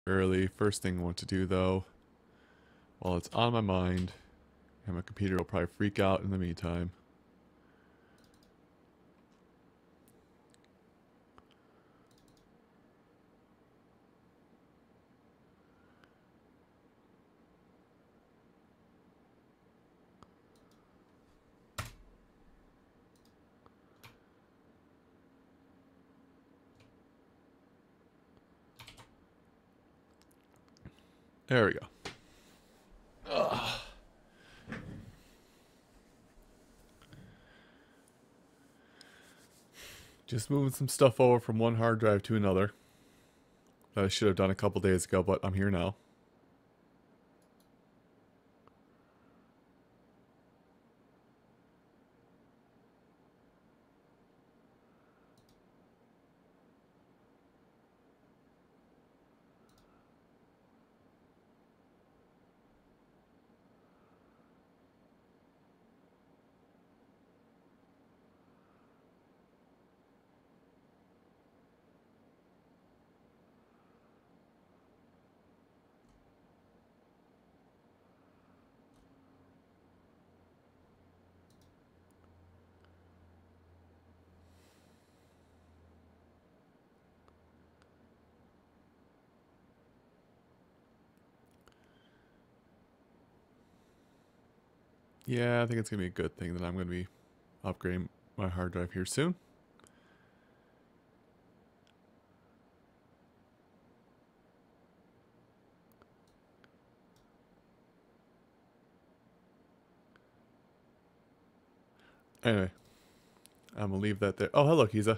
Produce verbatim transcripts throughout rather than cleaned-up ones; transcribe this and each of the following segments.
early. First thing I want to do though, while it's on my mind, and my computer will probably freak out in the meantime. There we go. Ugh. Just moving some stuff over from one hard drive to another. That I should have done a couple days ago, but I'm here now. Yeah, I think it's going to be a good thing that I'm going to be upgrading my hard drive here soon. Anyway, I'm going to leave that there. Oh, hello, Kiza.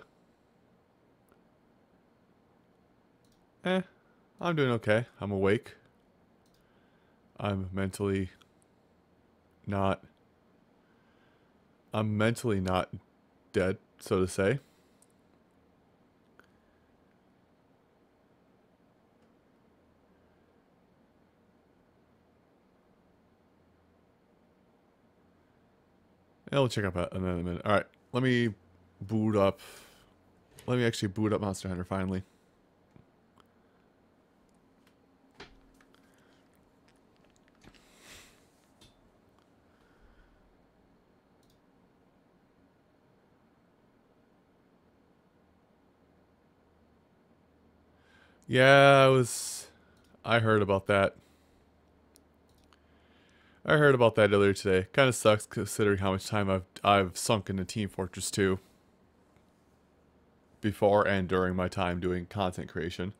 Eh, I'm doing okay. I'm awake. I'm mentally not... I'm mentally not dead, so to say. Yeah, we'll check out that in a minute. Alright, let me boot up. Let me actually boot up Monster Hunter finally. Yeah, I was... I heard about that. I heard about that earlier today. Kind of sucks considering how much time I've I've sunk into Team Fortress two. Before and during my time doing content creation.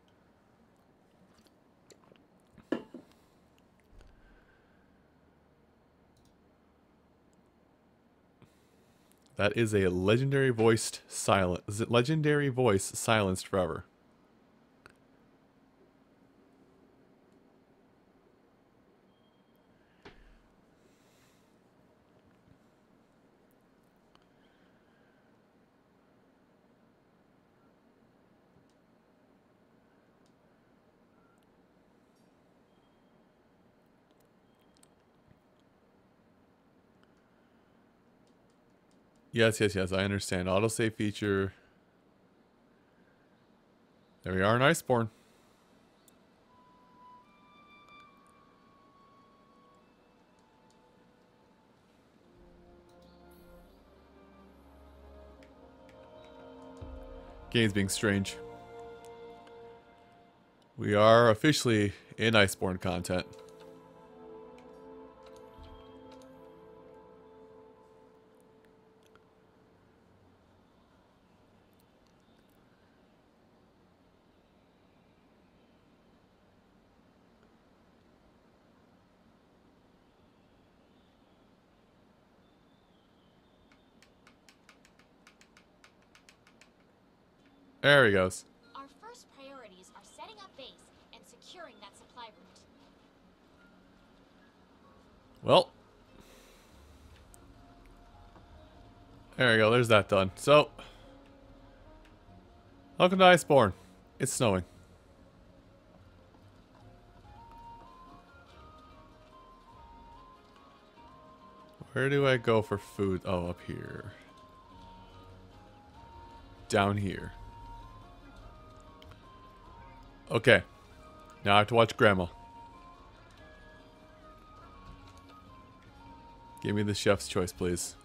That is a legendary voiced silent. Is it legendary voice silenced forever? Yes, yes, yes. I understand. Autosave feature. There we are in Iceborne. Game's being strange. We are officially in Iceborne content. There he goes. Our first priorities are setting up base and securing that supply route. Well. There we go. There's that done. So. Welcome to Iceborne. It's snowing. Where do I go for food? Oh, up here. Down here. Okay. Now I have to watch Grandma. Give me the chef's choice, please.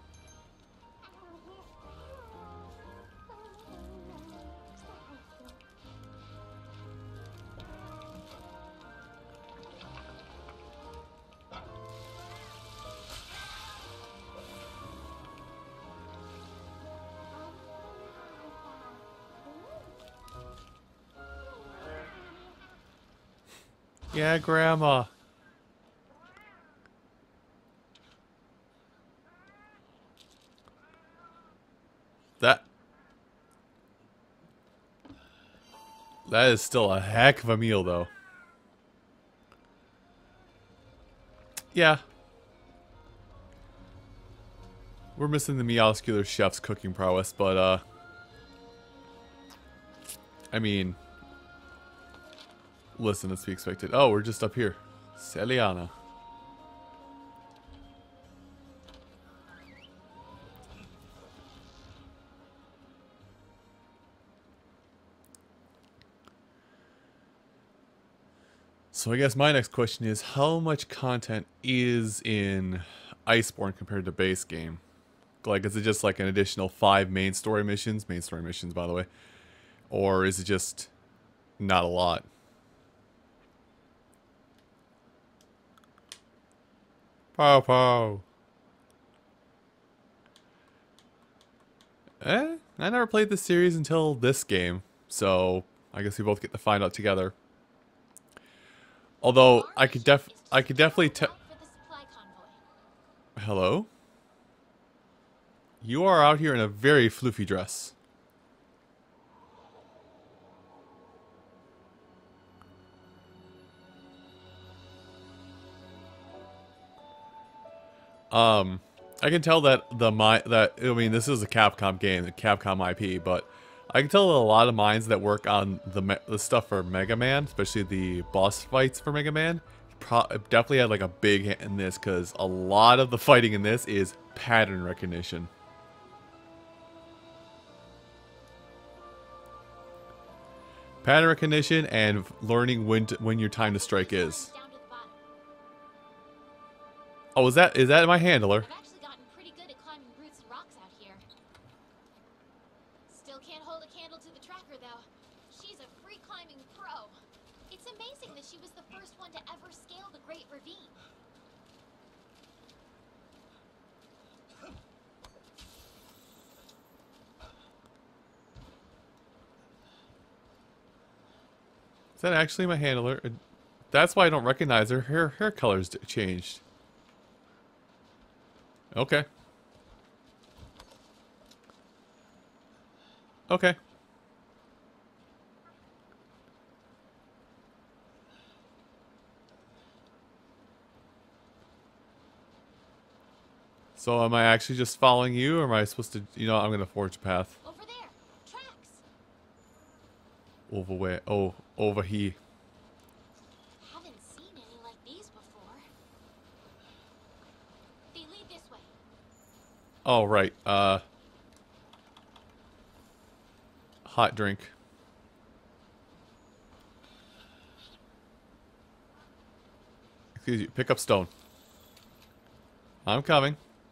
Yeah, Grandma. That... That is still a heck of a meal, though. Yeah. We're missing the Meowscular chef's cooking prowess, but, uh... I mean... Listen, let's be expected. Oh, we're just up here. Celiana. So I guess my next question is, how much content is in Iceborne compared to base game? Like, is it just like an additional five main story missions? Main story missions, by the way. Or is it just not a lot? Pow pow. Eh, I never played this series until this game, so I guess we both get to find out together. Although I could def I could definitely tell. Hello? You are out here in a very floofy dress. Um, I can tell that the mi that I mean this is a Capcom game, the Capcom I P, but I can tell that a lot of minds that work on the me the stuff for Mega Man, especially the boss fights for Mega Man, pro definitely had like a big hit in this because a lot of the fighting in this is pattern recognition. Pattern recognition and learning when to, when your time to strike is. Oh, is that is that my handler? I've actually gotten pretty good at climbing roots and rocks out here. Still can't hold a candle to the tracker though. She's a free climbing pro. It's amazing that she was the first one to ever scale the Great Ravine. Is that actually my handler? That's why I don't recognize her. Her hair color's changed. Okay. Okay. So am I actually just following you, or am I supposed to, you know, I'm going to forge a path. Over there. Tracks. Over where? Oh, over here. Haven't seen any like these before. They lead this way. Oh, right. Uh, hot drink. Excuse you. Pick up stone. I'm coming.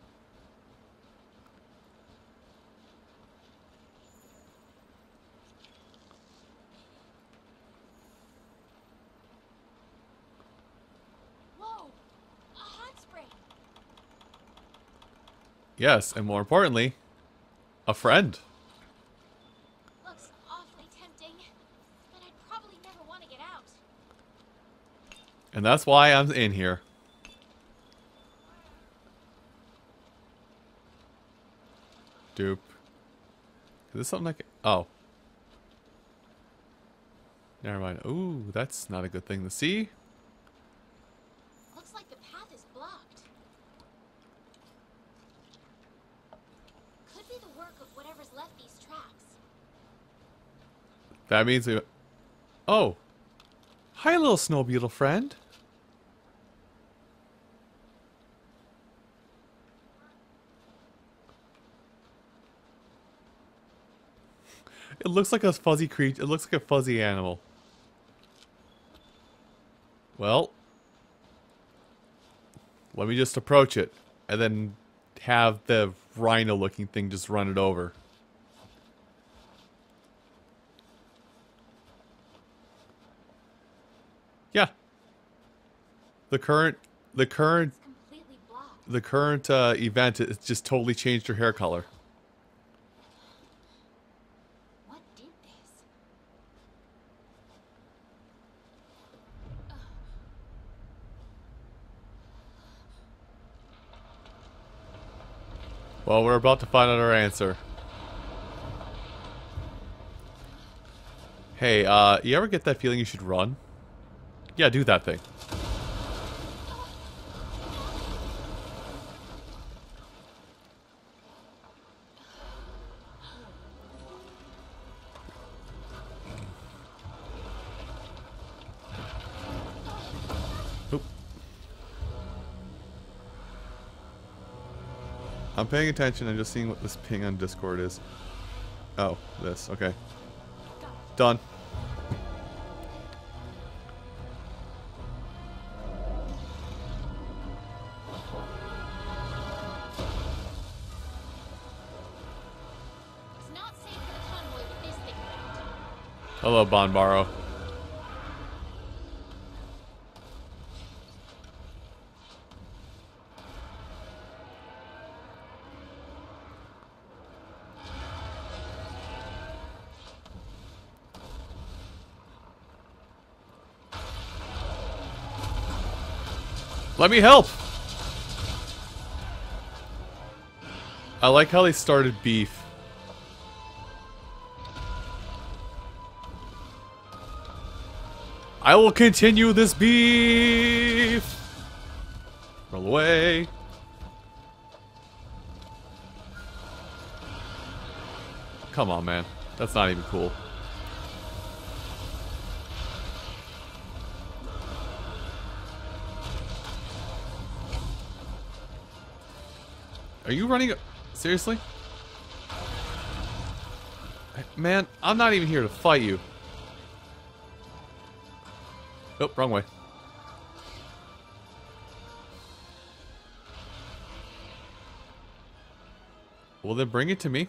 Whoa! A hot spring. Yes, and more importantly, a friend. Looks awfully tempting, but I'd probably never want to get out. And that's why I'm in here. Dupe. Is this something like... Oh. Never mind. Ooh, that's not a good thing to see. Looks like the path is blocked. Could be the work of whatever's left these tracks. That means we... Oh. Hi, little snow beetle friend. It looks like a fuzzy creature. It looks like a fuzzy animal. Well, let me just approach it, and then have the rhino-looking thing just run it over. Yeah. The current, the current, It's completely blocked. the current uh, event, it's just totally changed her hair color. What did this? Well, we're about to find out our answer. Hey, uh, you ever get that feeling you should run? Yeah, do that thing. Oop. I'm paying attention. I'm just seeing what this ping on Discord is. Oh, this. Okay. Done. It's not safe for the convoy with this thing around. Hello, Bonbaro. Let me help! I like how they started beef. I will continue this beef! Roll away. Come on, man. That's not even cool. Are you running? Seriously? Man, I'm not even here to fight you. Oh, wrong way. Well, then bring it to me.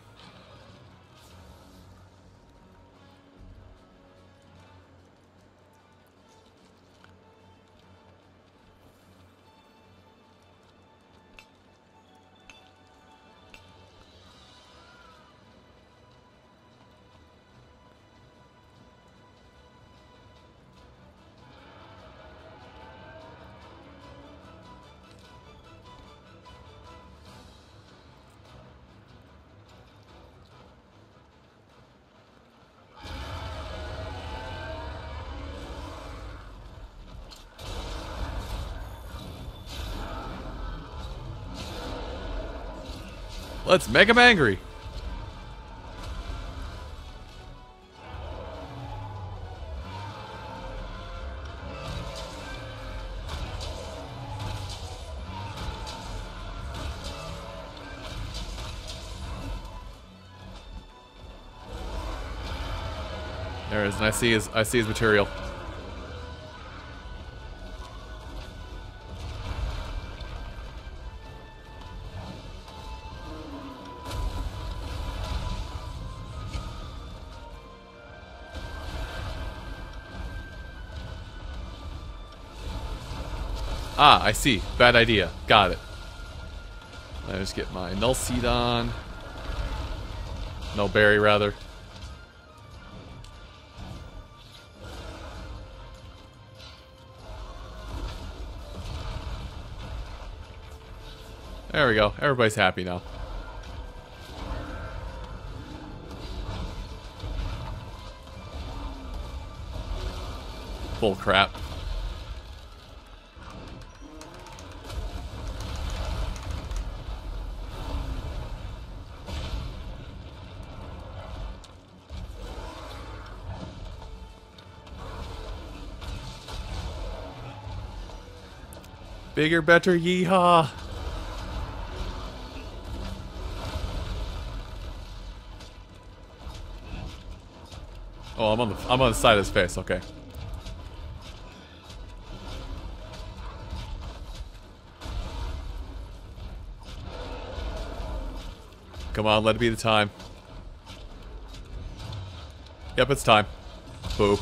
Let's make him angry. There it is, and I see his I see his material. Ah, I see. Bad idea. Got it. Let me just get my null seed on. Null berry, rather. There we go. Everybody's happy now. Bull crap. Bigger, better, yeehaw! Oh, I'm on the I'm on the side of his face. Okay. Come on, let it be the time. Yep, it's time. Boop.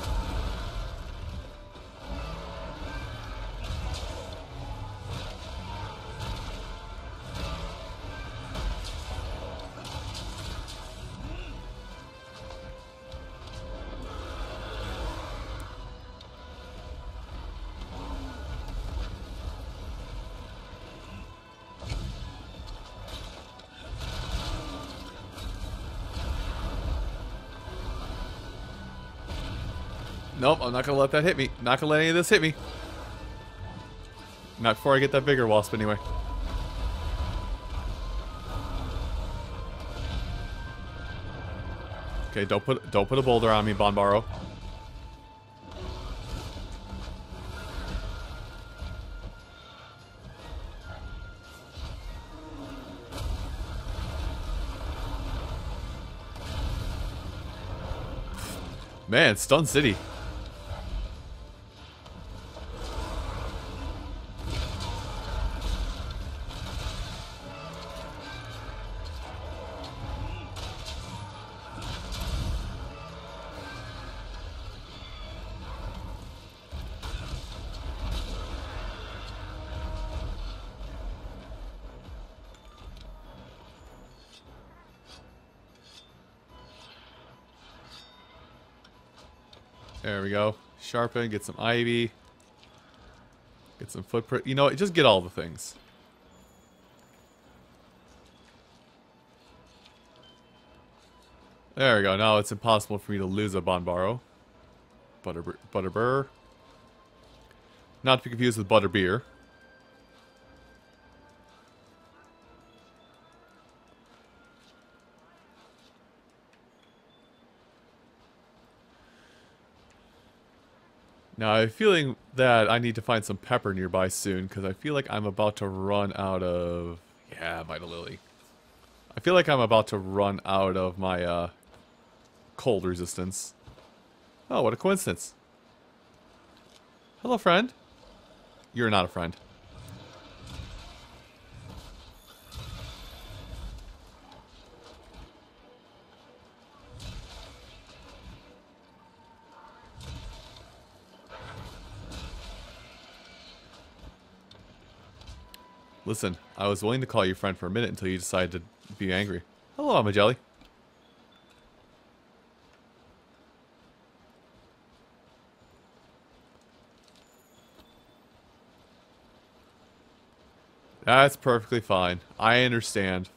Nope, I'm not gonna let that hit me. Not gonna let any of this hit me. Not before I get that bigger wasp, anyway. Okay, don't put don't put a boulder on me, Banbaro. Man, Stun City. There we go. Sharpen, get some ivy. Get some footprint. You know what? Just get all the things. There we go. Now it's impossible for me to lose a Banbaro. Butter, Butterbur. Not to be confused with Butterbeer. Now, I have a feeling that I need to find some pepper nearby soon, because I feel like I'm about to run out of... Yeah, Vital Lily. I feel like I'm about to run out of my uh, cold resistance. Oh, what a coincidence. Hello, friend. You're not a friend. Listen, I was willing to call you friend for a minute until you decided to be angry. Hello, I'm a jelly. That's perfectly fine. I understand.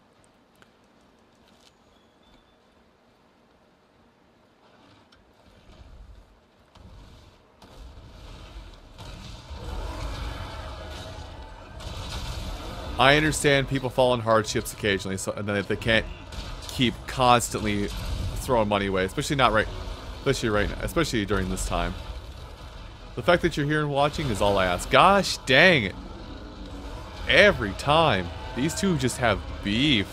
I understand people fall in hardships occasionally, so and then if they can't keep constantly throwing money away, especially not right, especially right now, especially during this time. The fact that you're here and watching is all I ask. Gosh dang it! Every time, these two just have beef.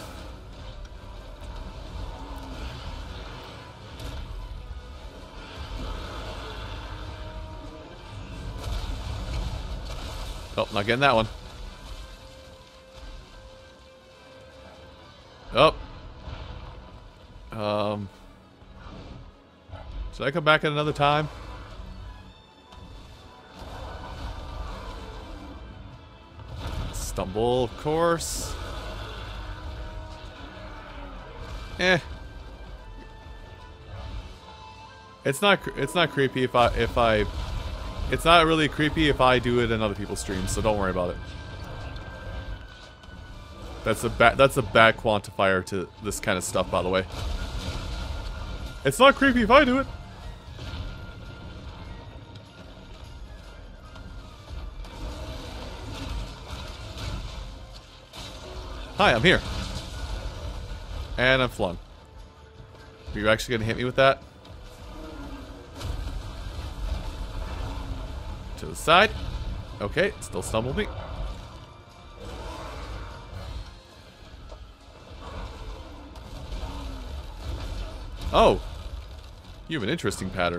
Oh, not getting that one. Oh. Um. Should I come back at another time? Stumble, of course. Eh. It's not. It's not creepy if I. If I. It's not really creepy if I do it in other people's streams. So don't worry about it. That's a bad. That's a bad quantifier to this kind of stuff, by the way. It's not creepy if I do it. Hi, I'm here. And I'm flung. Are you actually gonna hit me with that? To the side. Okay, still stumbled me. Oh! You have an interesting pattern.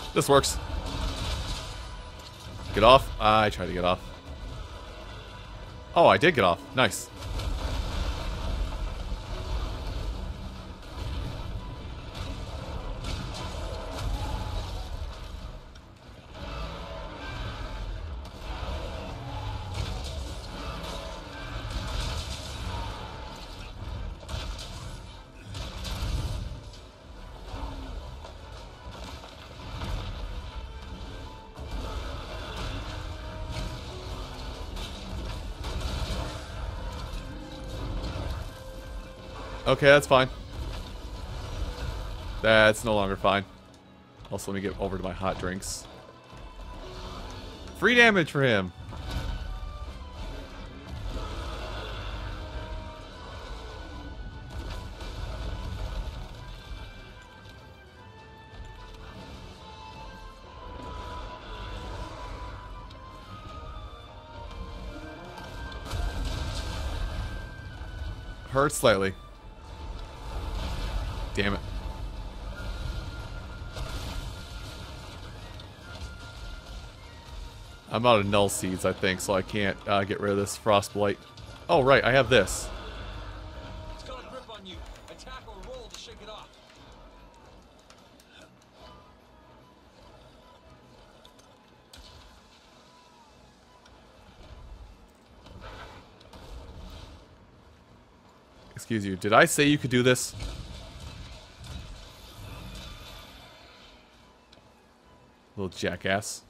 This works. Get off. I tried to get off. Oh, I did get off. Nice. Okay, that's fine. That's no longer fine. Also, let me get over to my hot drinks. Free damage for him. Hurts slightly. Damn it. I'm out of null seeds, I think, so I can't uh, get rid of this frostblight. Oh, right, I have this. It's got a grip on you. Attack or roll to shake it off. Excuse you, did I say you could do this? Little jackass.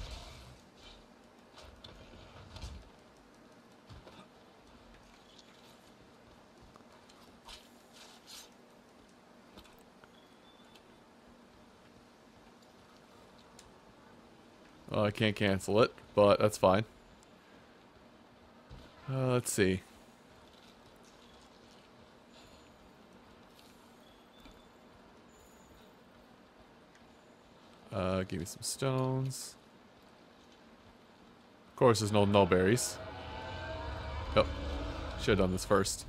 Well, I can't cancel it, but that's fine. Uh, let's see. Uh, give me some stones. Of course, there's no null berries. Oh, should have done this first.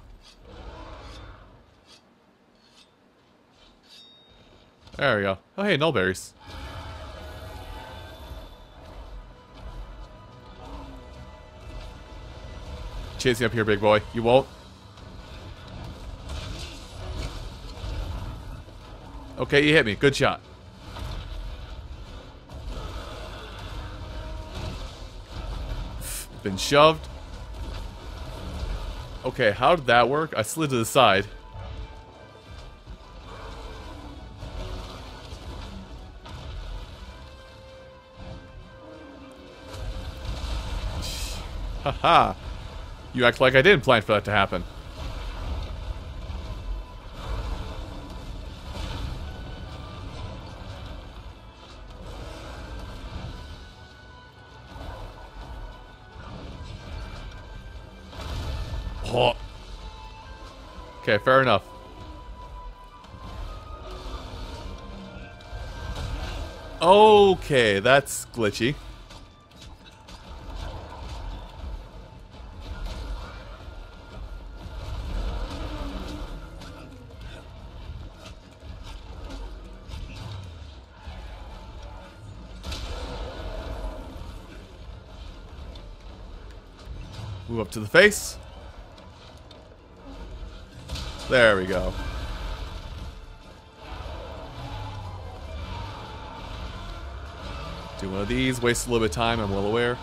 There we go. Oh, hey, null berries. Chase me up here, big boy. You won't? Okay, you hit me. Good shot. Been shoved. Okay, how did that work? I slid to the side. Haha. You act like I didn't plan for that to happen. Oh. Okay, fair enough. Okay, that's glitchy. Move up to the face. There we go. Do one of these, waste a little bit of time, I'm well aware.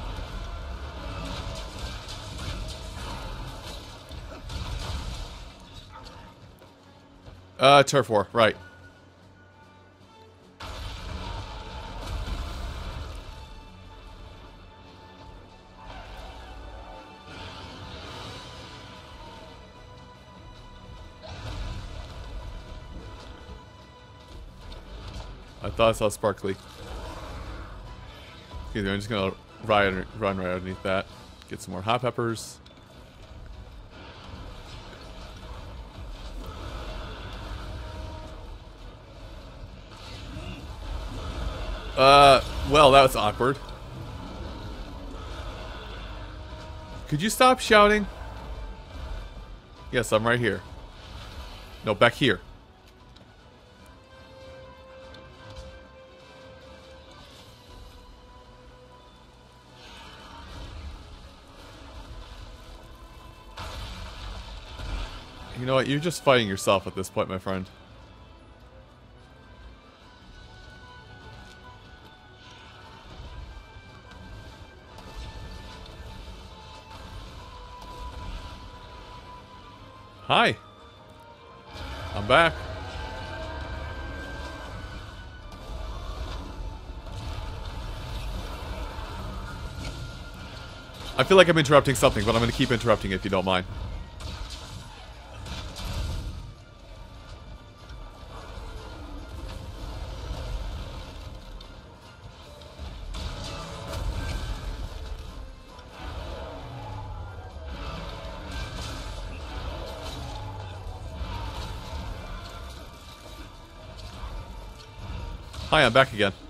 Uh, turf war, right. I thought I saw sparkly. Excuse me, I'm just gonna run, run right underneath that. Get some more hot peppers. Uh, well, that was awkward. Could you stop shouting? Yes, I'm right here. No, back here. You know what? You're just fighting yourself at this point, my friend. Hi. I'm back. I feel like I'm interrupting something, but I'm going to keep interrupting it if you don't mind. Hi, I'm back again.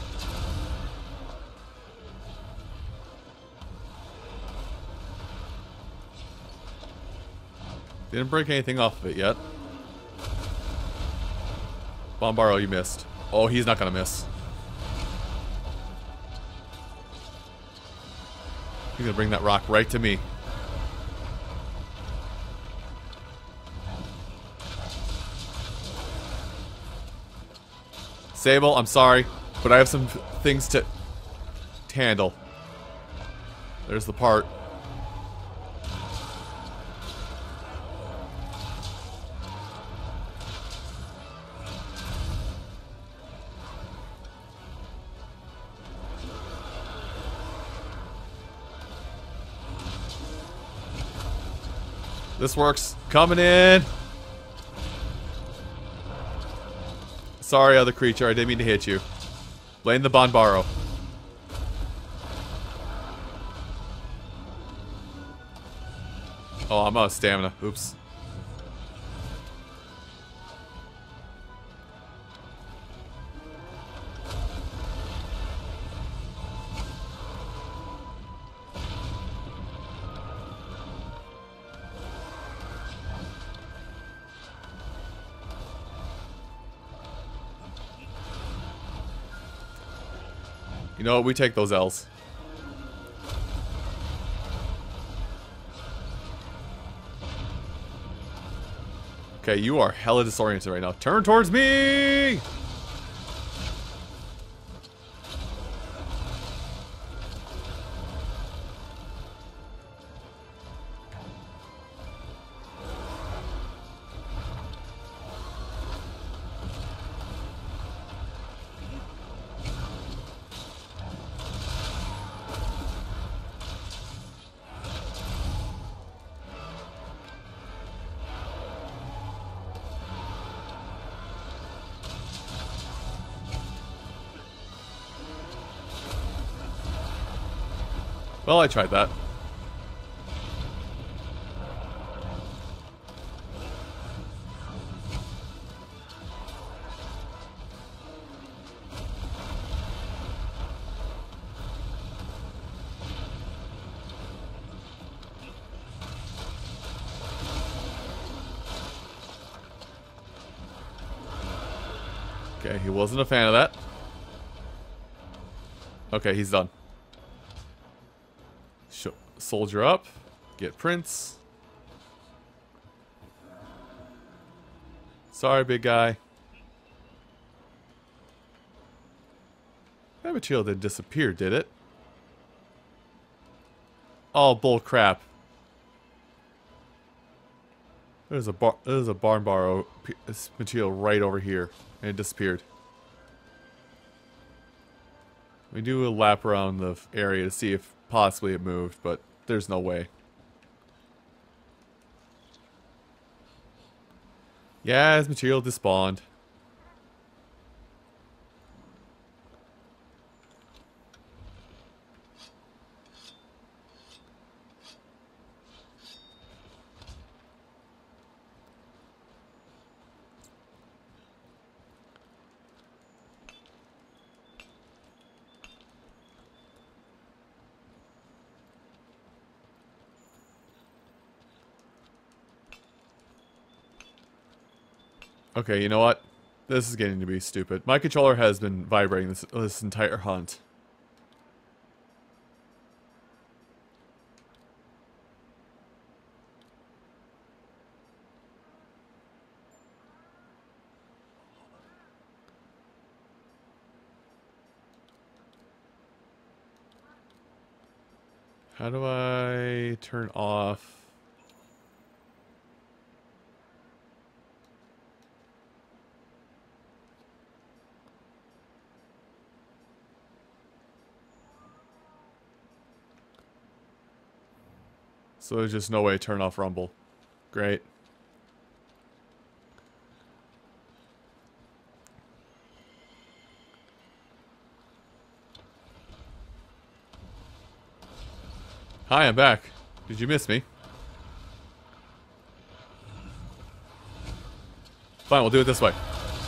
Didn't break anything off of it yet. Bombaro, you missed. Oh, he's not gonna miss. He's gonna bring that rock right to me. Sable, I'm sorry, but I have some things to, to handle. There's the part. This works. Coming in. Sorry, other creature. I didn't mean to hit you. Blame the Bonbaro. Oh, I'm out of stamina. Oops. You know what? We take those L's. Okay, you are hella disoriented right now. Turn towards me! Well, I tried that. Okay, he wasn't a fan of that. Okay, he's done. Sh- soldier up. Get Prince. Sorry, big guy. That material didn't disappear, did it? Oh, bull crap. There's a bar there's a barn borrow material right over here, and it disappeared. We do a lap around the area to see if possibly it moved, but there's no way. Yeah, his material despawned. Okay, you know what? This is getting to be stupid. My controller has been vibrating this, this entire hunt. How do I turn off? So there's just no way to turn off Rumble. Great. Hi, I'm back. Did you miss me? Fine, we'll do it this way.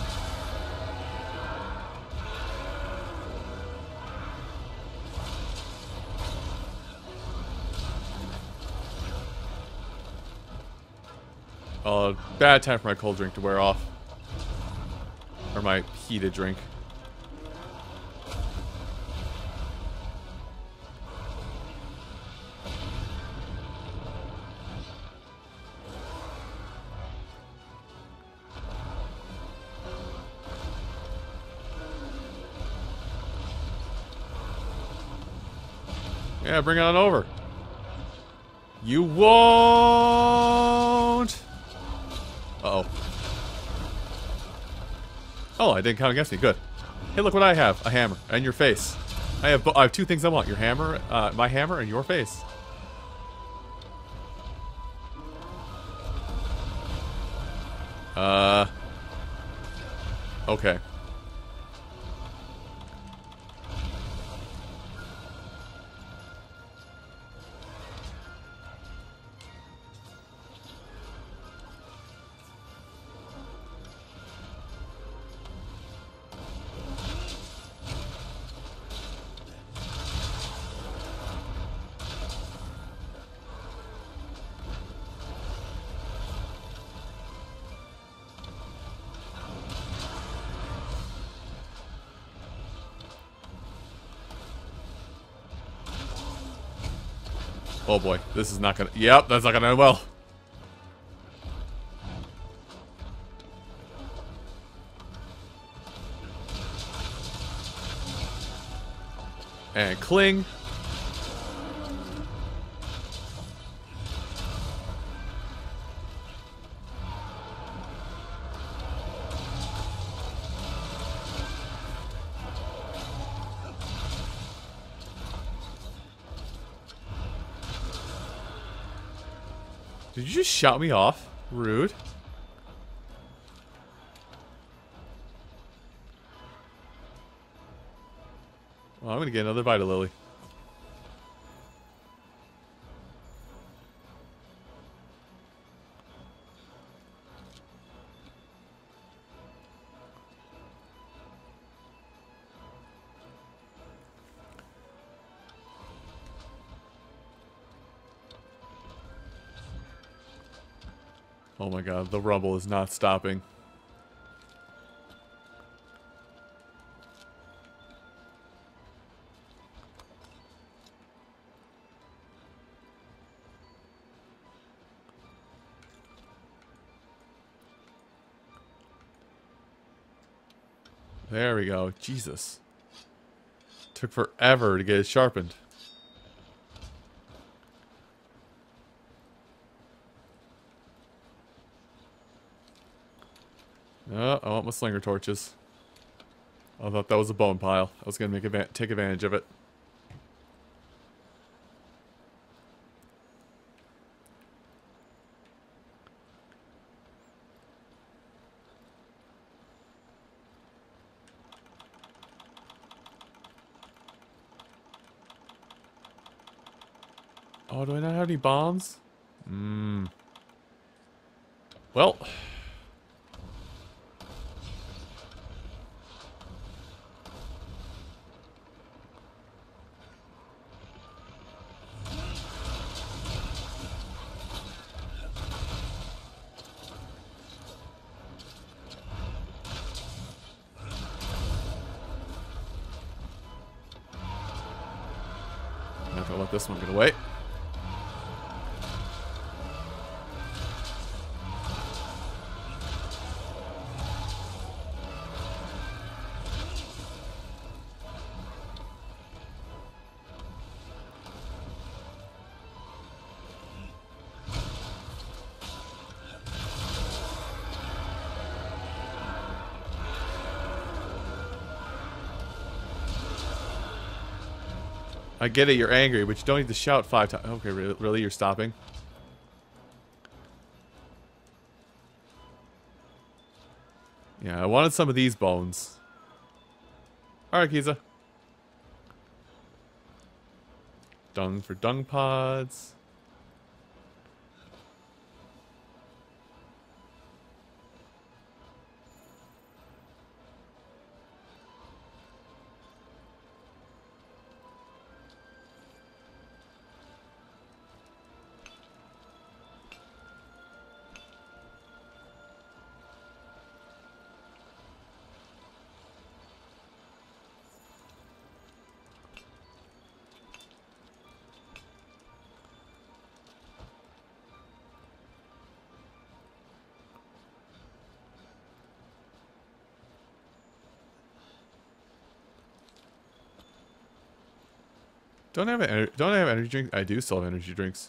Uh, bad time for my cold drink to wear off. Or my heated drink. Yeah, bring it on over. You won't. Uh-oh. Oh, I didn't count against me. Good. Hey, look what I have. A hammer. And your face. I have, I have two things I want. Your hammer, uh, my hammer, and your face. Uh. Okay. Oh boy, this is not gonna... Yep, that's not gonna end well. And cling. Did you just shout me off? Rude. Well, I'm gonna get another Vita Lily. Oh my god, the rumble is not stopping. There we go. Jesus. Took forever to get it sharpened. Oh, I want my slinger torches. I thought that was a bone pile. I was gonna make adva- take advantage of it. Oh, do I not have any bombs? Hmm. Well. I'm not gonna let this one get away. I get it, you're angry, but you don't need to shout five times. Okay, really, really, you're stopping? Yeah, I wanted some of these bones. Alright, Kiza. Dung for dung pods. Don't I have an don't I have energy drink? I do still have energy drinks.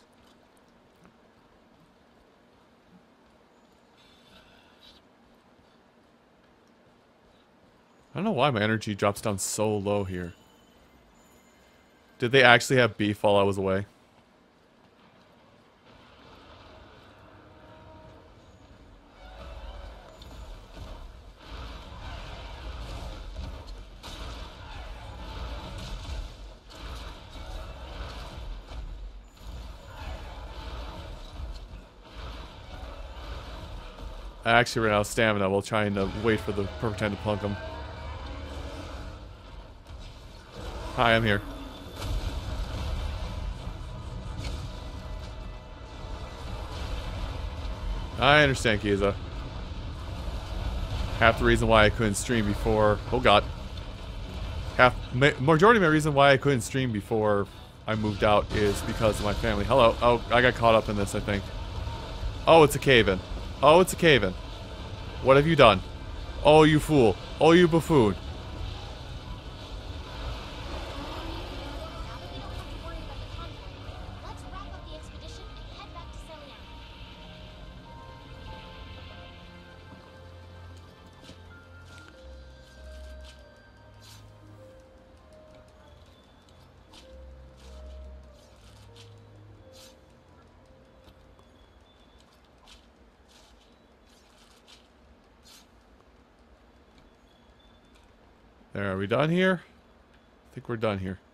I don't know why my energy drops down so low here. Did they actually have beef while I was away? I actually ran out of stamina while trying to wait for the perfect time to plunk him. Hi, I'm here. I understand, Kiza. Half the reason why I couldn't stream before... Oh god. Half... Ma majority of my reason why I couldn't stream before I moved out is because of my family. Hello. Oh, I got caught up in this, I think. Oh, it's a cave-in. Oh, it's a cave-in. What have you done? Oh, you fool. Oh, you buffoon. Now that we don't have to worry about the convoy, let's wrap up the expedition and head back to Celiana. There, are we done here? I think we're done here.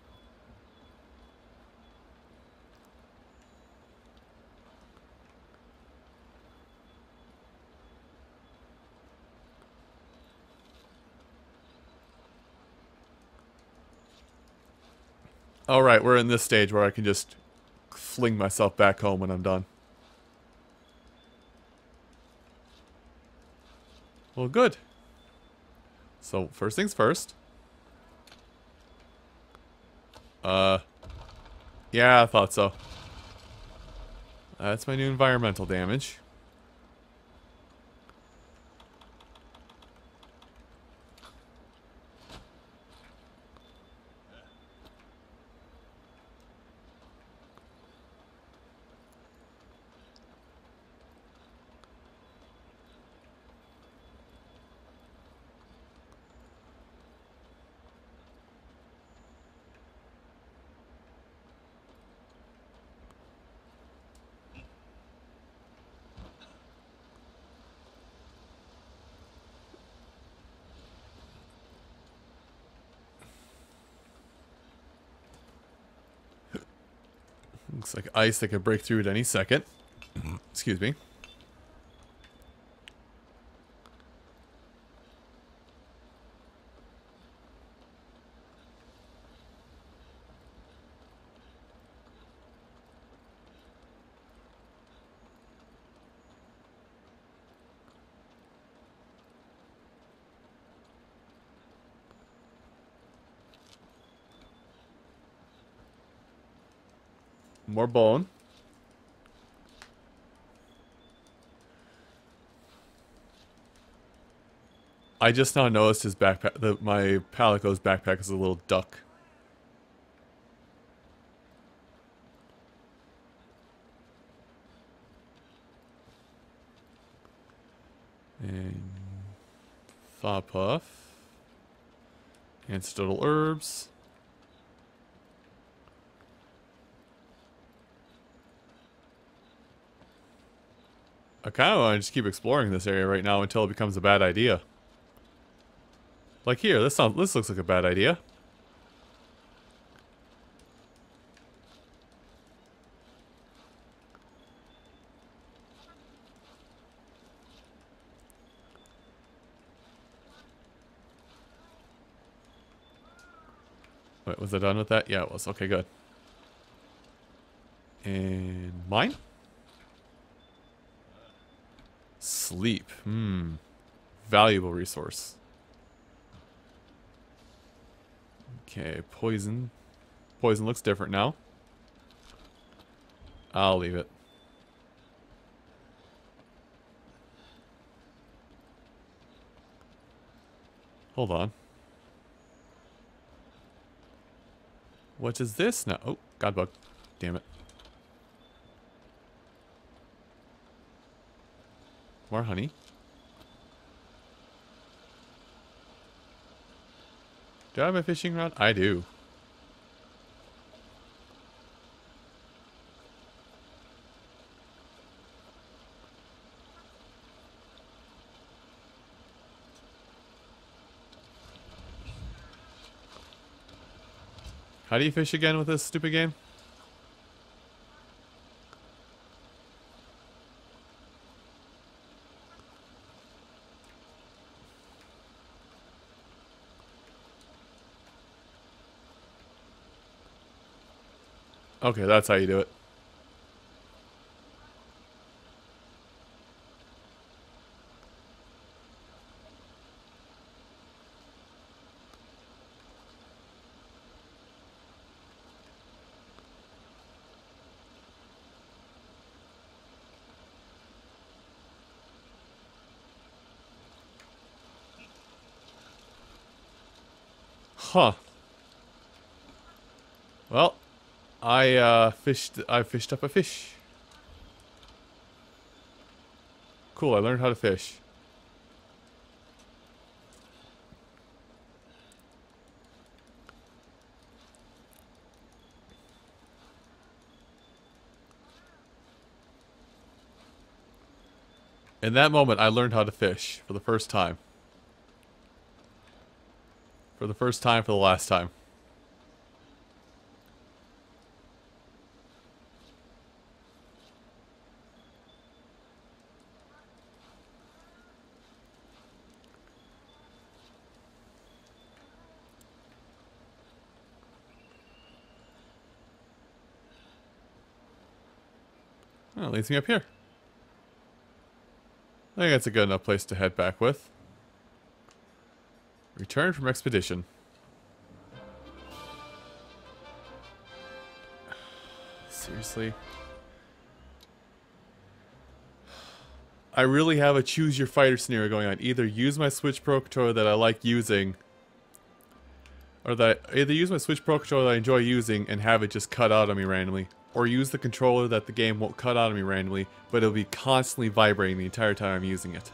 Alright, we're in this stage where I can just fling myself back home when I'm done. Well, good. So, first things first. Uh, yeah, I thought so. That's my new environmental damage. Looks like ice that could break through at any second. Excuse me. More bone. I just now noticed his backpack. The, my Palico's backpack is a little duck. And Thaw Puff. Antidotal herbs. I kind of want to just keep exploring this area right now until it becomes a bad idea. Like here, this sounds, this looks like a bad idea. Wait, was I done with that? Yeah, it was. Okay, good. And mine? Sleep. Hmm. Valuable resource. Okay, poison. Poison looks different now. I'll leave it. Hold on. What is this now? Oh, Godbug. Damn it. More honey. Do I have a fishing rod? I do. How do you fish again with this stupid game? Okay, that's how you do it. Huh. Well, I uh, fished. I fished up a fish. Cool. I learned how to fish. In that moment, I learned how to fish for the first time. For the first time, for the last time. Oh, it leads me up here. I think that's a good enough place to head back with. Return from expedition. Seriously? I really have a choose your fighter scenario going on. Either use my Switch Pro controller that I like using, or that either use my Switch Pro controller that I enjoy using and have it just cut out on me randomly, or use the controller that the game won't cut out on me randomly, but it'll be constantly vibrating the entire time I'm using it.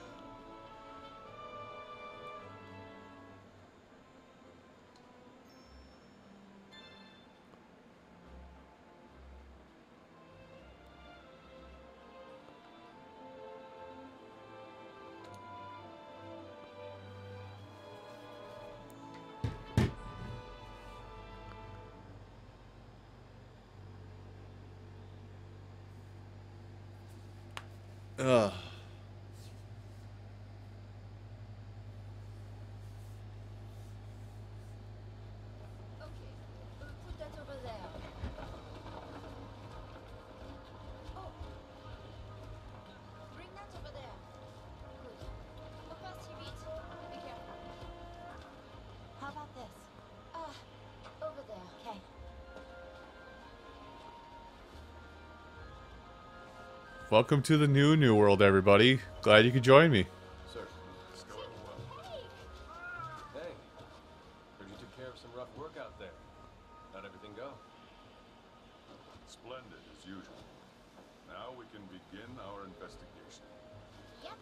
Ugh. Okay, uh, put that over there. Oh, bring that over there. Good. Au revoir, Sivit. Be careful. How about this? Ah, over there. Okay. Welcome to the new New World, everybody. Glad you could join me. Sir, it's going well. Hey! Hey, heard you took care of some rough work out there. How'd everything go? Splendid, as usual. Now we can begin our investigation. Yep.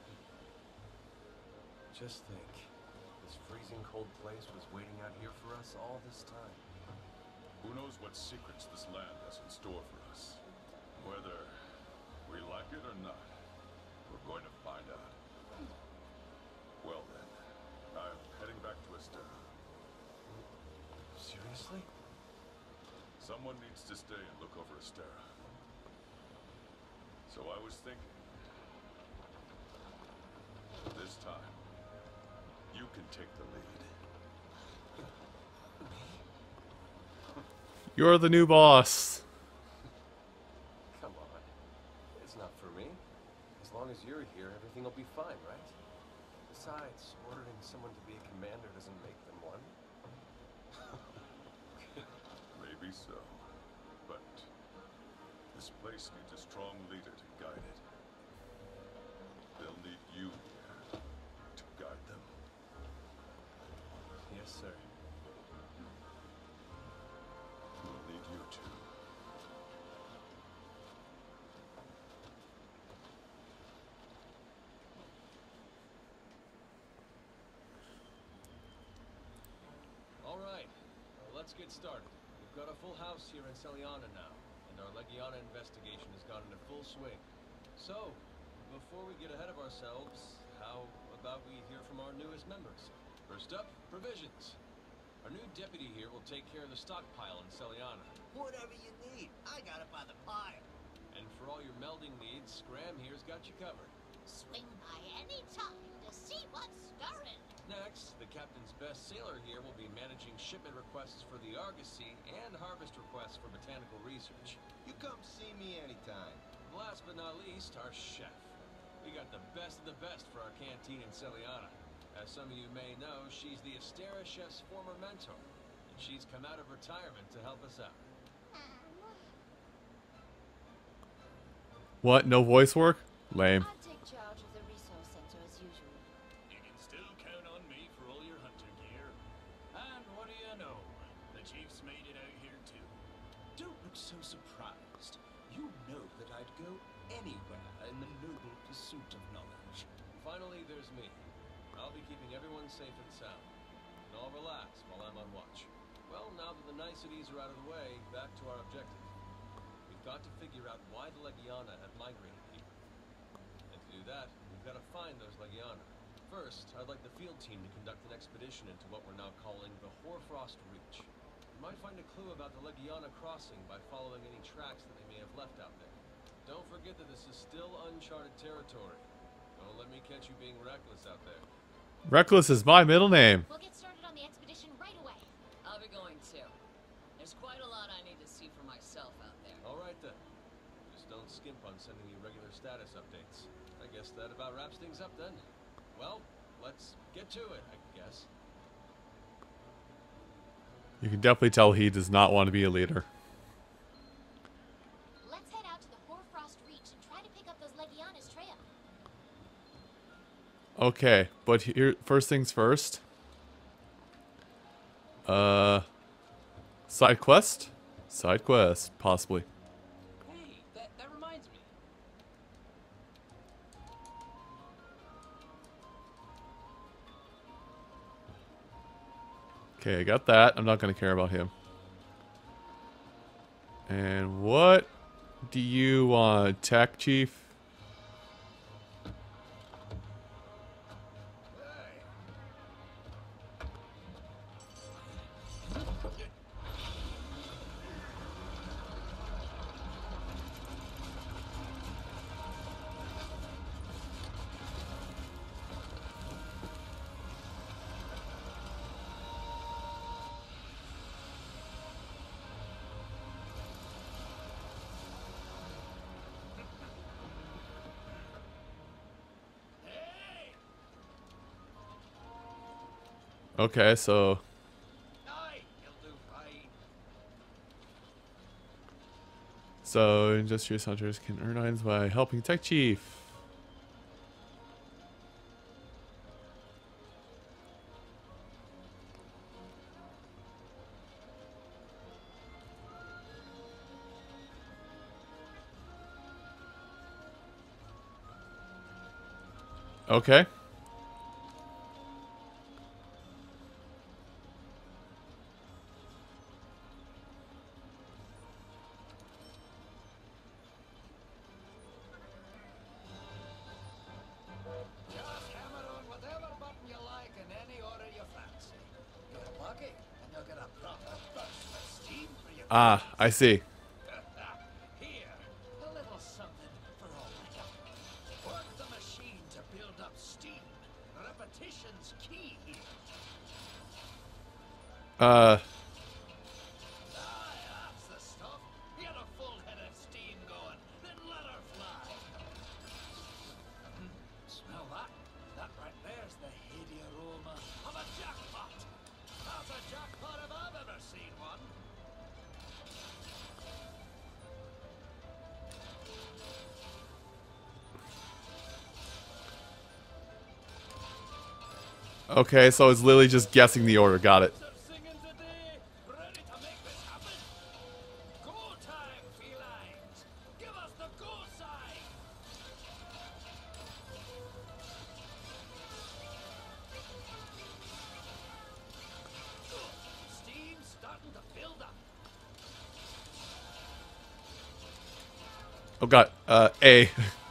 Just think, this freezing cold place was waiting out here for us all this time. Who knows what secrets this land has in store for us? Whether we like it or not, We're going to find out. Well then, I'm heading back to Astera. Seriously? Someone needs to stay and look over Astera. So I was thinking, this time, you can take the lead. You're the new boss. Come on. It's not for me. As long as you're here, everything will be fine, right? Besides, ordering someone to be a commander doesn't make them one. Maybe so. But this place needs a strong leader to guide it. They'll need you here to guide them. Yes, sir. We'll need you too. All right. Well, let's get started. We've got a full house here in Celiana now, and our Legiana investigation has gone into full swing. So, before we get ahead of ourselves, how about we hear from our newest members? First up, provisions. Our new deputy here will take care of the stockpile in Celiana. Whatever you need, I got it by the pile. And for all your melding needs, Scram here's got you covered. Swing by any time to see what's stirring. Next, the captain's best sailor here will be managing shipment requests for the Argosy and harvest requests for botanical research. You come see me anytime. Last but not least, our chef. We got the best of the best for our canteen in Celiana. As some of you may know, she's the Astera chef's former mentor, and she's come out of retirement to help us out. What? No voice work? Lame. I'll take charge of the resource center as usual. You can still count on me for all your hunter gear. And what do you know? The chief's made it out here too. Don't look so surprised. You know that I'd go anywhere in the noble pursuit of knowledge. Finally, there's me. I'll be keeping everyone safe and sound. And I'll relax while I'm on watch. Well, now that the niceties are out of the way, back to our objective. We've got to figure out why the Legiana have migrated here. And to do that, we've got to find those Legiana. First, I'd like the field team to conduct an expedition into what we're now calling the Hoarfrost Reach. We might find a clue about the Legiana crossing by following any tracks that they may have left out there. Don't forget that this is still uncharted territory. Don't let me catch you being reckless out there. Reckless is my middle name. We'll get started on the expedition right away. I'll be going too. There's quite a lot I need to see for myself out there. All right then. Just don't skimp on sending me regular status updates. I guess that about wraps things up then. Well, let's get to it, I guess. You can definitely tell he does not want to be a leader. Let's head out to the Hoarfrost Reach and try to pick up those Legiana's trail. Okay, but here, first things first. Uh, side quest? Side quest, possibly. Hey, that, that reminds me. Okay, I got that. I'm not going to care about him. And what do you want, Tech Chief? Okay, so Aye, he'll do fine. so industrious hunters can earn items by helping Tech Chief. Okay. Ah, I see. Here, a little something for all my help. Work the machine to build up steam. Repetition's key here. Uh, Ah, that's the stuff. Get a full head of steam going, then let her fly. Hmm, smell that? That right there's the heady aroma of a jackpot. That's a jackpot if I've ever seen one. okay, so it's Lily just guessing the order. Got it. Of singing today, ready to make this happen? Go time, felines! Give us the go sign! Steam's starting to build up. Oh god. Uh, A.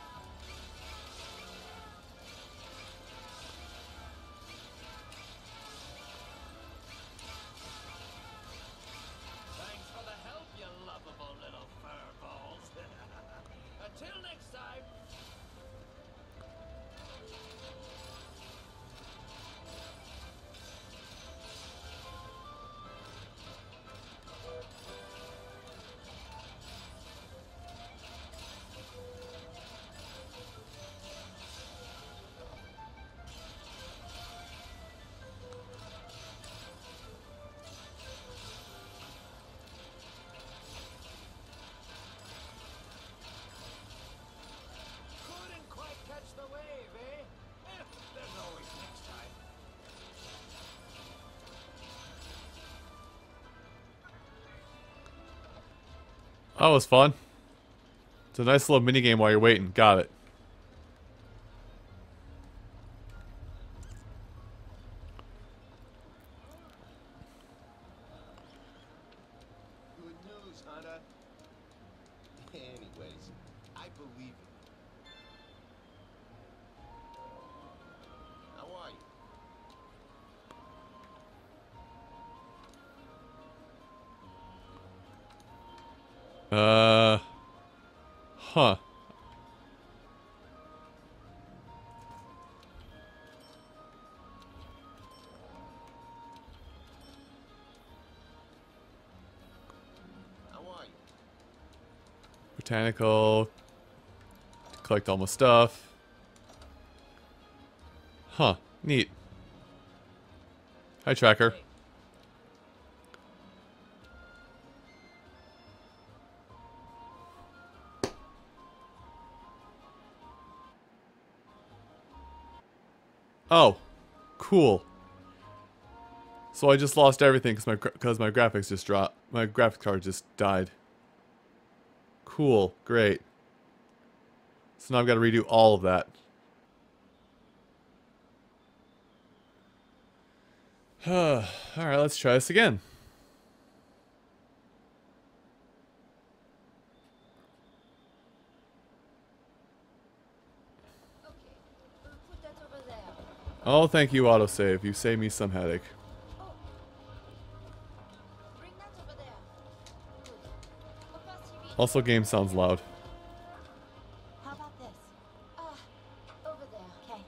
Thanks for the help, you lovable little furballs. Until next time. Couldn't quite catch the wave, eh? Eh, there's always next time. That was fun. It's a nice little mini game while you're waiting. Got it. Good news, Hunter. Anyways, I believe it. How are you? Uh, huh. How are you? Botanical. Collect all my stuff. Huh. Neat. Hi, Tracker. Oh, cool. So I just lost everything because my because my graphics just dropped. My graphics card just died. Cool, great. So now I've got to redo all of that. All right, let's try this again. Okay, we'll put that over there. Oh, thank you, autosave. You saved me some headache. Oh. Bring that over there. Good. Papa T V. Also, game sounds loud. How about this? Ah, over there. Okay.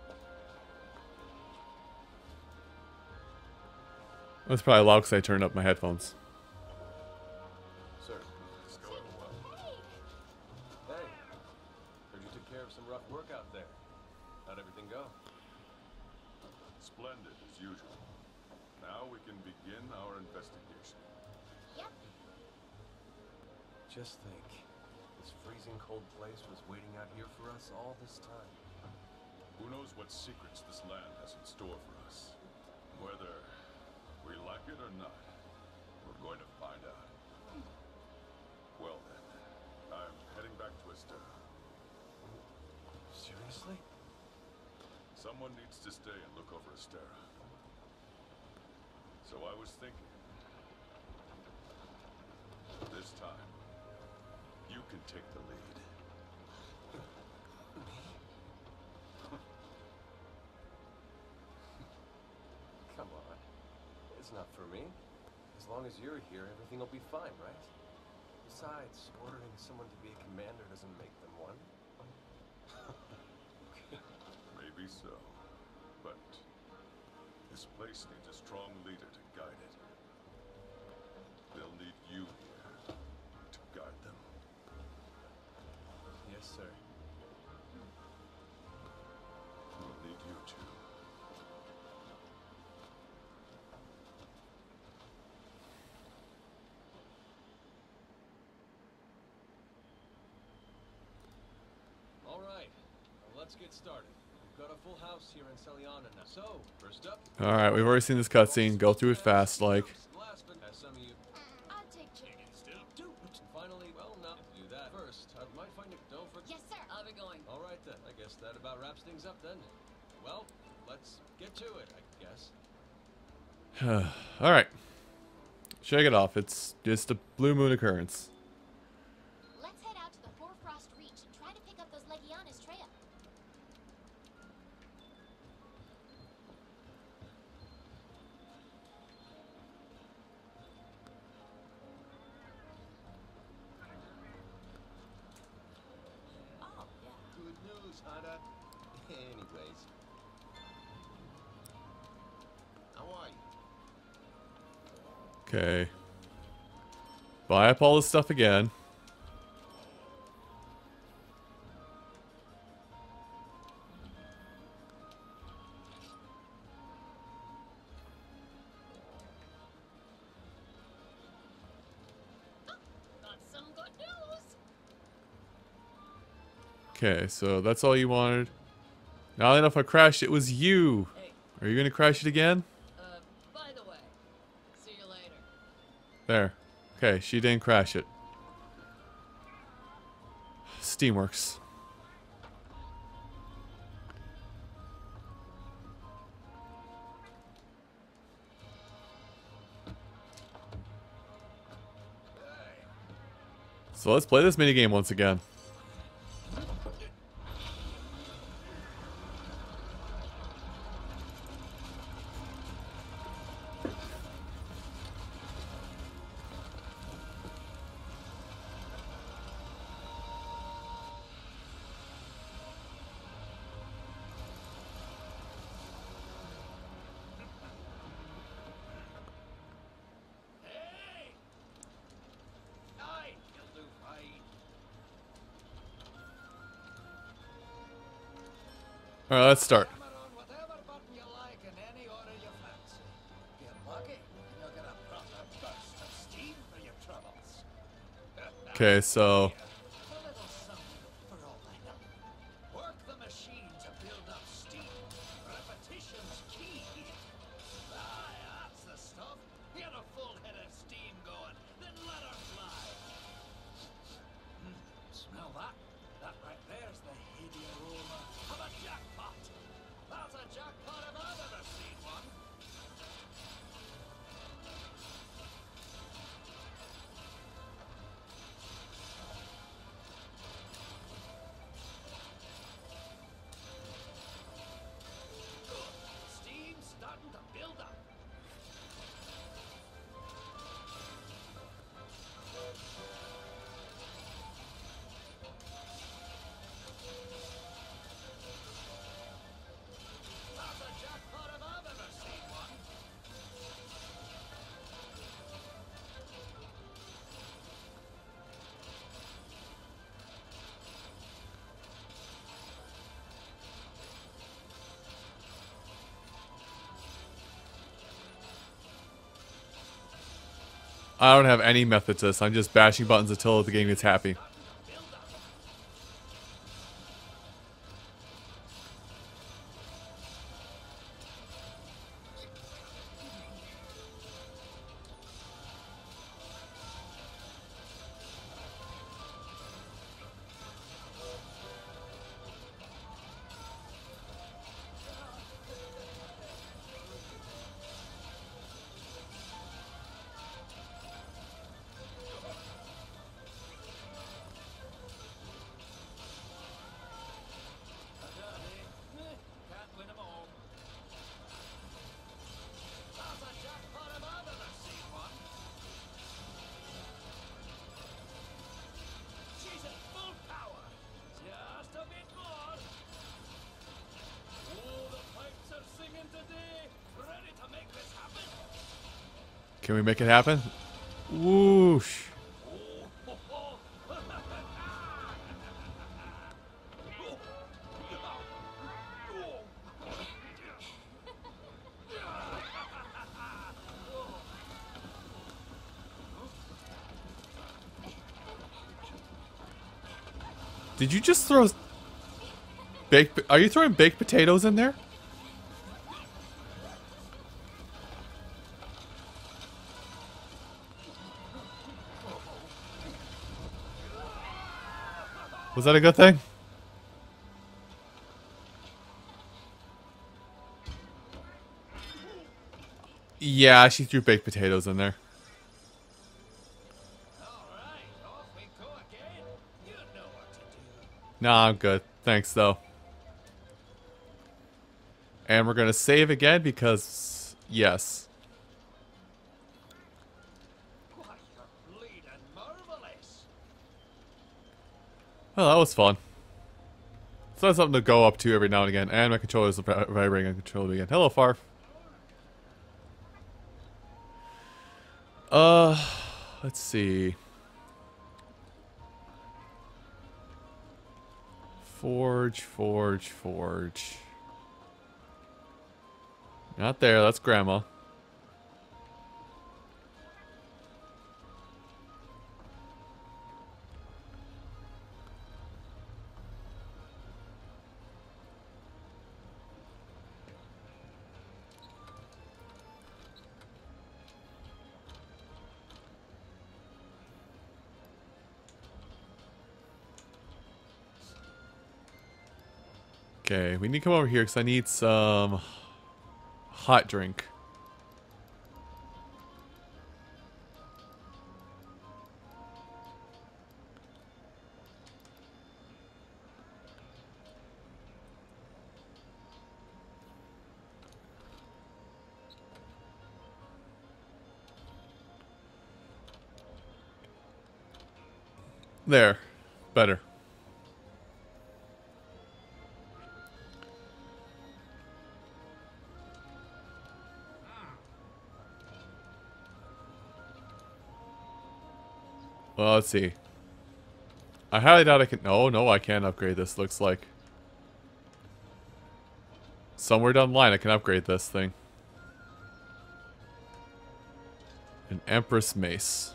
That's probably loud because I turned up my headphones. Sir. It's going well. Hey. Heard you took care of some rough work out there. How'd everything go? Splendid, as usual. Now we can begin our investigation. Yep. Just think. This freezing cold place was waiting out here for us all this time. Who knows what secrets this land has in store for us? Whether we like it or not, we're going to find out. Well then, I'm heading back to Estera. Seriously? Someone needs to stay and look over Estera. So I was thinking, this time, you can take the lead. Come on. It's not for me. As long as you're here, everything will be fine, right? Besides, ordering someone to be a commander doesn't make them one. Maybe so. But this place needs a strong leader to guide it. They'll need you here to guide them. Yes, sir. We'll need you too. All right, well, let's get started. We've got a full house here in Celiana now. So, first up. All right, we've already seen this cutscene. Go through it fast, like. Last but as some of you I'll take chicken. still do. And finally, well, now to do that first, I might find it. Don't forget. Yes, sir. I'll be going. All right then. I guess that about wraps things up then. Well, let's get to it, I guess. All right. Shake it off. It's just a blue moon occurrence. Let's head out to the Hoarfrost Reach and try to pick up those Legianis trail. Oh, yeah. Good news, Hada. Anyways. How are you? Okay. Buy up all this stuff again. Got some good news. Okay, so that's all you wanted. Now enough I crashed. It was you. Hey, Are you gonna crash it again? uh, by the way, see you later. There. Okay, she didn't crash it. Steamworks. So let's play this minigame once again. Hey! Aye, you'll do fine. Alright, let's start. Hammer on whatever button you like in any order you fancy. Get lucky, and you'll get a proper burst of steam for your troubles. Okay, so A little something for all I know. Work the machine to build up steam. Repetition's key. Aye, that's the stuff. Get a full head of steam going, then let her fly. Hmm, smell that? That right there's the heady aroma of a jackpot. That's a jackpot if I've ever seen one. Good. Steam's starting to build up. That's a jackpot if I've ever seen one. I don't have any method to this. I'm just bashing buttons until the game gets happy. Starting to build up. Can we make it happen? Whoosh. Did you just throw baked? Are you throwing baked potatoes in there? Was that a good thing? Yeah, she threw baked potatoes in there. Nah, I'm good. Thanks, though. And we're gonna save again because, yes. Well, that was fun. So that's something to go up to every now and again. And my controller's vibrating uncontrollably again. Hello, Farf. Uh, let's see. Forge, forge, forge. Not there, that's Grandma. Okay, we need to come over here because I need some hot drink. There. Better. Well, let's see. I highly doubt I can... No, no, I can't upgrade this, looks like. Somewhere down the line I can upgrade this thing. An Empress Mace.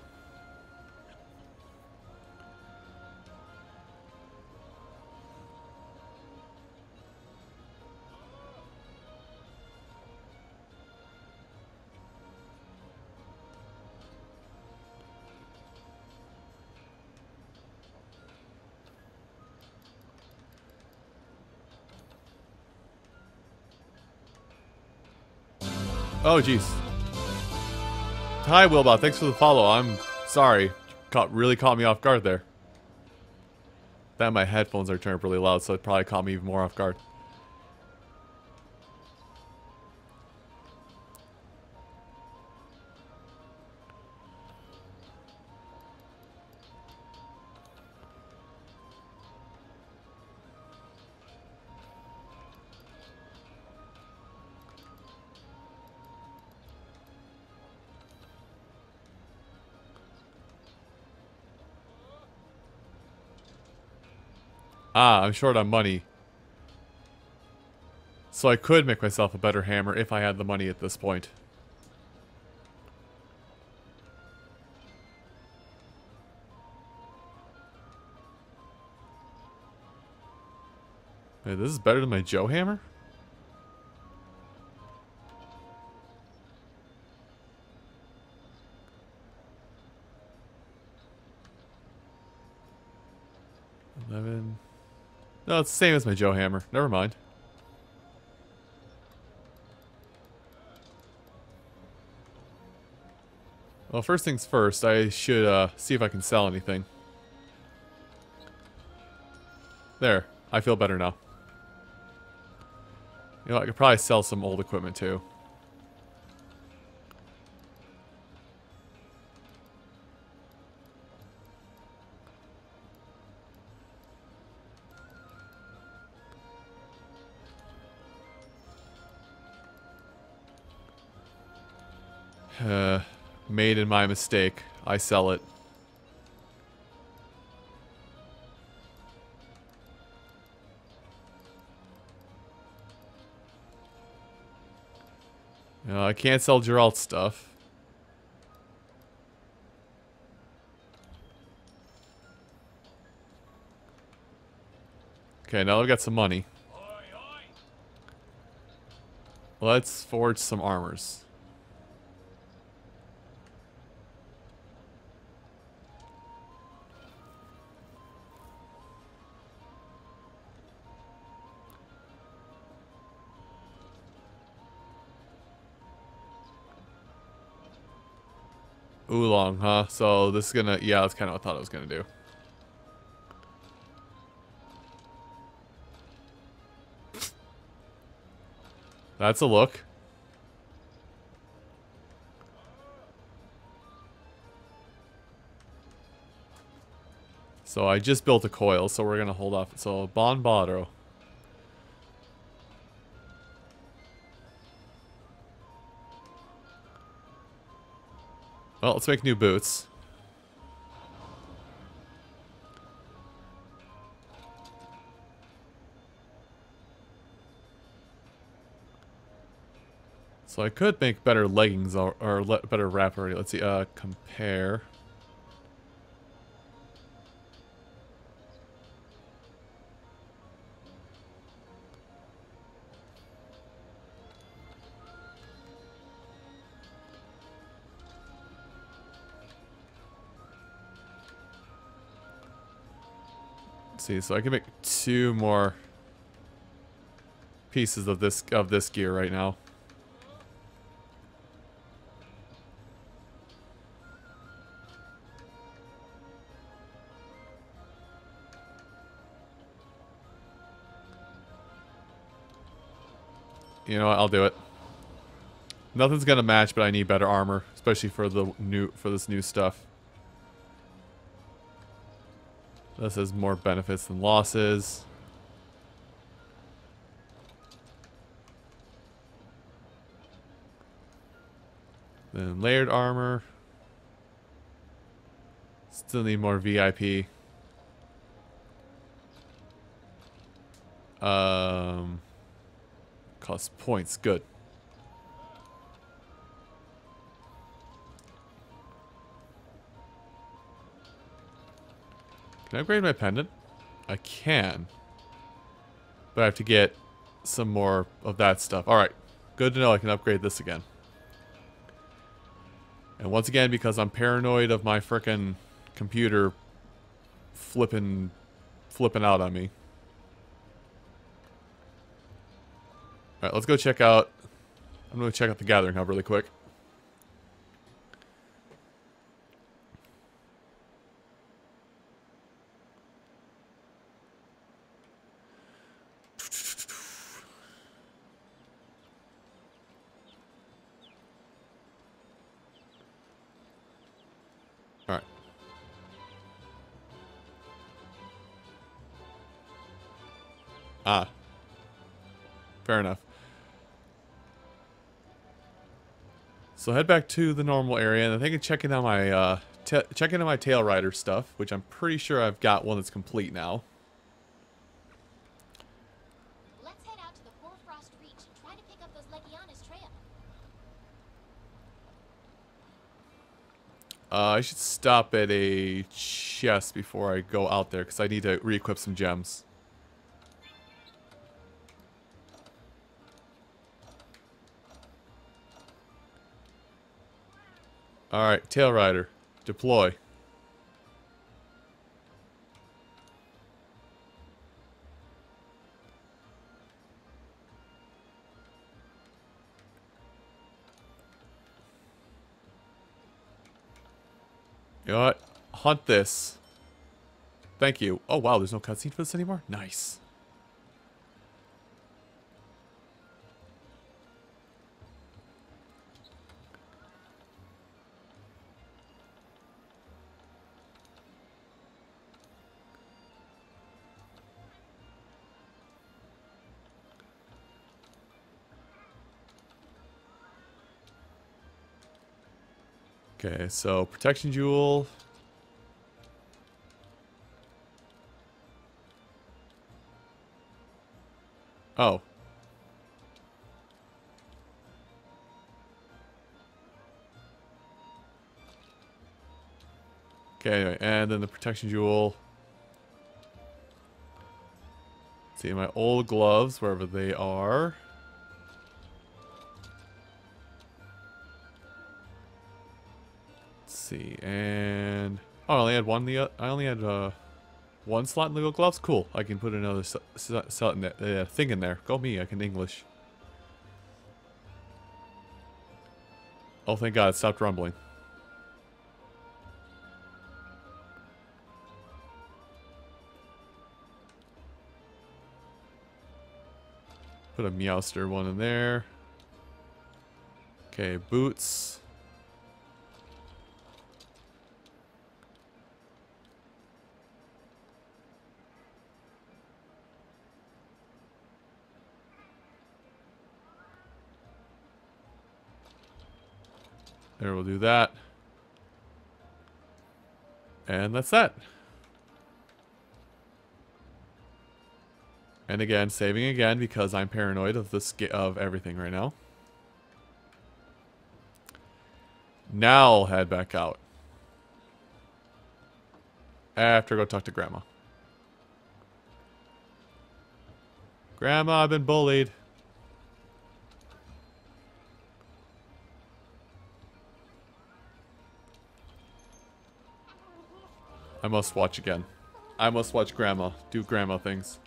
Oh, jeez. Hi, Wilbot. Thanks for the follow. I'm sorry. Caught, really caught me off guard there. That my headphones are turned up really loud, so it probably caught me even more off guard. Ah, I'm short on money. So I could make myself a better hammer if I had the money at this point. Hey, this is better than my Joe hammer? Eleven... No, it's the same as my Joe hammer. Never mind. Well, first things first, I should uh, see if I can sell anything. There. I feel better now. You know, I could probably sell some old equipment too. Uh, Made in my mistake. I sell it. No, I can't sell Geralt stuff. Okay, now I've got some money. Let's forge some armors. Oolong, huh? So this is gonna, yeah, that's kind of what I thought I was gonna do. That's a look. So I just built a coil, so we're gonna hold off. So Bon Bodro. Well, let's make new boots. So I could make better leggings or, or le better wrapper. Let's see, uh, compare. Let's see, so I can make two more pieces of this of this gear right now. You know what? I'll do it. Nothing's gonna match, but I need better armor, especially for the new for this new stuff. This has more benefits than losses. Then layered armor. Still need more V I P. Um, cost points. Good. Can I upgrade my pendant? I can. But I have to get some more of that stuff. Alright. Good to know I can upgrade this again. And once again, because I'm paranoid of my frickin' computer flipping, flipping out on me. Alright, let's go check out... I'm going to check out the Gathering Hub really quick. Alright. Ah. Fair enough. So head back to the normal area, and I think I'm checking out my uh, checking out my Tail Rider stuff, which I'm pretty sure I've got one that's complete now. Let's head out to the Hoarfrost Reach and try to pick up those Legiana's trail. Uh, I should stop at a chest before I go out there, because I need to re-equip some gems. Alright, Tail Rider. Deploy. You know what? Hunt this. Thank you. Oh wow, there's no cutscene for this anymore? Nice. Okay, so protection jewel. Oh. Okay, anyway, and then the protection jewel. Let's see, my old gloves, wherever they are. Let's see, and oh, I only had one. The I only had uh, one slot in the gold gloves. Cool. I can put another s s s uh, thing in there. Go me. I can English. Oh, thank God! It stopped rumbling. Put a Meowster one in there. Okay, boots. There, we'll do that. And that's that. And again, saving again because I'm paranoid of the of everything right now. Now I'll head back out. After I go talk to Grandma. Grandma, I've been bullied. I must watch again. I must watch Grandma do Grandma things.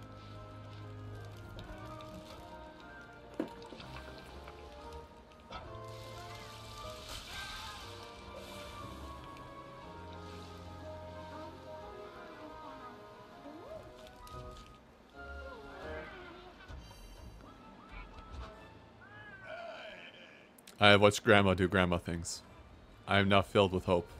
I have watched Grandma do Grandma things. I am now filled with hope.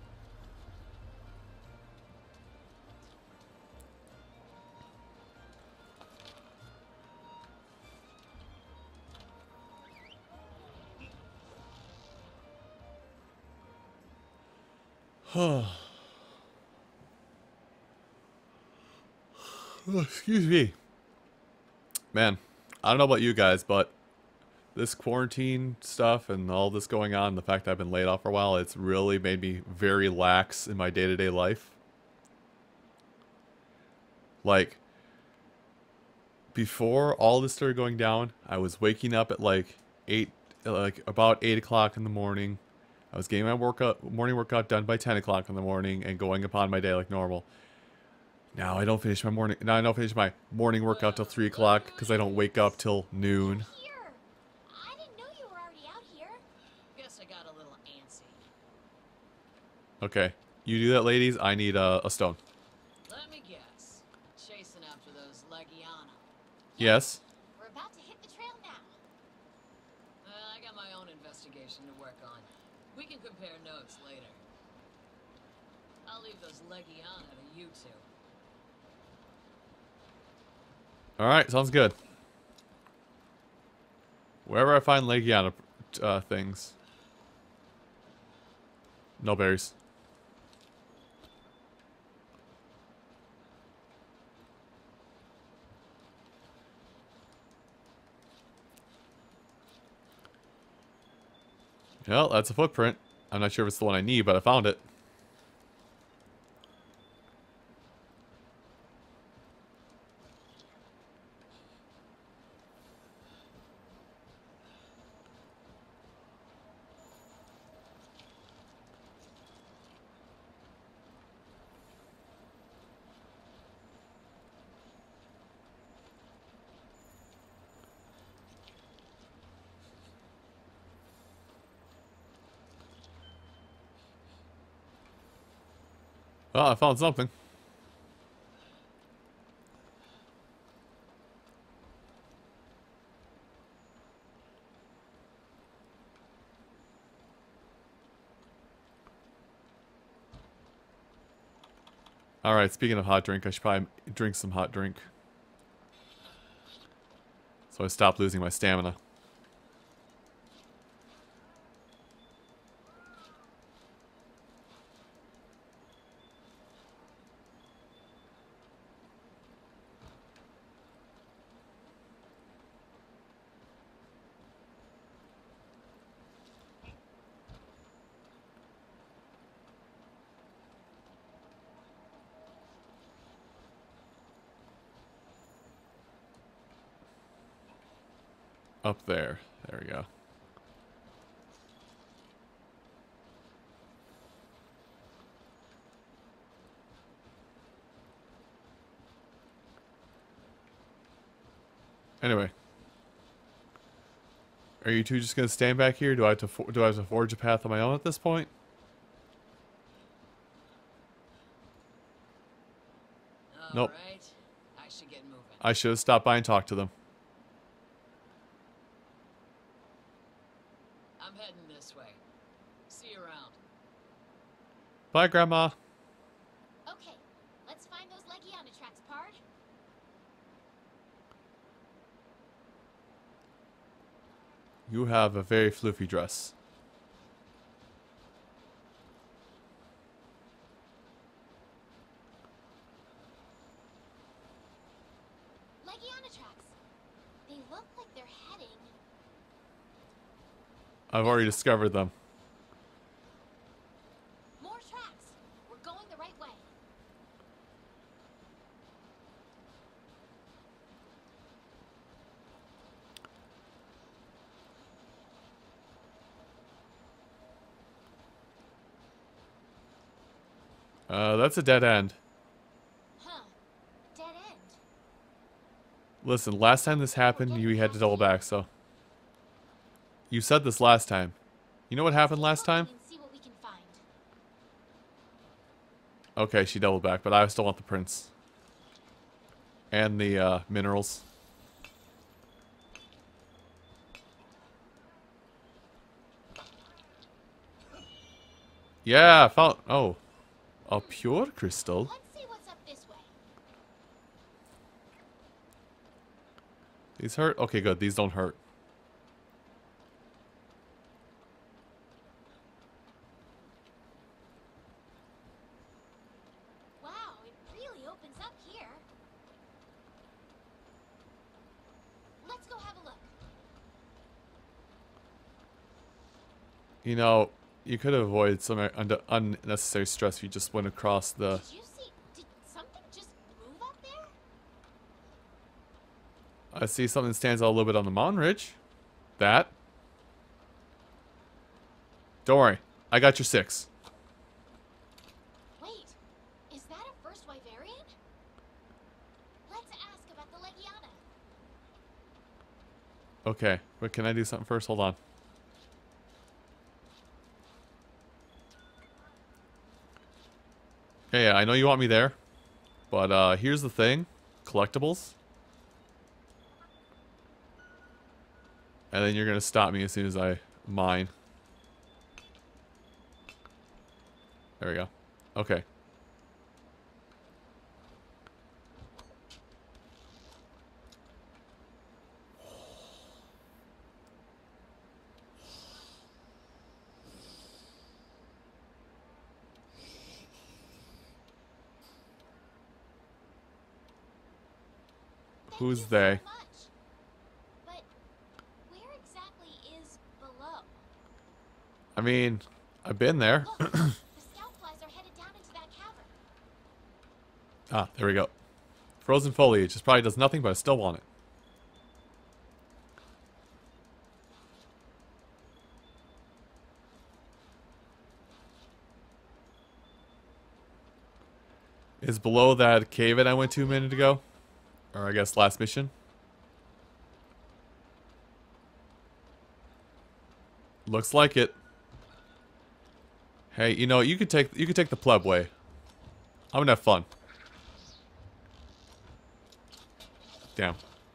Oh, excuse me. Man, I don't know about you guys, but this quarantine stuff and all this going on, the fact that I've been laid off for a while, it's really made me very lax in my day-to-day life. Like, before all this started going down, I was waking up at like eight, like about eight o'clock in the morning. I was getting my workout, morning workout done by ten o'clock in the morning and going upon my day like normal. Now I don't finish my morning. Now I don't finish my morning workout till three o'clock because I don't wake up till noon. Here. I didn't know you were already out here. Guess I got a little antsy. Okay, you do that, ladies. I need uh, a stone. Let me guess. Chasing after those Legiana. Yes. We're about to hit the trail now. Well, I got my own investigation to work on. We can compare notes later. I'll leave those Legiana to you two. Alright, sounds good. Wherever I find Legiana uh, things. No berries. Well, that's a footprint. I'm not sure if it's the one I need, but I found it. Well, I found something. Alright, speaking of hot drink, I should probably drink some hot drink. So I stop losing my stamina. Up there. There we go. Anyway. Are you two just gonna stand back here? Do I have to for do I have to forge a path on my own at this point? All Nope. right. I should get moving. I should have stopped by and talked to them. I'm heading this way. See you around. Bye, Grandma. Okay, let's find those Legiana tracks, Pard. You have a very floofy dress. Legiana tracks. They look like they're heading. I've already discovered them. More tracks. We're going the right way. Uh, that's a dead end. Huh. Dead end. Listen, last time this happened, you had to double back, so. You said this last time. You know what happened last time? And see what we can find. Okay, she doubled back, but I still want the prince. And the, uh, minerals. Yeah, I found... Oh. A pure crystal? Let's see what's up this way. These hurt? Okay, good. These don't hurt. Wow, it really opens up here. Let's go have a look. You know, you could have avoided some un unnecessary stress if you just went across the... Did you see? Did something just move up there? I see something stands out a little bit on the mountain ridge. That. Don't worry. I got your six. Wait, is that a first Wyverian? Let's ask about the Legiana. Okay, but can I do something first? Hold on. Yeah, yeah, I know you want me there. But uh, here's the thing. Collectibles. And then you're going to stop me as soon as I mine. There we go. Okay. Thank Who's you so they? much. But where exactly is below? I mean, I've been there. Look, the scout flies are headed down into that cavern. Ah, there we go. Frozen foliage. This probably does nothing, but I still want it. Is below that cave that I went to a minute ago? Or I guess last mission? Looks like it. Hey, you know, you could take you could take the pleb way. I'm gonna have fun. Damn.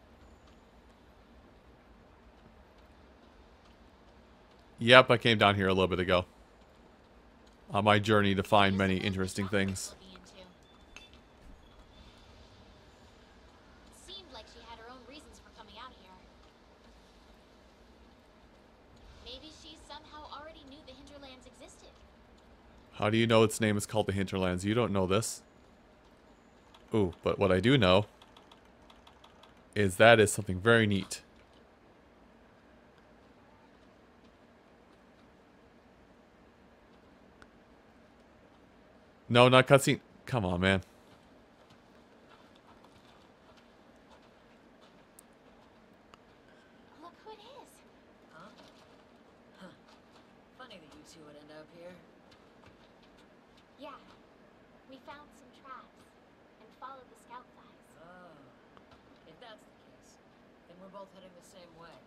Yep, I came down here a little bit ago. On my journey to find many interesting things. Looking into. It seemed like she had her own reasons for coming out here. Maybe she somehow already knew the Hinterlands existed. How do you know its name is called the Hinterlands? You don't know this. Ooh, but what I do know is that is something very neat. No, not cutscene. Come on, man. Look, who it is. Huh? Huh. Funny that you two would end up here. Yeah. We found some tracks and followed the scout flags. Oh. If that's the case, then we're both heading the same way.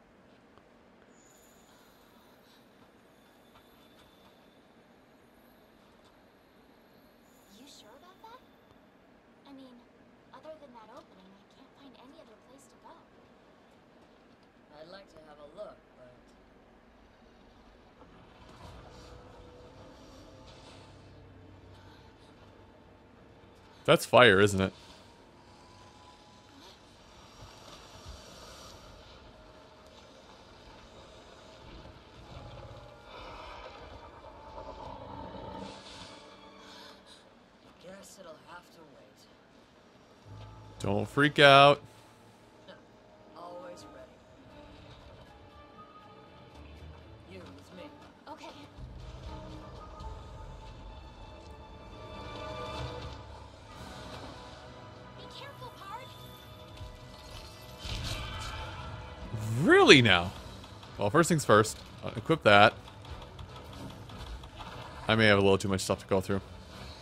You sure about that? I mean, other than that opening, I can't find any other place to go. I'd like to have a look, but... That's fire, isn't it? Guess it'll have to wait. Don't freak out. Always ready. You, it's me. Okay. Be careful, Pard. Really now? Well, first things first. I'll equip that. I may have a little too much stuff to go through.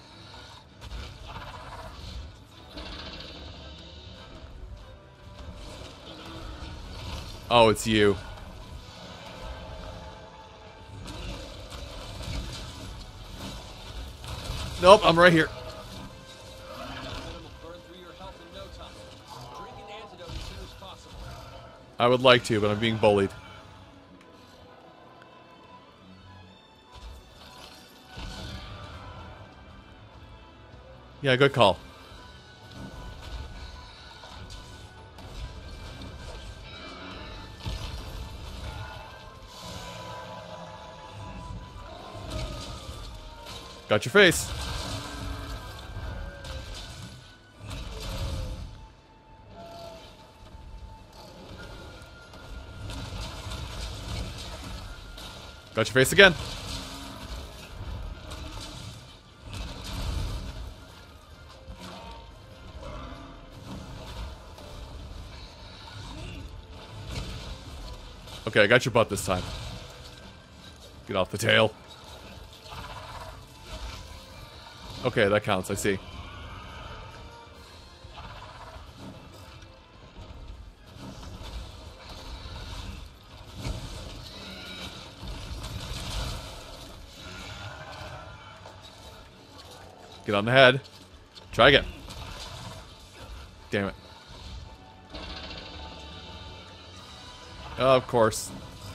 Oh, it's you. Nope, I'm right here. I would like to, but I'm being bullied. Yeah, good call. Got your face. Got your face again. Okay, I got your butt this time. Get off the tail. Okay, that counts, I see. Get on the head. Try again. Damn it. Of course.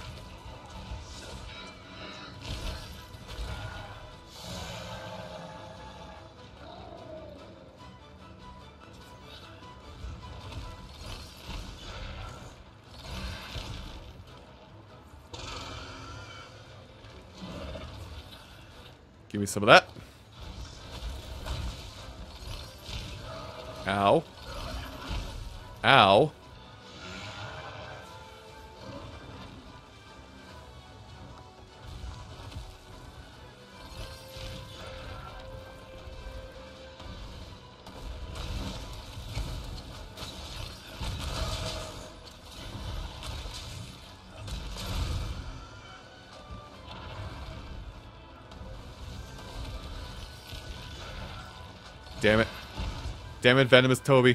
Give me some of that. Ow. Ow. Damn it. Damn it, Venomous Toby.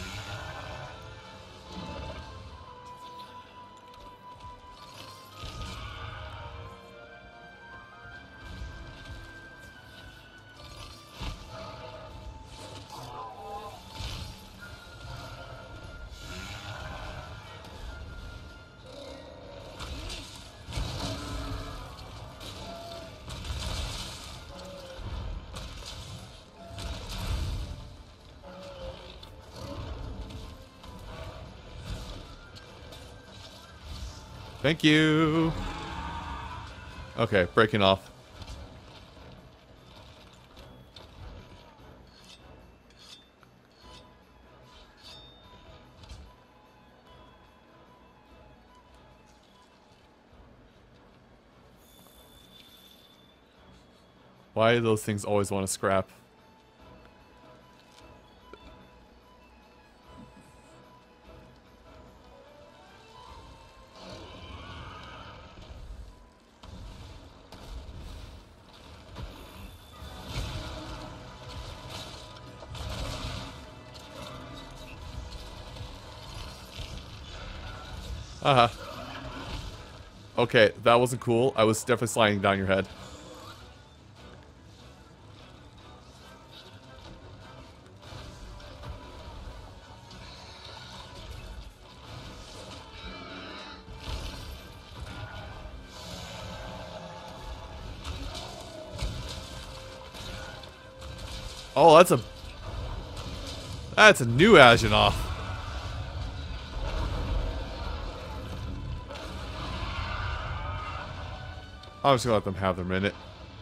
Thank you. Okay, breaking off. Why do those things always want to scrap? Uh-huh. Okay, that wasn't cool. I was definitely sliding down your head. Oh, that's a... That's a new Ashenov. I'm just gonna let them have their minute.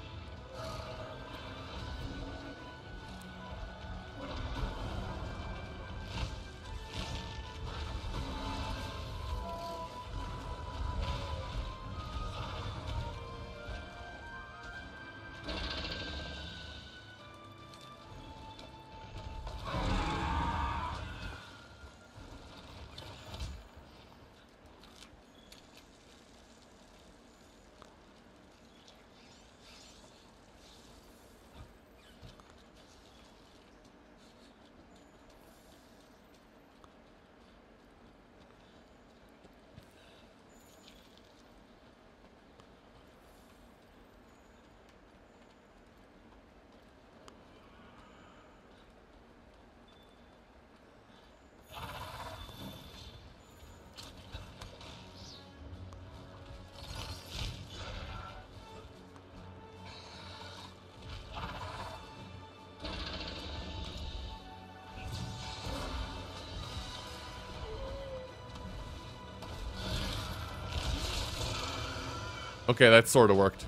Okay, that sort of worked.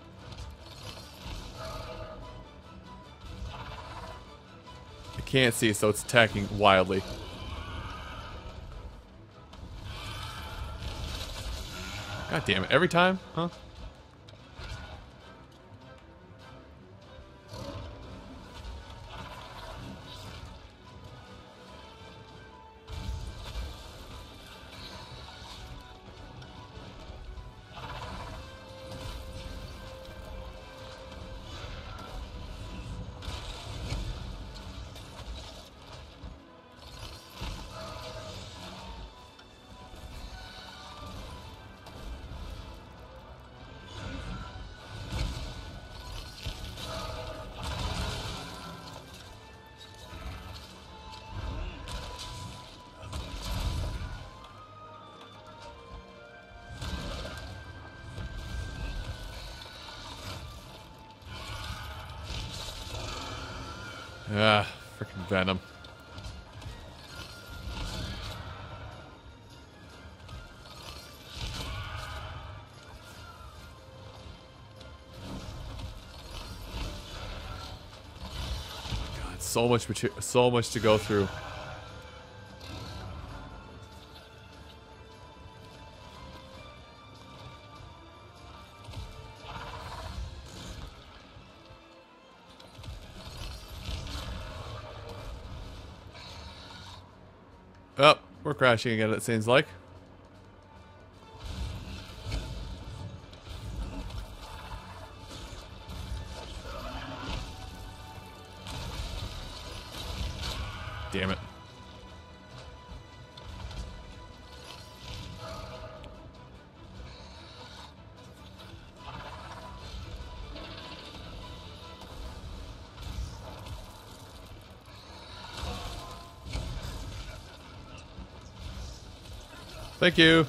I can't see, so it's attacking wildly. God damn it, every time? Huh? Ah, freaking Venom. God, so much material, so much to go through. Oh, we're crashing again, it seems like. Damn it. Thank you.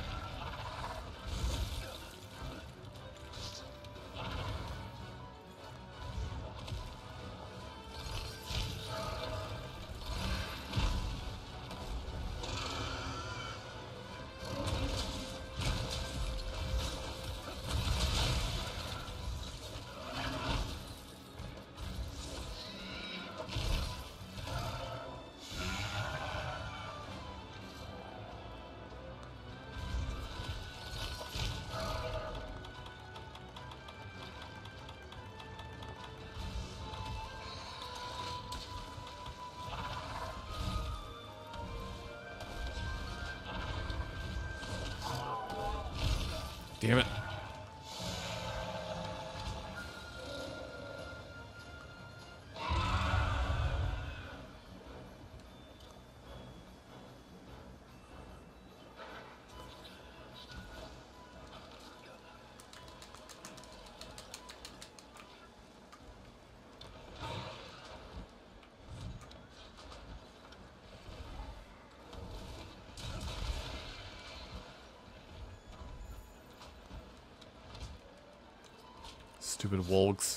Damn it. Stupid Wolgs.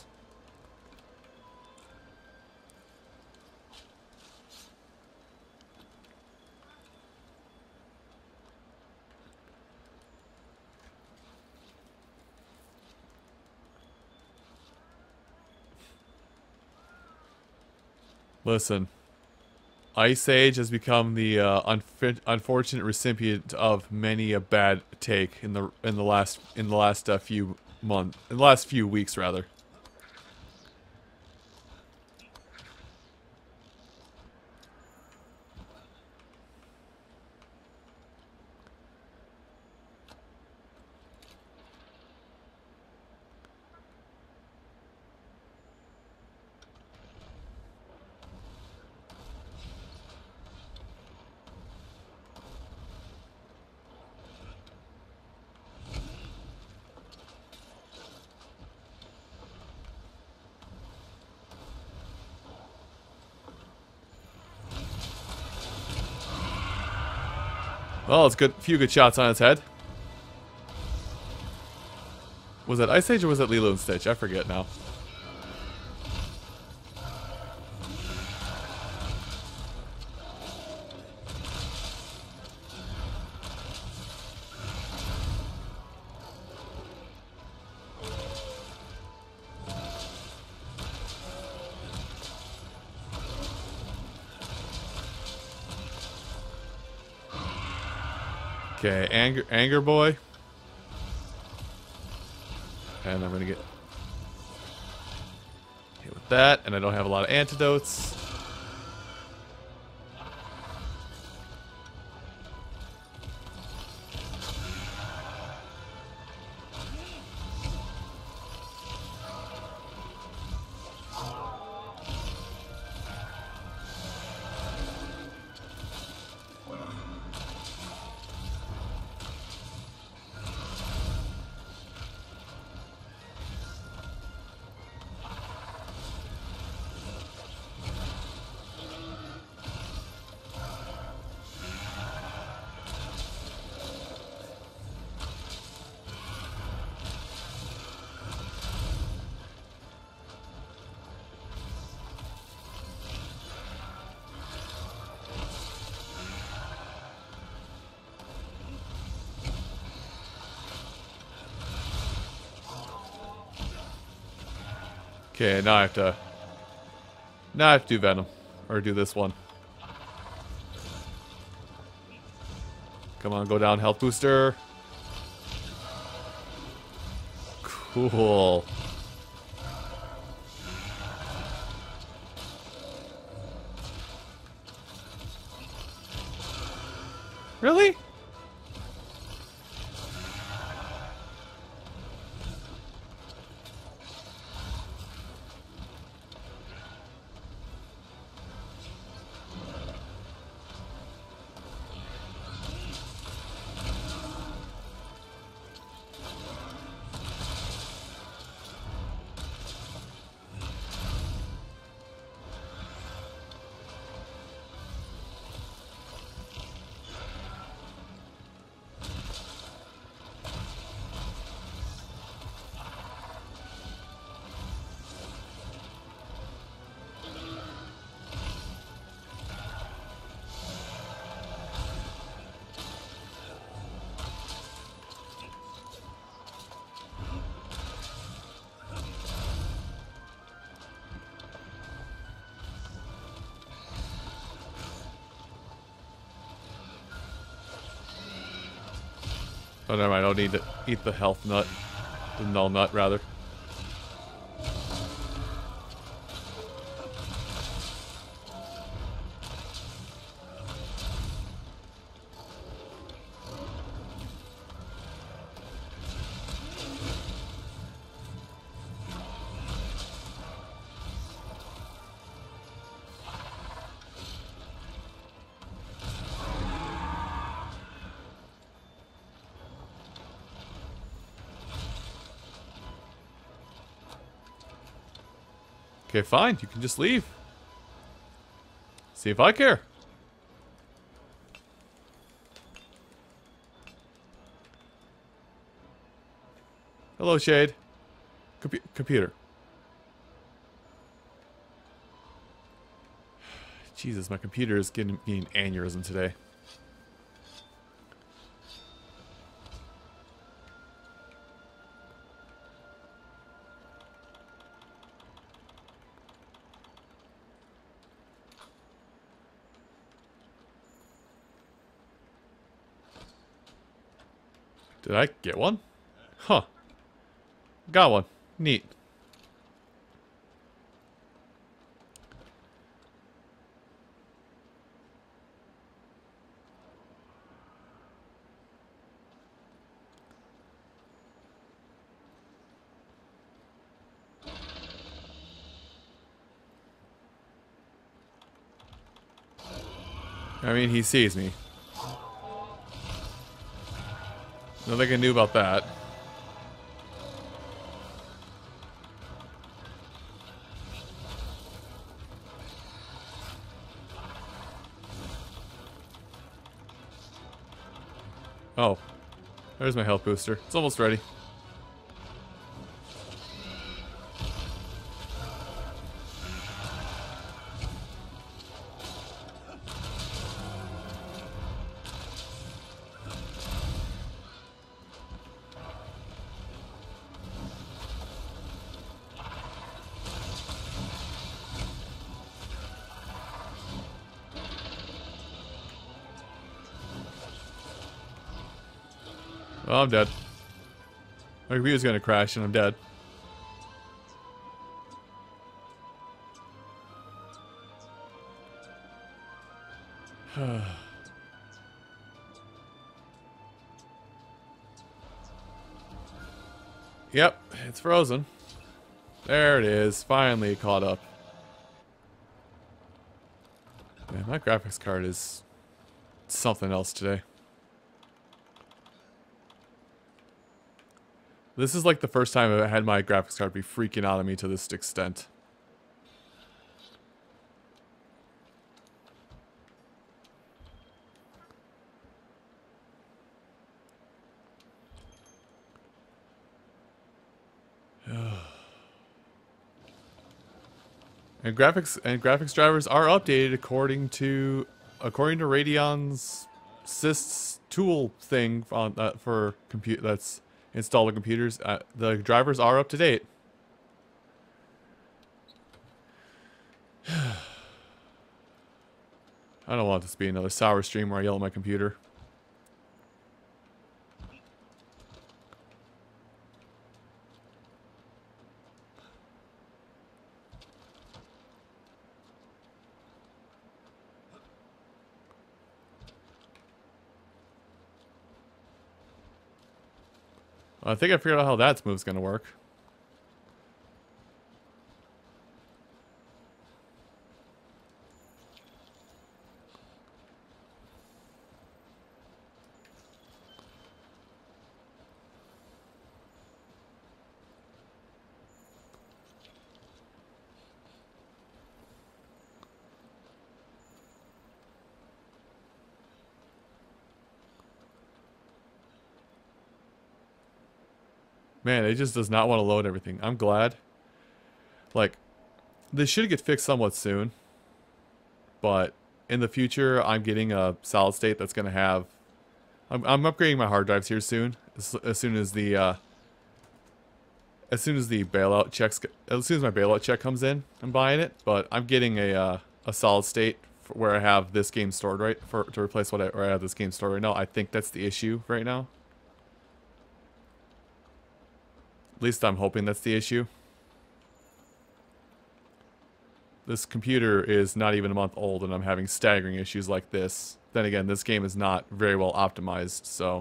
Listen, Ice Age has become the uh, unf unfortunate recipient of many a bad take in the in the last in the last uh, few months, in the last few weeks rather. Well, it's good. Few good shots on his head. Was that Ice Age or was it Lilo and Stitch? I forget now. Okay, anger, anger boy, and I'm gonna get hit with that, and I don't have a lot of antidotes. Okay, now I have to... Now I have to do Venom. Or do this one. Come on, go down, health booster. Cool. Really? Oh, never mind. I don't need to eat the health nut. The null nut, rather. Okay, fine. You can just leave. See if I care. Hello, Shade. Compu computer. Jesus, my computer is getting me an aneurysm today. Did I get one? Huh. Got one. Neat. I mean, he sees me. Nothing I can do about that. Oh. There's my health booster. It's almost ready. Oh, I'm dead. My computer's gonna crash and I'm dead. Yep, it's frozen. There it is. Finally caught up. Man, my graphics card is something else today. This is like the first time I've had my graphics card be freaking out on me to this extent. And graphics and graphics drivers are updated according to according to Radeon's S I S tool thing on uh, for compute that's installed on computers. Uh, the drivers are up to date. I don't want this to be another sour stream where I yell at my computer. I think I figured out how that move's gonna work. Man, it just does not want to load everything. I'm glad. Like, this should get fixed somewhat soon. But in the future, I'm getting a solid state that's going to have... I'm, I'm upgrading my hard drives here soon. As, as soon as the... Uh, as soon as the bailout checks... As soon as my bailout check comes in, I'm buying it. But I'm getting a uh, a solid state for where I have this game stored right... For, to replace what I, where I have this game stored right now. I think that's the issue right now. At least I'm hoping that's the issue. This computer is not even a month old and I'm having staggering issues like this. Then again, this game is not very well optimized, so...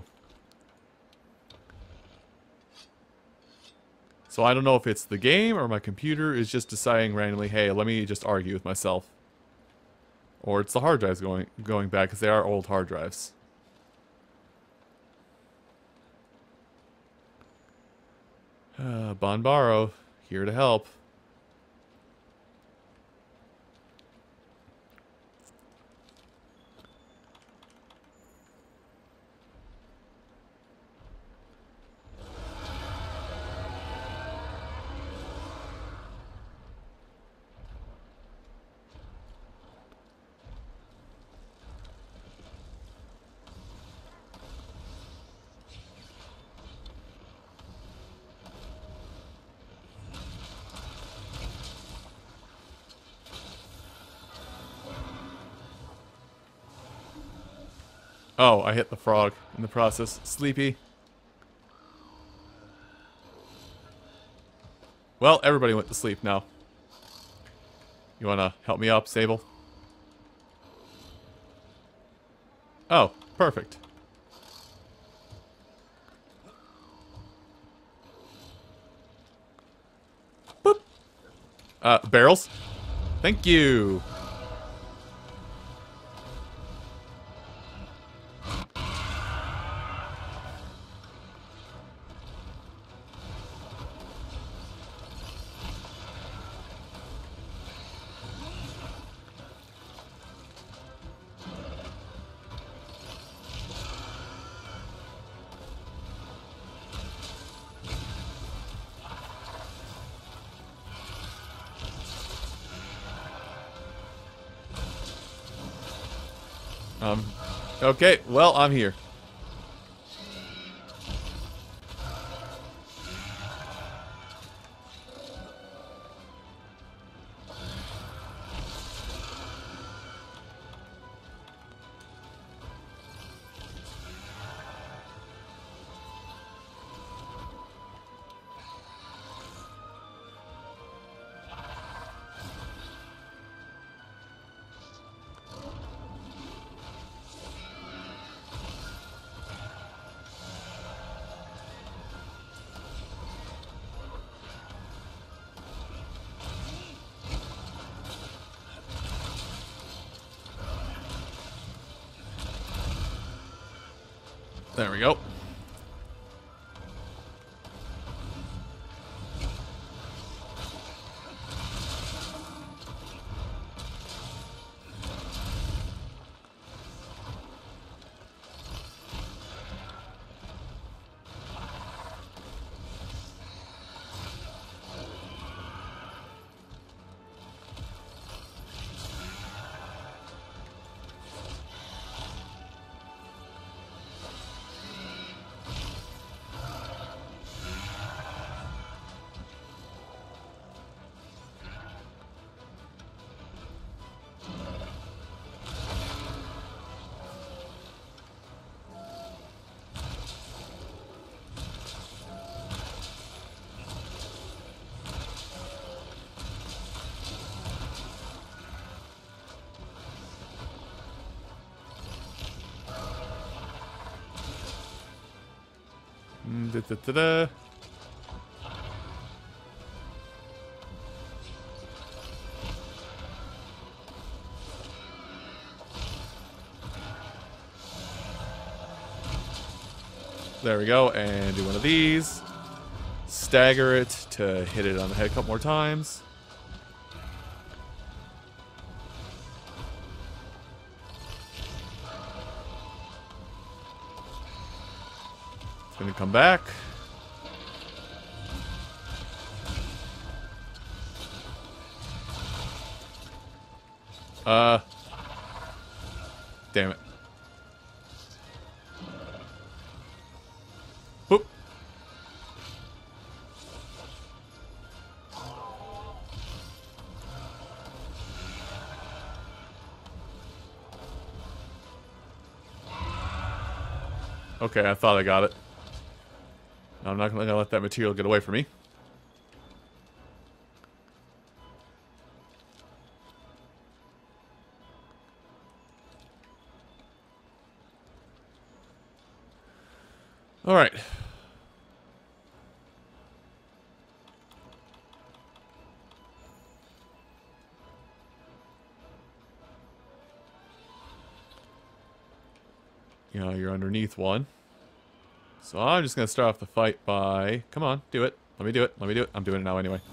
So I don't know if it's the game or my computer is just deciding randomly, hey, let me just argue with myself. Or it's the hard drives going, going bad because they are old hard drives. Uh, Bonbaro, here to help. Oh, I hit the frog in the process. Sleepy. Well, everybody went to sleep now. You wanna help me up, Sable? Oh, perfect. Boop. Uh, barrels? Thank you. Um, okay, well, I'm here. There we go. Mm, da, da, da, da. There we go, and do one of these. Stagger it to hit it on the head a couple more times. It's gonna come back. Uh. Damn it. Boop. Okay, I thought I got it. I'm not gonna let that material get away from me. All right. You know, you're underneath one. So I'm just going to start off the fight by... Come on, do it. Let me do it. Let me do it. I'm doing it now anyway.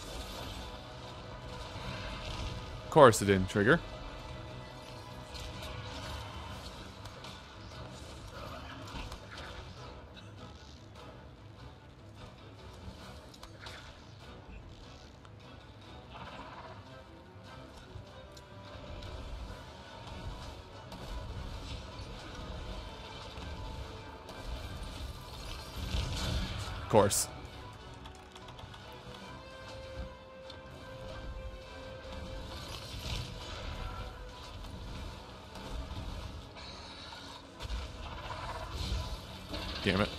Of course it didn't trigger. Of course. Damn it.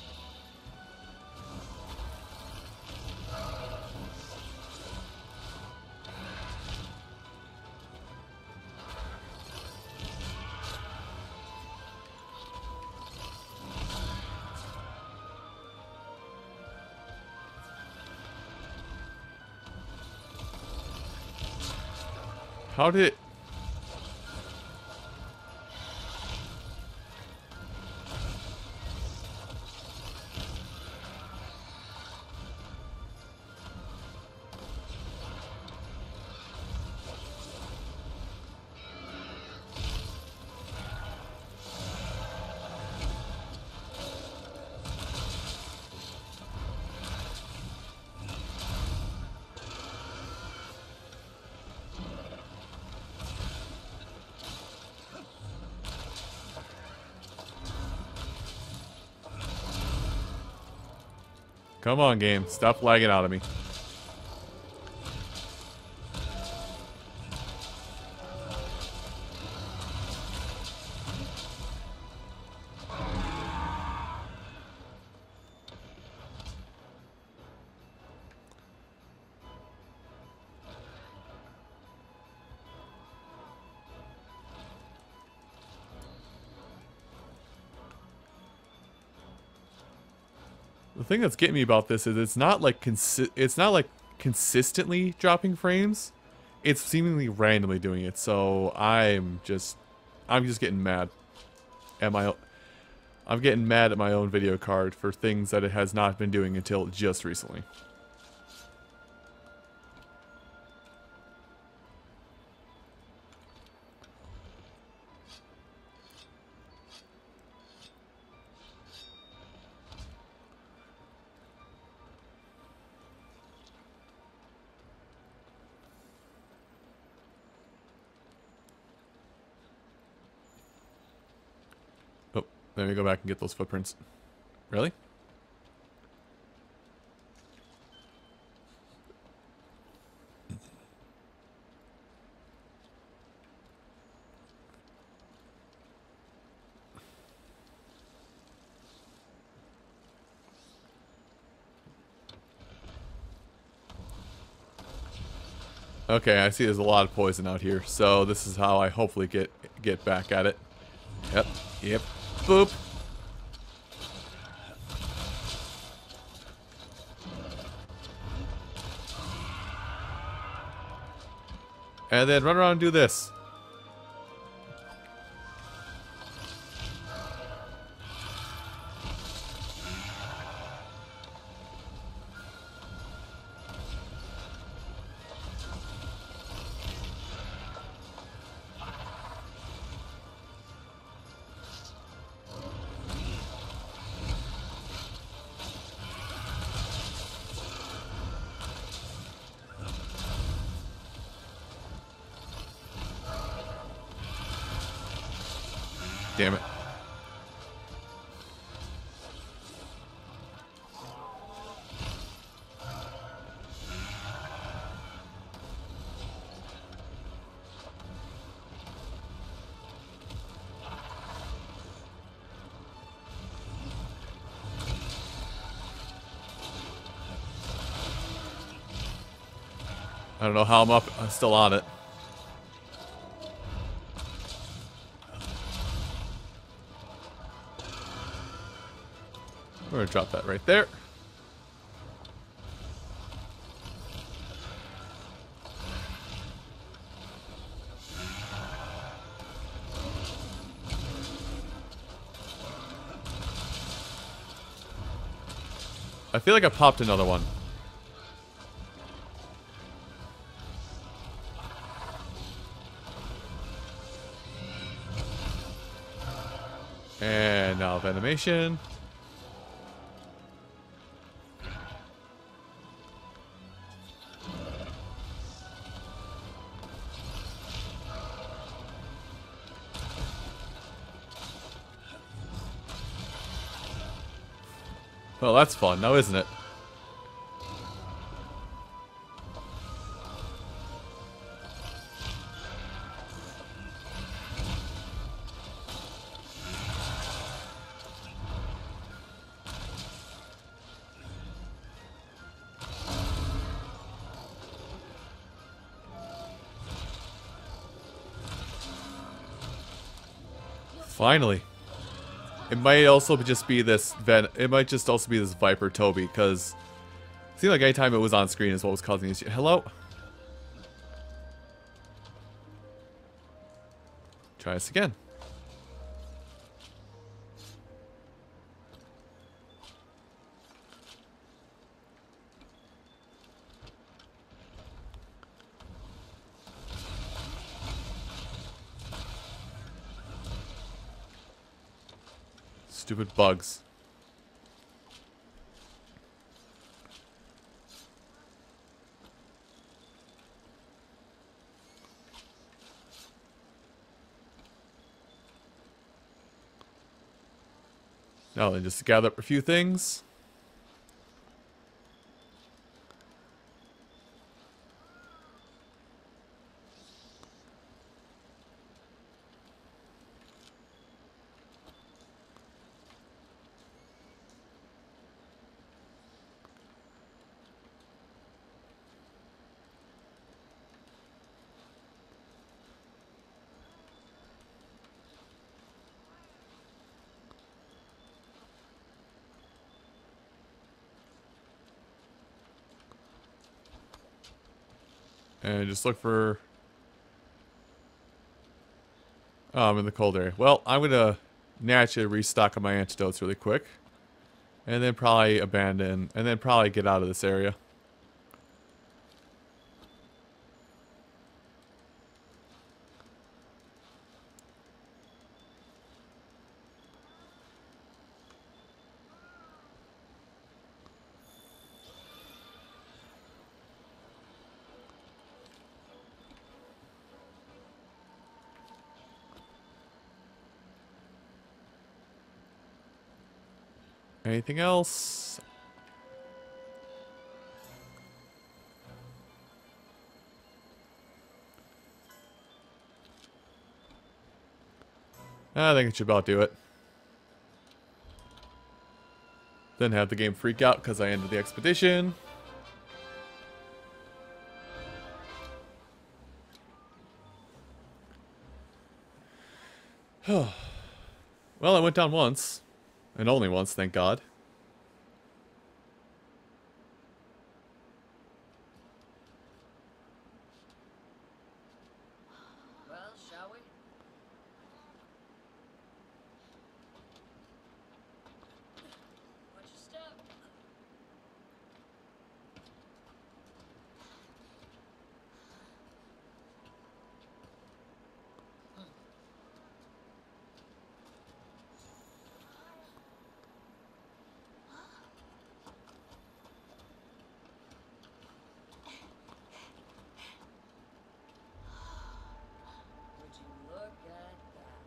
How did it... Come on, game. Stop lagging out of me. The thing that's getting me about this is it's not like consi it's not like consistently dropping frames. It's seemingly randomly doing it. So I'm just I'm just getting mad at my I'm getting mad at my own video card for things that it has not been doing until just recently. Let me go back and get those footprints. Really? Okay, I see there's a lot of poison out here, so this is how I hopefully get get back at it. Yep, yep. Boop. And then run around and do this. Damn it. I don't know how I'm up, I'm still on it. We're gonna drop that right there. I feel like I popped another one. And now Venomation. Well, that's fun now, isn't it? Finally. It might also just be this Ven it might just also be this Viper Toby, because it seemed like anytime it was on screen is what was causing these. Hello? Try this again. Stupid bugs. Now then, just to gather up a few things. And just look for... Oh, I'm in the cold area. Well, I'm going to naturally restock on my antidotes really quick. And then probably abandon. And then probably get out of this area. Anything else? I think it should about do it. Then have the game freak out because I ended the expedition. Well, I went down once. And only once, thank God. Well, shall we? Watch your step. Would you look at that?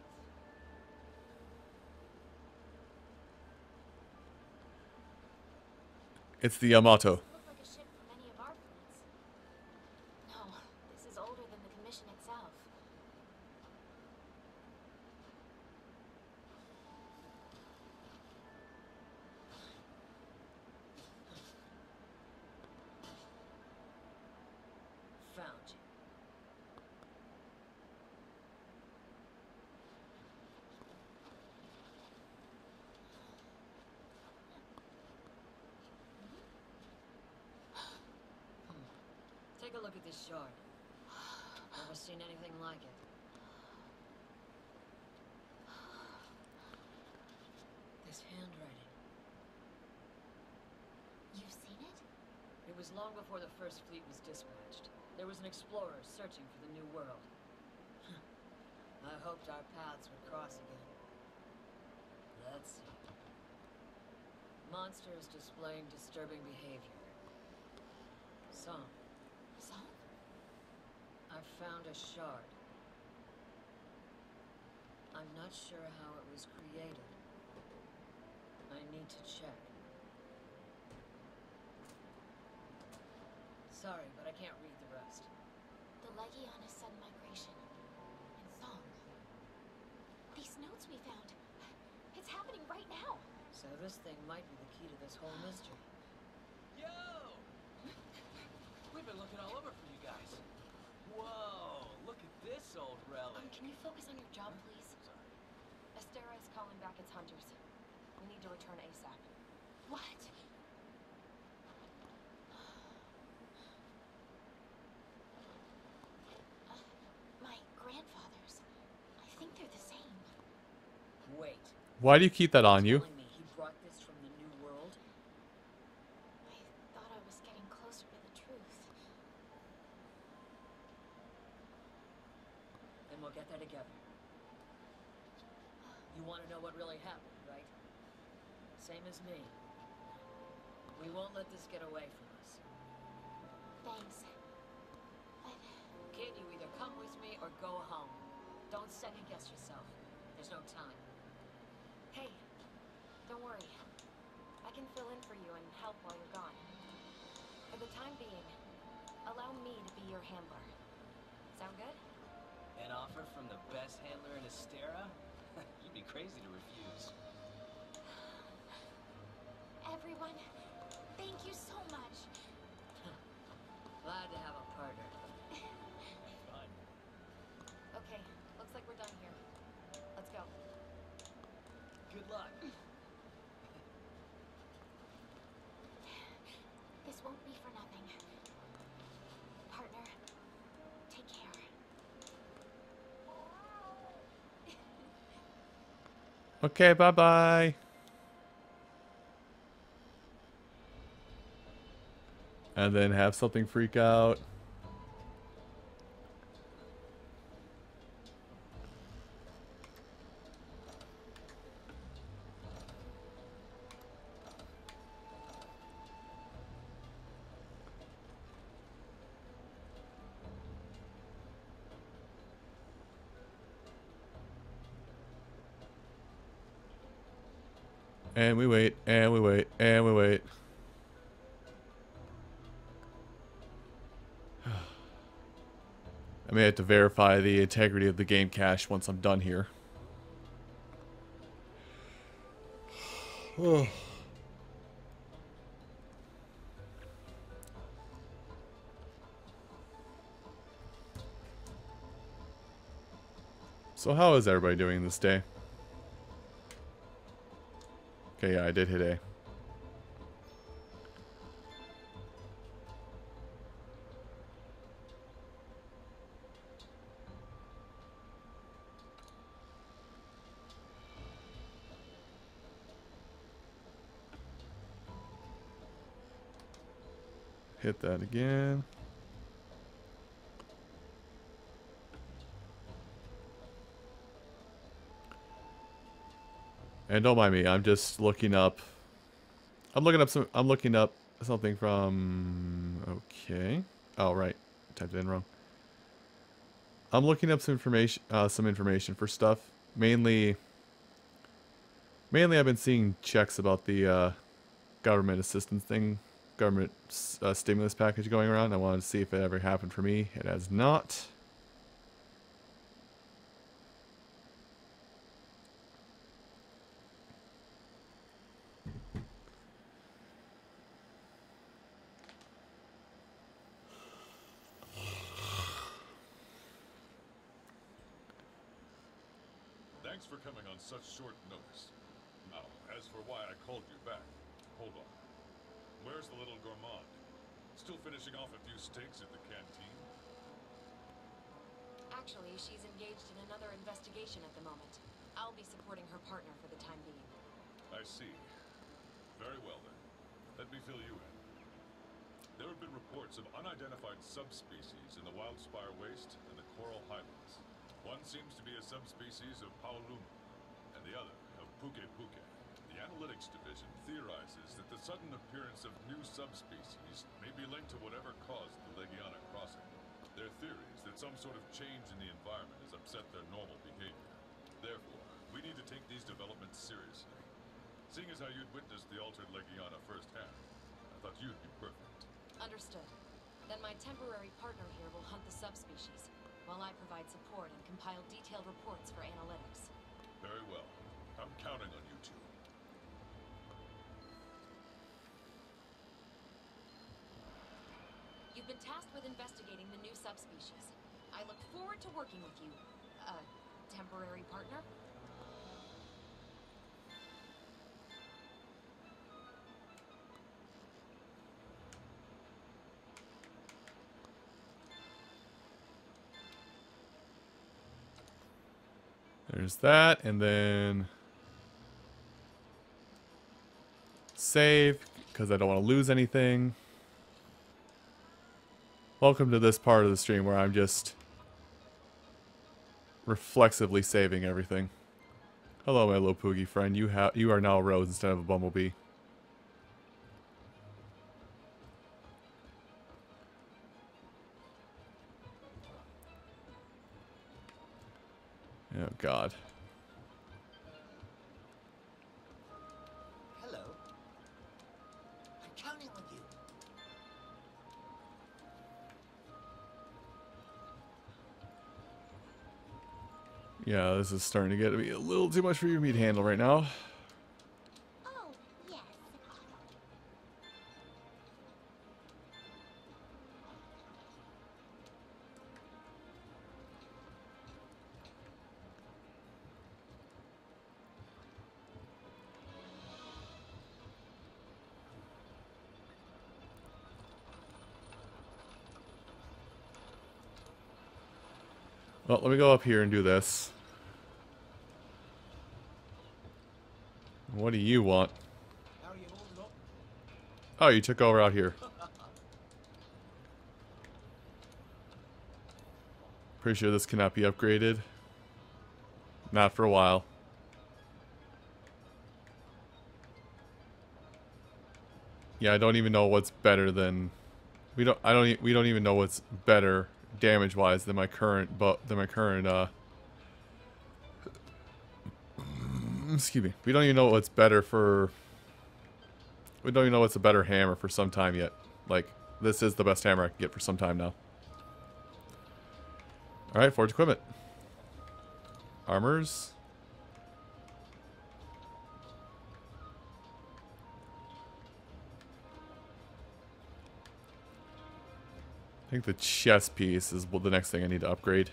It's the Yamato. Look like a ship from any of our fleets. No, this is older than the commission itself. Found you. Take a look at this shard. Never seen anything like it. This handwriting. You've seen it? It was long before the first fleet was dispatched. There was an explorer searching for the new world. I hoped our paths would cross again. Let's see. Monsters displaying disturbing behavior. Some. Some? I found a shard. I'm not sure how it was created. I need to check. Sorry, but I can't read the rest. The Legion is sudden migration. And Song. These notes we found. It's happening right now. So this thing might be the key to this whole mystery. Yo! We've been looking all over for you guys. Whoa, look at this old relic. Um, can you focus on your job, please? Sorry. As Astera is calling back its hunters. We need to return ASAP. What? Uh, my grandfather's. I think they're the same. Wait. Why do you keep that on you? Telling me he brought this from the New World? I thought I was getting closer to the truth. Then we'll get there together. You want to know what really happened, right? Same as me. We won't let this get away from us. Thanks. But Kid, you either come with me or go home. Don't second guess yourself. There's no time. hey, don't worry. I can fill in for you and help while you're gone. For the time being, allow me to be your handler. Sound good? An offer from the best handler in Astera? You'd be crazy to refuse. Everyone, thank you so much. Glad to have a partner. Fun. Okay, looks like we're done here. Let's go. Good luck. This won't be for nothing. Partner, take care. Okay, bye-bye. And then have something freak out. And we wait, and we wait, and we wait. I may have to verify the integrity of the game cache once I'm done here. So how is everybody doing this day? Okay, yeah, I did hit A. Hit that again. And don't mind me, I'm just looking up. I'm looking up some. I'm looking up something from. Okay. Oh right, typed it in wrong. I'm looking up some information. Uh, some information for stuff. Mainly. Mainly, I've been seeing checks about the uh, government assistance thing, government uh, stimulus package going around. I wanted to see if it ever happened for me. It has not. Thanks for coming on such short notice. Now, as for why I called you back, hold on. Where's the little gourmand? Still finishing off a few steaks at the canteen? Actually, she's engaged in another investigation at the moment. I'll be supporting her partner for the time being. I see. Very well then. Let me fill you in. There have been reports of unidentified subspecies in the Wildspire Waste and the Coral Highlands. One seems to be a subspecies of Paoluma, and the other of Puke Puke. The Analytics Division theorizes that the sudden appearance of new subspecies may be linked to whatever caused the Legiana crossing. Their theory is that some sort of change in the environment has upset their normal behavior. Therefore, we need to take these developments seriously. Seeing as how you'd witnessed the altered Legiana firsthand, I thought you'd be perfect. Understood. Then my temporary partner here will hunt the subspecies, while I provide support and compile detailed reports for analytics. Very well. I'm counting on you two. You've been tasked with investigating the new subspecies. I look forward to working with you, uh, temporary partner. There's that, and then save, because I don't want to lose anything. Welcome to this part of the stream where I'm just reflexively saving everything. Hello, my little Poogie friend. You have you are now a rose instead of a bumblebee. Oh God. Hello. I'm counting on you. Yeah, this is starting to get to be a little too much for you for me to handle right now. Oh, yes. Well, let me go up here and do this. What do you want? How are you holding up? Oh, you took over out here. Pretty sure this cannot be upgraded. Not for a while. Yeah, I don't even know what's better than we don't I don't e- we don't even know what's better damage wise than my current but than my current uh excuse me. We don't even know what's better for we don't even know what's a better hammer for some time yet. Like, this is the best hammer I can get for some time now. Alright, forge equipment. Armors. I think the chest piece is the next thing I need to upgrade.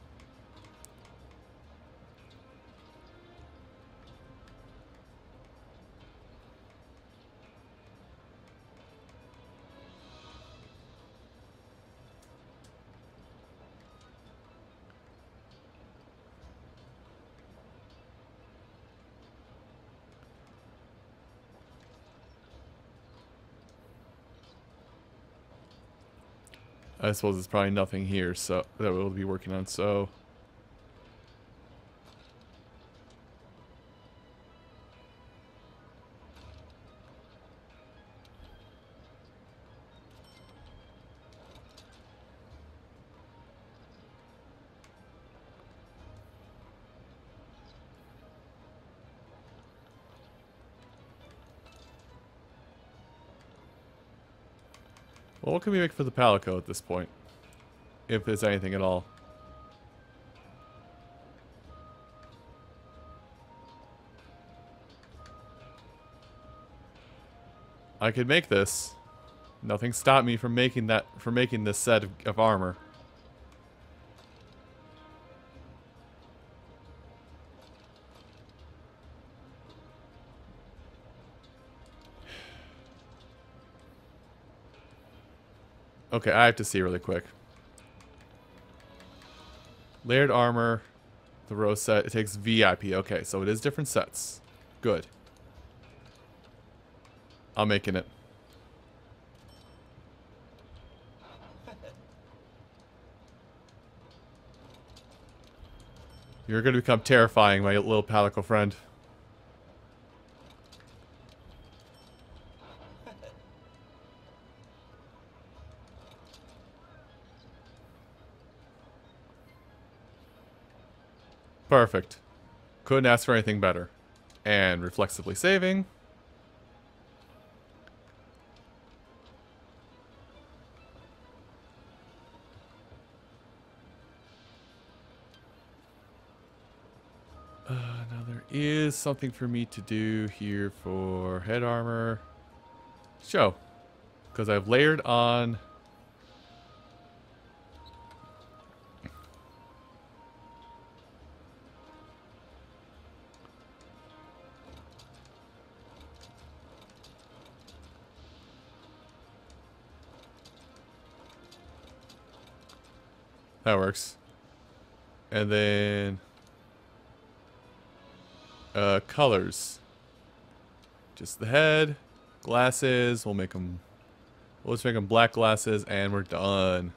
I suppose there's probably nothing here so that we'll be working on, so well, what can we make for the Palico at this point? If there's anything at all. I could make this. Nothing stopped me from making that from making this set of, of armor. Okay, I have to see really quick. Layered armor, the rose set, it takes V I P. Okay, so it is different sets. Good. I'm making it. You're going to become terrifying, my little Palico friend. Perfect. Couldn't ask for anything better. And reflexively saving. Uh, now there is something for me to do here for head armor. Show. Because I've layered on... That works. And then... Uh, colors. Just the head. Glasses. We'll make them... We'll just make them black glasses and we're done.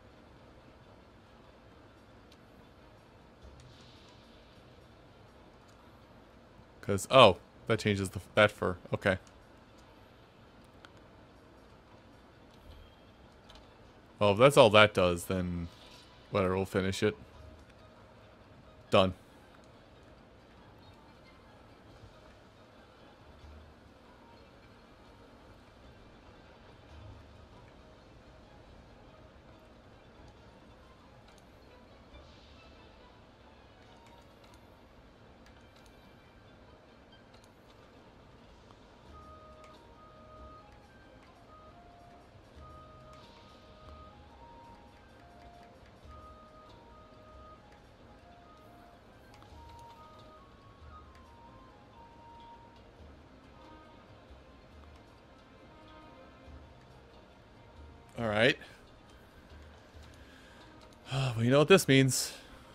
Because, oh, that changes the, that fur. Okay. Well, if that's all that does, then whatever, we'll finish it. Done. Alright. Well, you know what this means.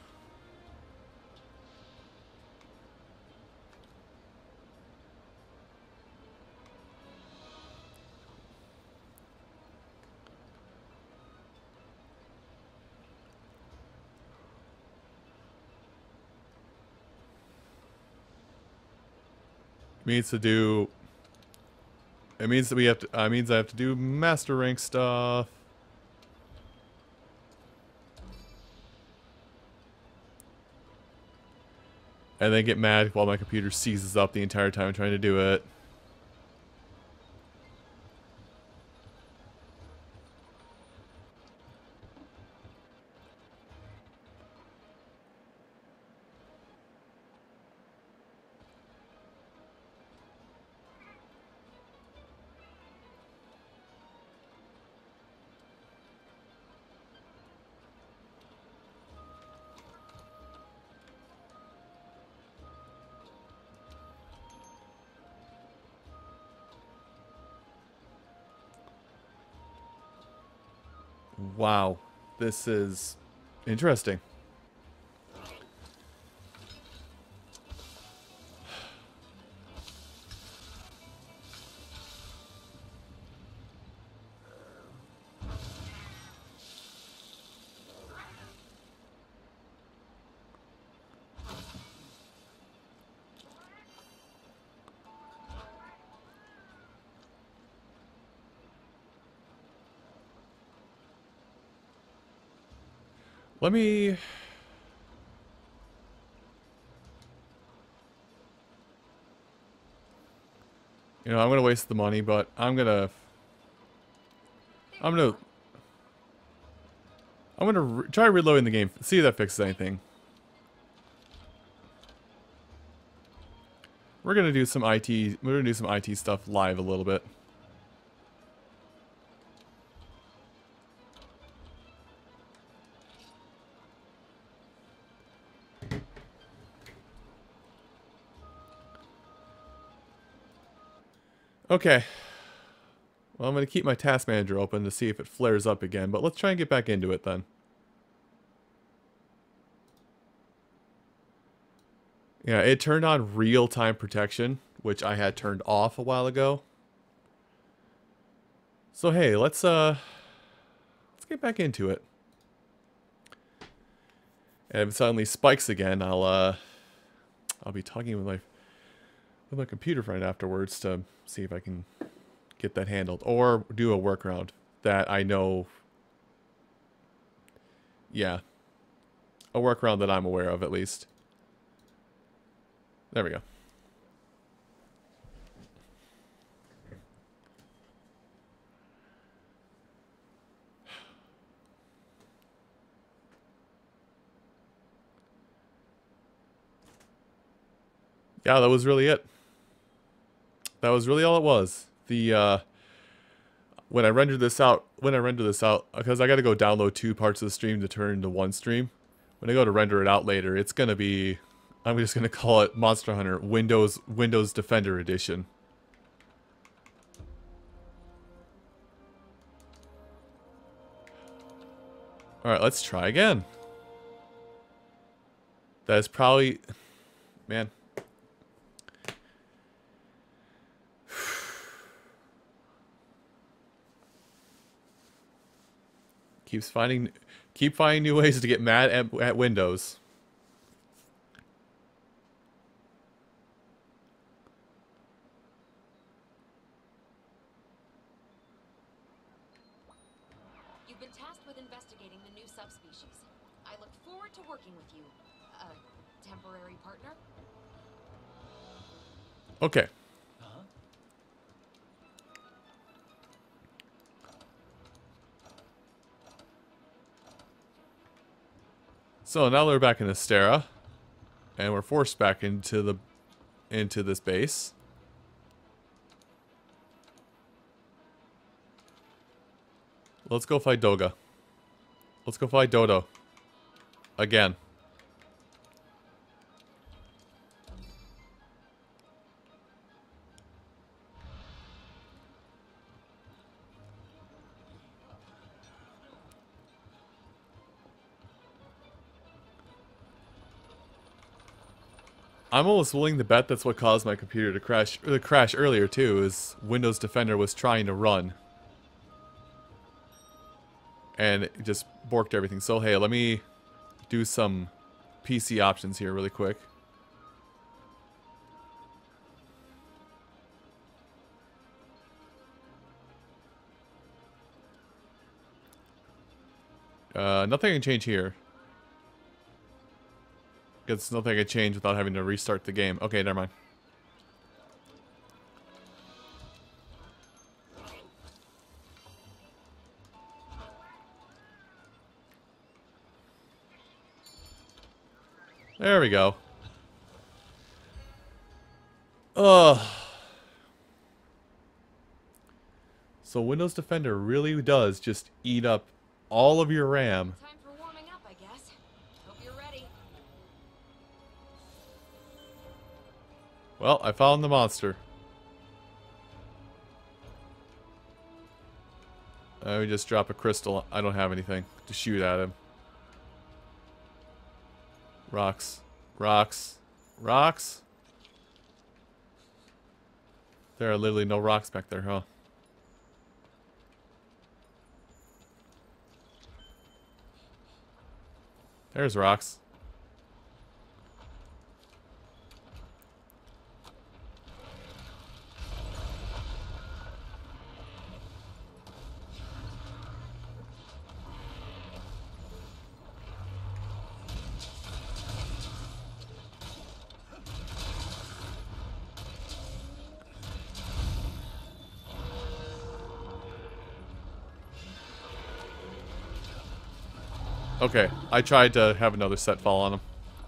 Means to do... It means that we have to... Uh, means I have to do master rank stuff. And then get mad while my computer seizes up the entire time trying to do it. Wow, this is interesting. Let me... You know, I'm gonna waste the money, but I'm gonna... I'm gonna... I'm gonna re try reloading the game, see if that fixes anything. We're gonna do some I T... We're gonna do some I T stuff live a little bit. Okay. Well, I'm going to keep my task manager open to see if it flares up again, but let's try and get back into it then. Yeah, it turned on real-time protection, which I had turned off a while ago. So hey, let's uh let's get back into it. And if it suddenly spikes again, I'll uh I'll be talking with my with my computer friend afterwards to see if I can get that handled. Or do a workaround that I know... Yeah. A workaround that I'm aware of, at least. There we go. Yeah, that was really it. That was really all it was. The, uh, when I render this out, when I render this out, because I got to go download two parts of the stream to turn into one stream. When I go to render it out later, it's going to be, I'm just going to call it Monster Hunter Windows, Windows Defender Edition. Alright, let's try again. That is probably, man, Keeps finding, keep finding new ways to get mad at, at Windows. You've been tasked with investigating the new subspecies. I look forward to working with you, uh, temporary partner. Okay. Huh? So now we're back in Astera, and we're forced back into the into this base. Let's go fight Doga. Let's go fight Dodo. Again. I'm almost willing to bet that's what caused my computer to crash, or to crash earlier too, is Windows Defender was trying to run. And it just borked everything. So hey, let me do some P C options here really quick. Uh, nothing can change here. Guess nothing can change without having to restart the game. Okay, never mind. There we go. Ugh. So Windows Defender really does just eat up all of your RAM. Time for warming up, I guess. Hope you're ready. Well, I found the monster. Let me just drop a crystal. I don't have anything to shoot at him. Rocks. Rocks. Rocks? There are literally no rocks back there, huh? There's rocks. Okay, I tried to have another set fall on him.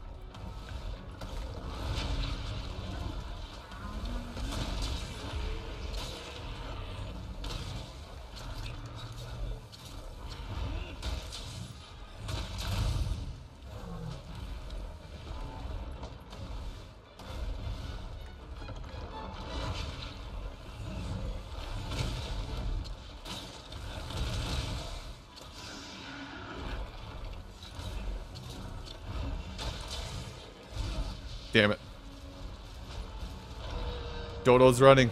Damn it. Dodo's running.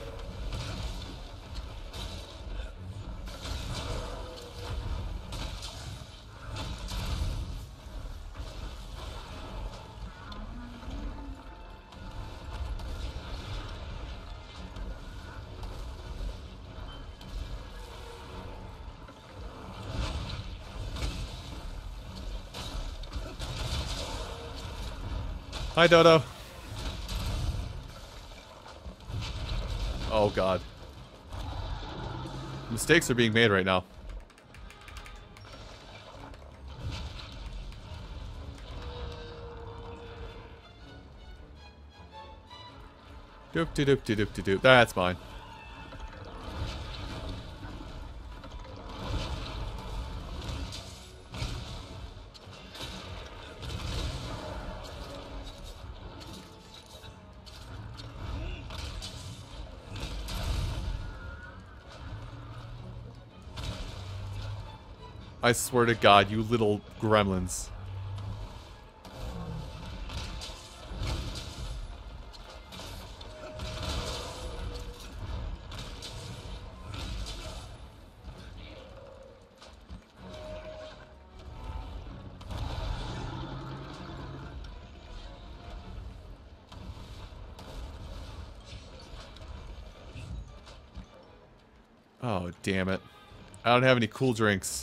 Hi, Dodo. Oh, God. Mistakes are being made right now. Doop de doop de doop de doop. That's mine. I swear to God, you little gremlins. Oh, damn it. I don't have any cool drinks.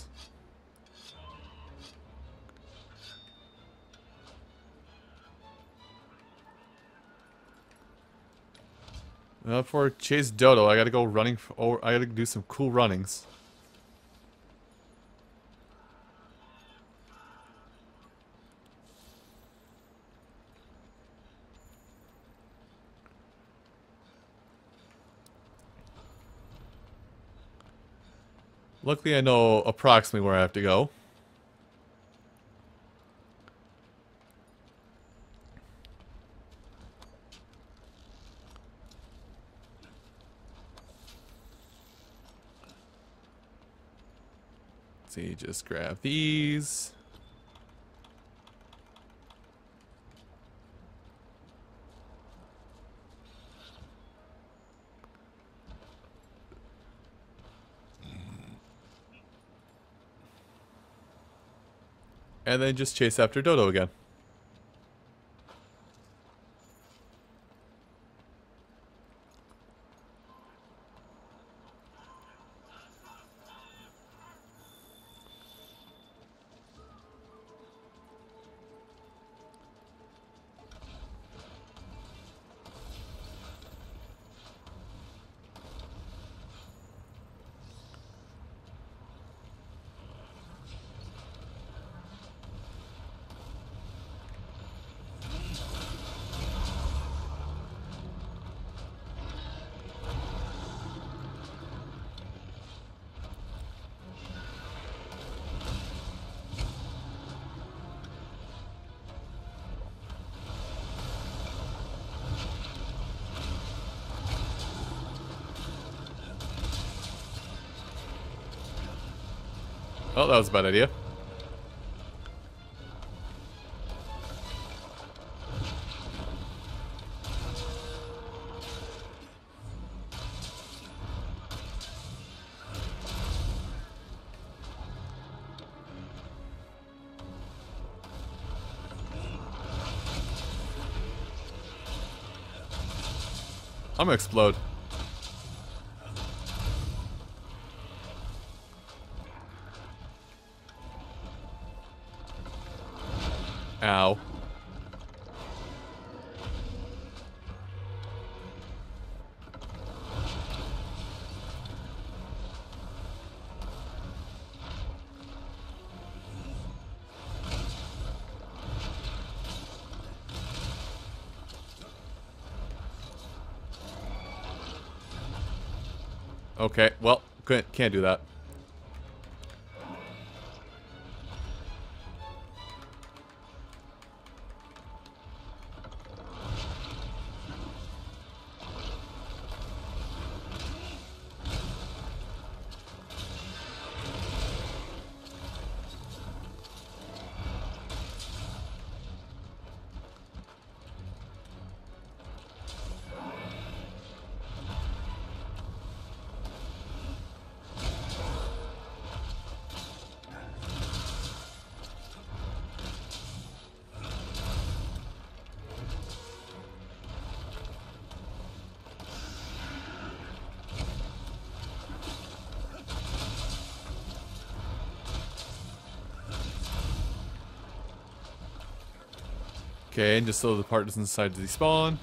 Well, for Chase Dodo, I gotta go running, for, or I gotta do some cool runnings. Luckily, I know approximately where I have to go. Let's see, just grab these. And then just chase after Dodo again. Oh, that was a bad idea. I'm gonna explode. Ow. Okay, well, couldn't, can't do that. Okay, and just so the part doesn't decide to despawn.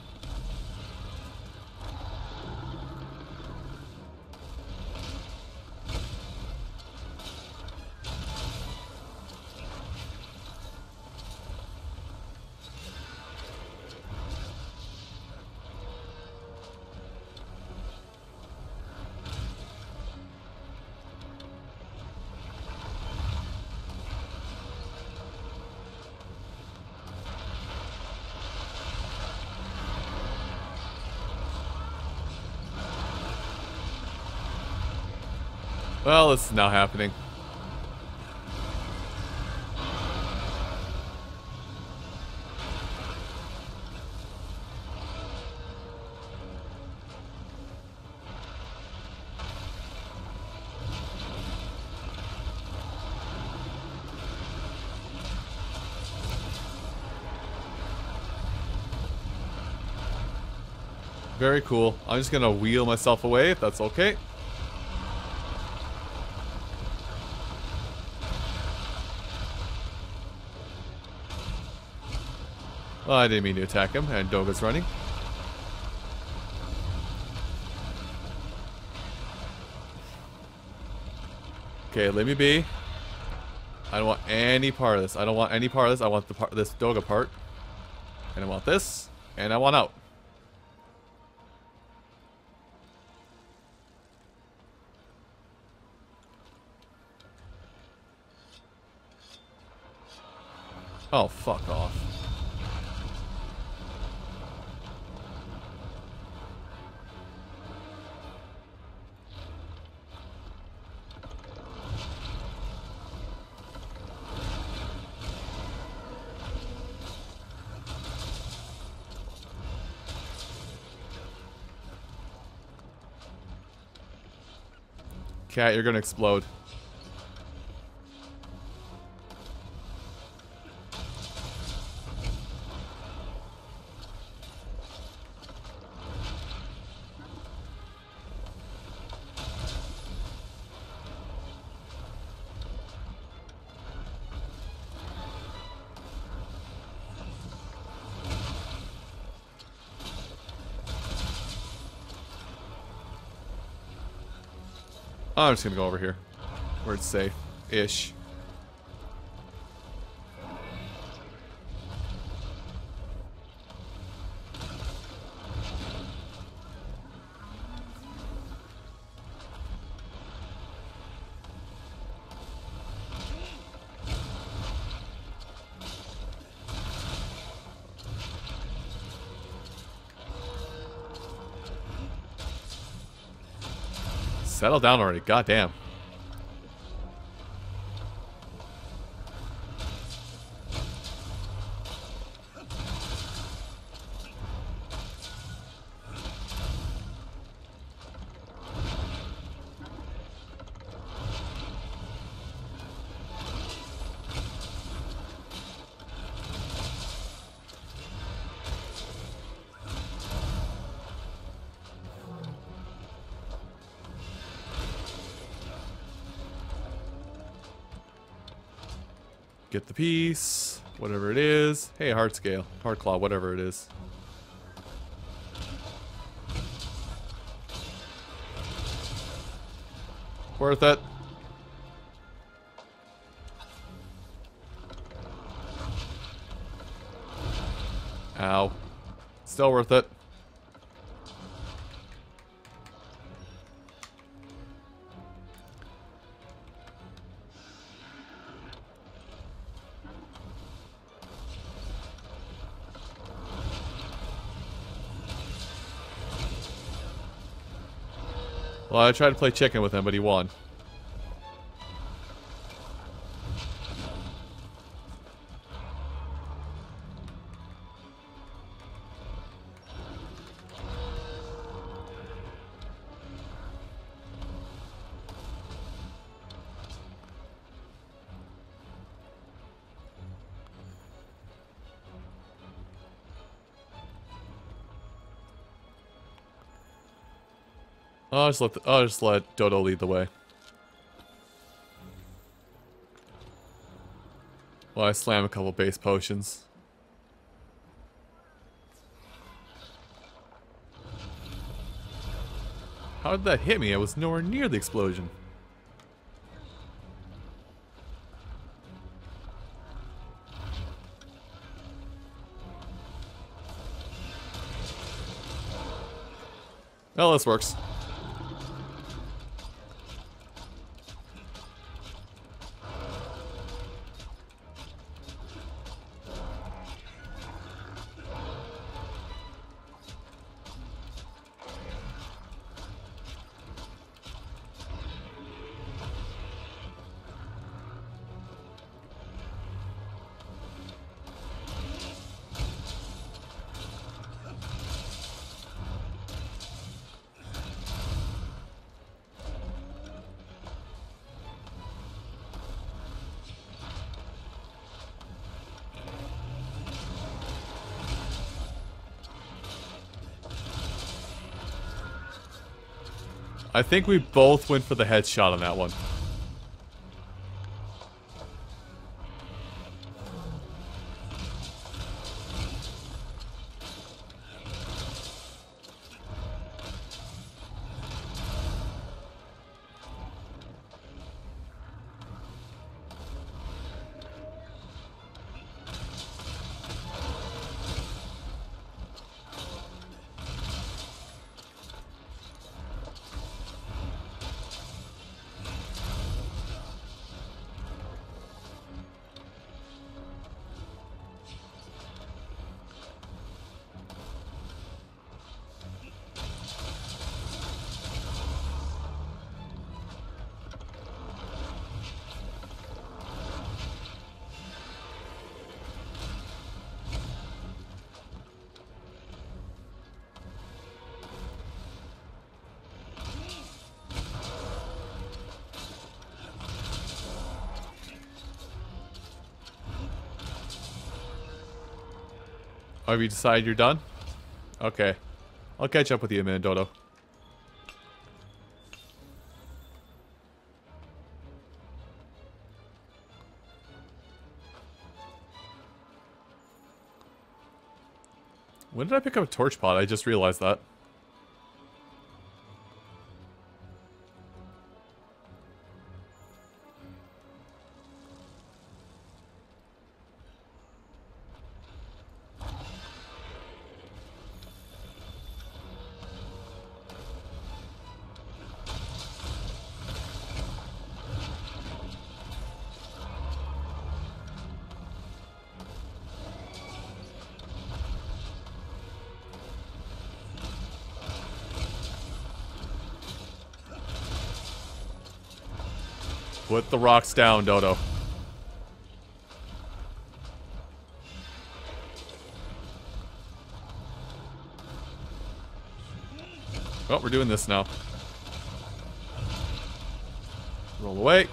Well, it's now happening. Very cool. I'm just gonna wheel myself away if that's okay. Oh, I didn't mean to attack him, and Doga's running. Okay, let me be. I don't want any part of this. I don't want any part of this. I want the part, this Doga part. And I want this. And I want out. Oh, fuck off. Cat, you're gonna explode. I'm just gonna go over here, where it's safe-ish. Settle down already, goddamn. Get the piece, whatever it is. Hey, heart scale, heart claw, whatever it is. Worth it. Ow. Still worth it. Well, I tried to play chicken with him, but he won. I'll just let the, I'll just let Dodo lead the way. Well, I slam a couple base potions. How did that hit me? I was nowhere near the explosion. Well, this works. I think we both went for the headshot on that one. Have you decided you're done? Okay. I'll catch up with you in a minute, Dodo. When did I pick up a torch pot? I just realized that. Put the rocks down, Dodo. Oh, we're doing this now. Roll away.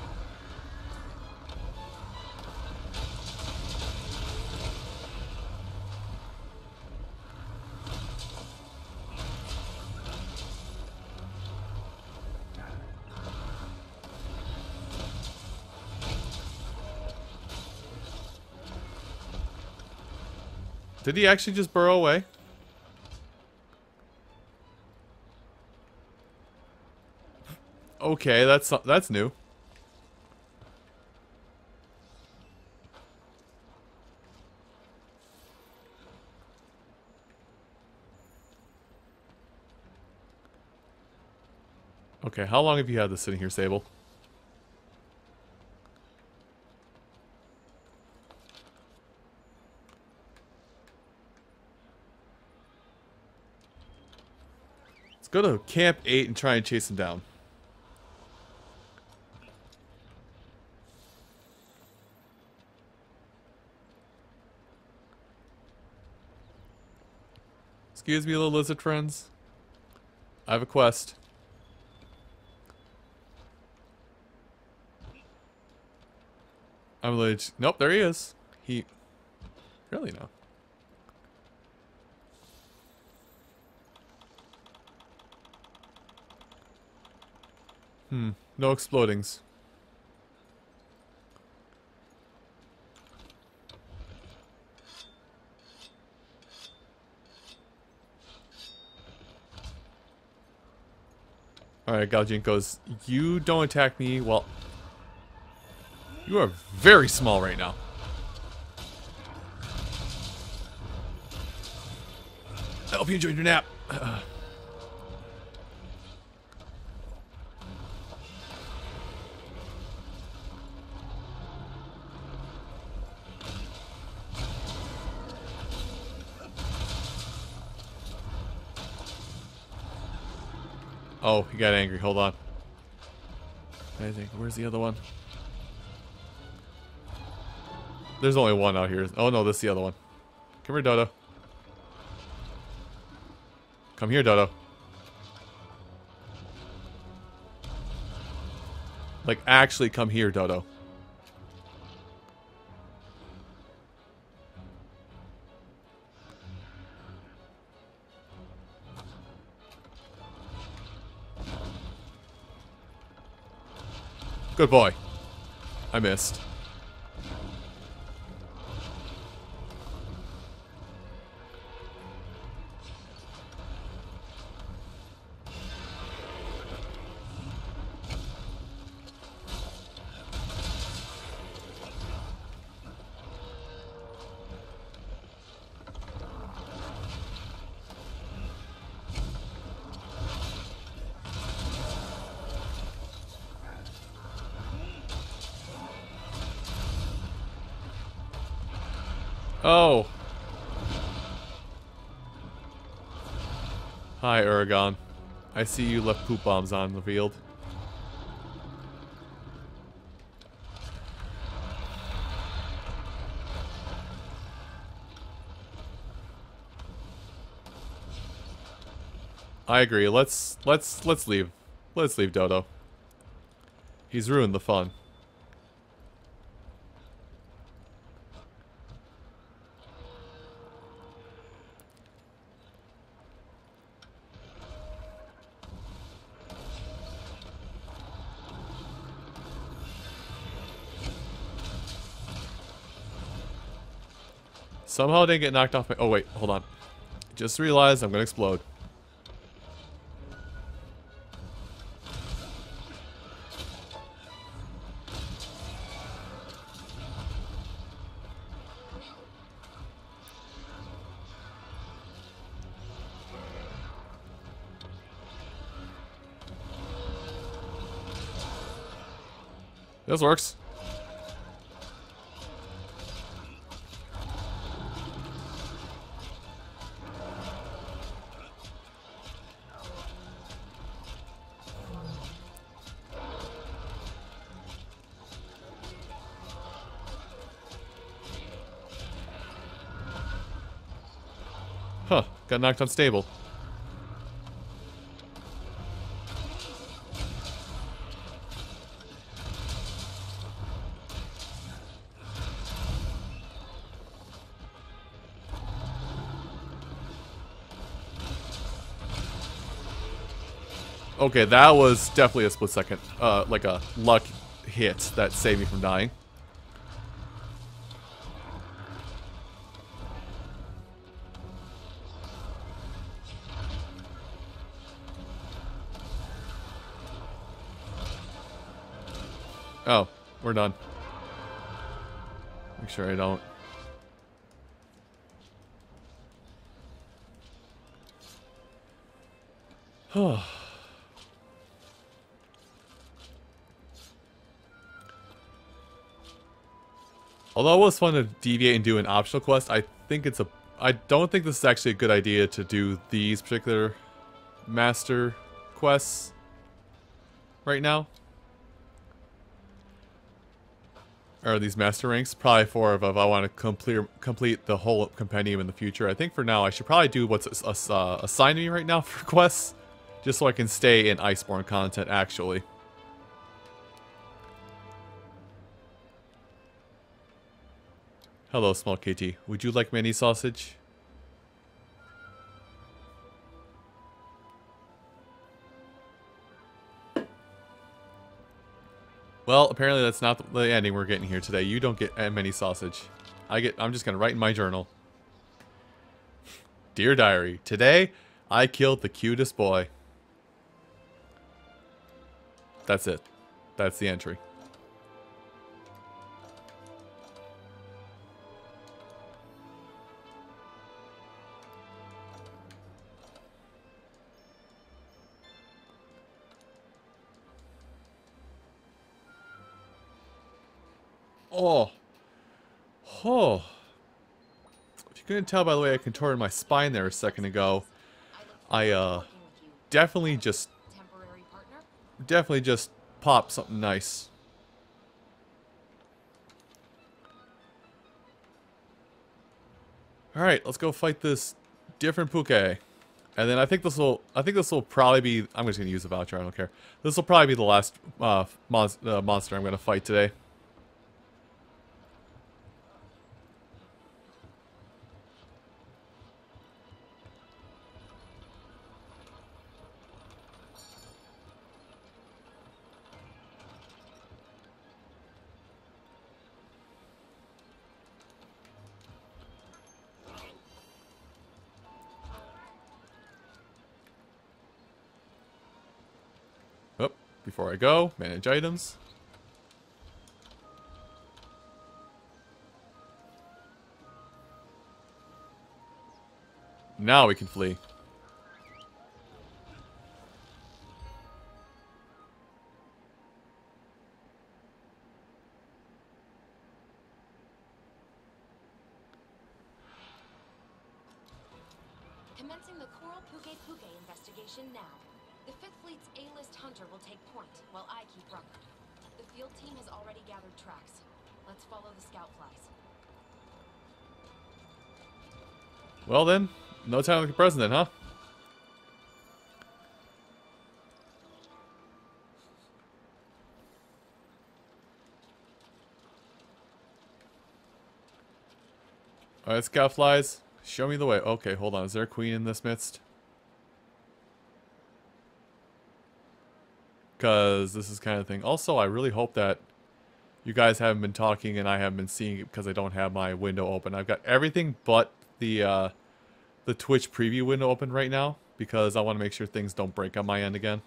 Did he actually just burrow away? Okay, that's that's new. Okay, how long have you had this sitting here, Sable? Let's go to Camp eight and try and chase him down. Excuse me, little lizard friends. I have a quest. I'm literally... Nope, there he is. He... Really, no. Hmm. No explodings. Alright, Galjinkos, you don't attack me. Well, you are very small right now. I hope you enjoyed your nap. Oh, he got angry. Hold on. I think. Where's the other one? There's only one out here. Oh no, this is the other one. Come here, Dodo. Come here, Dodo. Like, actually come here, Dodo. Good boy. I missed. Oh. Hi, Uragon. I see you left poop bombs on the field. I agree. Let's let's let's leave. Let's leave Dodo. He's ruined the fun. Somehow I didn't get knocked off my... Oh, wait. Hold on. Just realized I'm going to explode. This works. Huh, got knocked unstable. Okay, that was definitely a split second, uh, like a luck hit that saved me from dying. Oh, we're done. Make sure I don't. Oh. Although it was fun to deviate and do an optional quest, I think it's a... I don't think this is actually a good idea to do these particular master quests right now. Or these master ranks. Probably for if I want to complete complete the whole compendium in the future. I think for now I should probably do what's uh, assigned to me right now for quests. Just so I can stay in Iceborne content, actually. Hello, small kitty. Would you like mini sausage? Well, apparently that's not the ending we're getting here today. You don't get many sausage. I get. I'm just gonna write in my journal. Dear diary, today I killed the cutest boy. That's it. That's the entry. Oh. Oh. If you couldn't tell by the way I contorted my spine there a second ago, I, uh, definitely just, definitely just popped something nice. Alright, let's go fight this different Puke. And then I think this will, I think this will probably be, I'm just going to use the voucher, I don't care. This will probably be the last, uh, mon uh, monster I'm going to fight today. Before I go, manage items. Now we can flee. Commencing the Coral Puke Puke investigation now. The Fifth Fleet's A-list hunter will take point, while I keep record. The field team has already gathered tracks. Let's follow the scout flies. Well then, no time like the present then, huh? Alright, scout flies. Show me the way. Okay, hold on. Is there a queen in this midst? Because this is kind of thing. Also, I really hope that You guys haven't been talking and I haven't been seeing it because I don't have my window open. I've got everything but the uh, the Twitch preview window open right now because I want to make sure things don't break on my end again.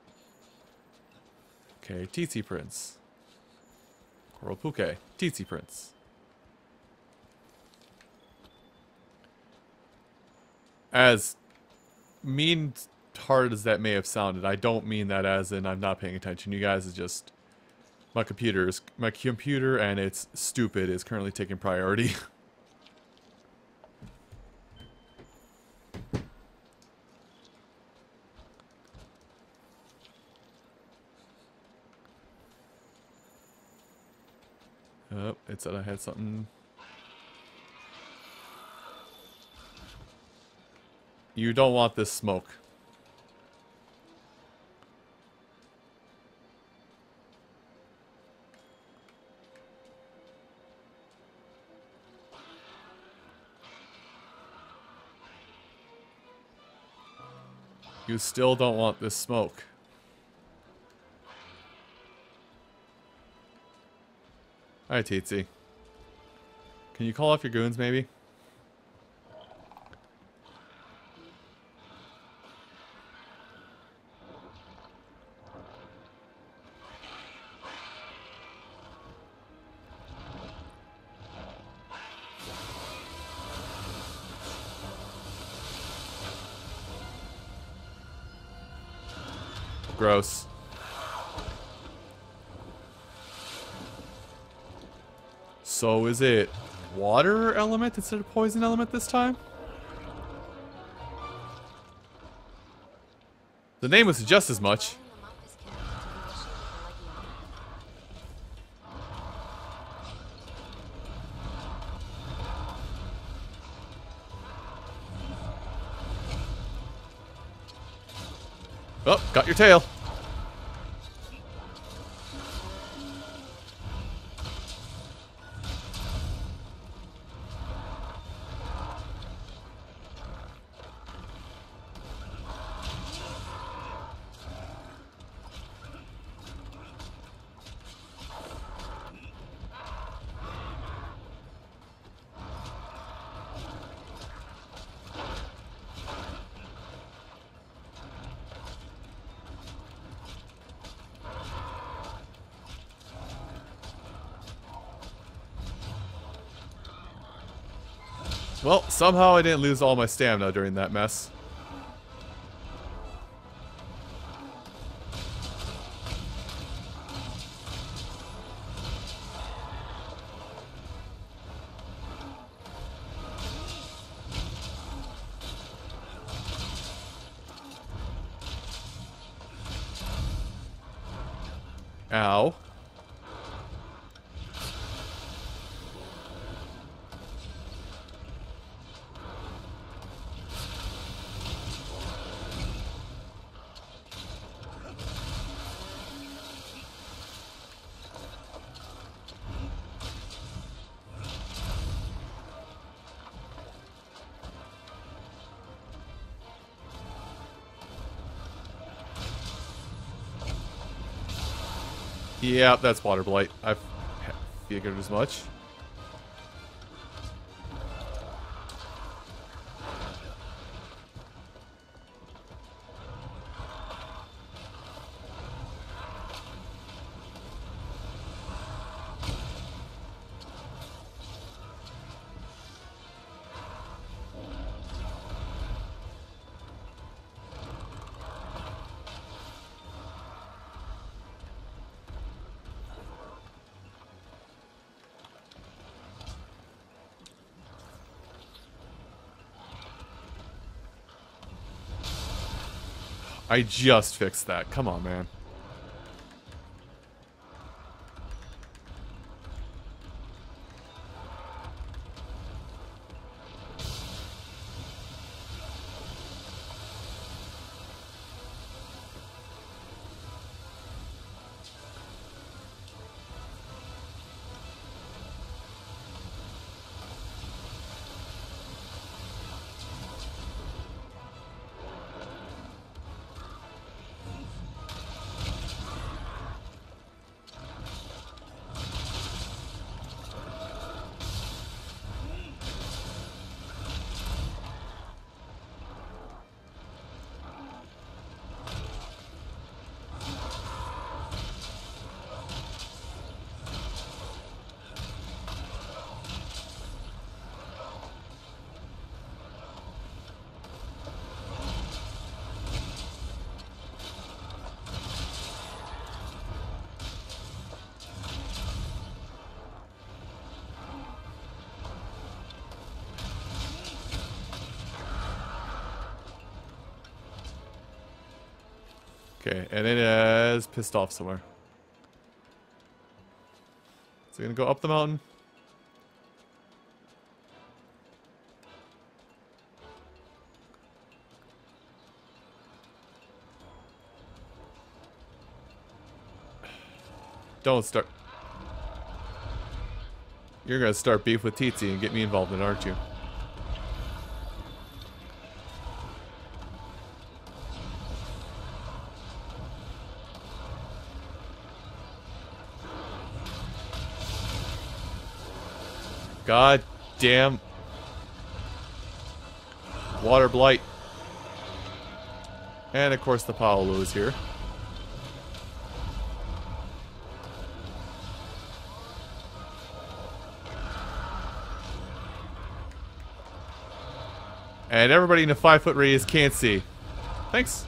Okay, T C Prince. Coral Puke, T C Prince. As mean hard as that may have sounded, I don't mean that as in I'm not paying attention. You guys is just my computer is my computer and it's stupid is currently taking priority. Oh, it said I had something. You don't want this smoke. You still don't want this smoke. Alright, Tsetse. Can you call off your goons, maybe? Gross. So is it water element instead of poison element this time? The name would suggest as much. Oh, got your tail. Well, somehow I didn't lose all my stamina during that mess. Ow. Yeah, that's water blight. I figured as much. I just fixed that. Come on, man. Okay, and it is pissed off somewhere. Is it gonna go up the mountain? Don't start. You're gonna start beef with Tsitsi and get me involved in it, aren't you? God damn. Water blight. And of course the Paolu is here. And everybody in a five foot radius can't see. Thanks.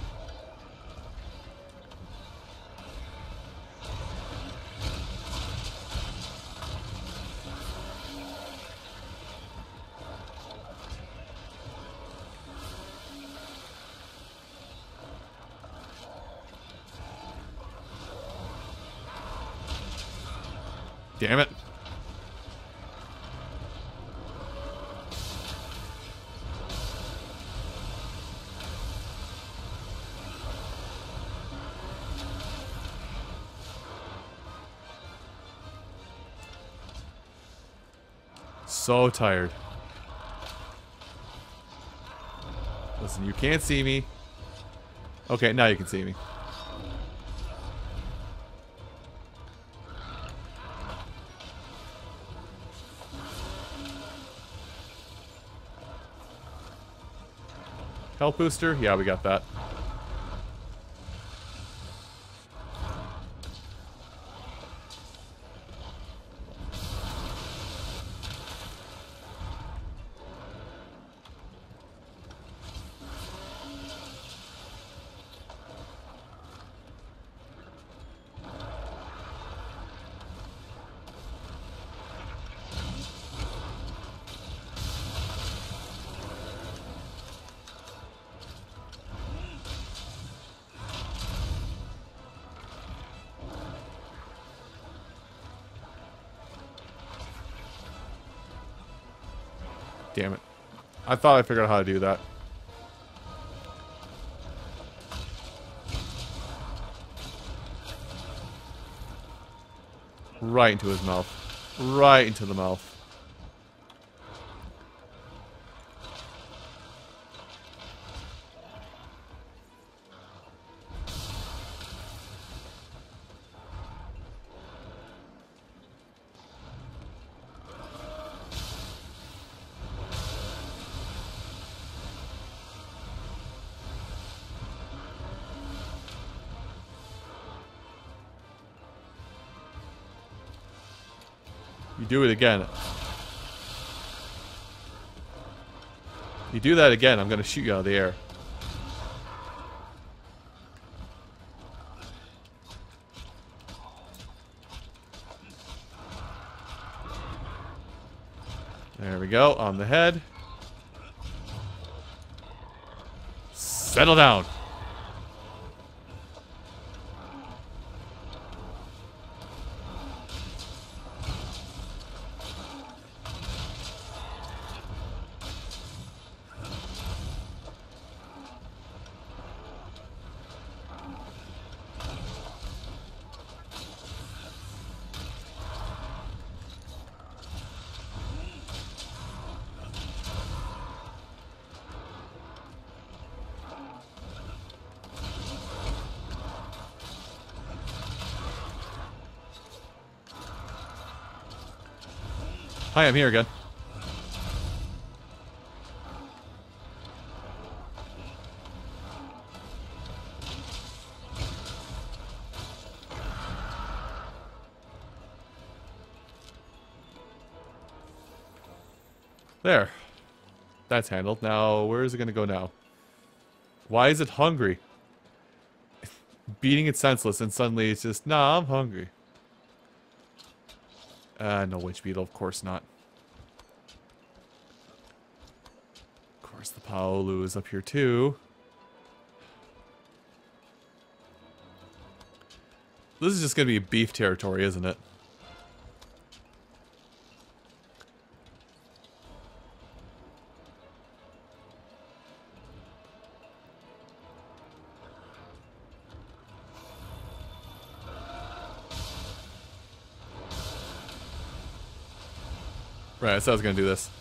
Damn it. So tired. Listen, you can't see me. Okay, now you can see me. Health booster? Yeah, we got that. Damn it. I thought I figured out how to do that. Right into his mouth. Right into the mouth. You do it again. You do that again, I'm gonna shoot you out of the air. There we go, on the head. Settle down. Hi, I'm here again. There. That's handled. Now, where is it going to go now? Why is it hungry? Beating it senseless, and suddenly it's just, nah, I'm hungry. Uh, no witch beetle, of course not. Of course, the Paolu is up here too. This is just gonna be beef territory, isn't it? Right, I said I was gonna do this.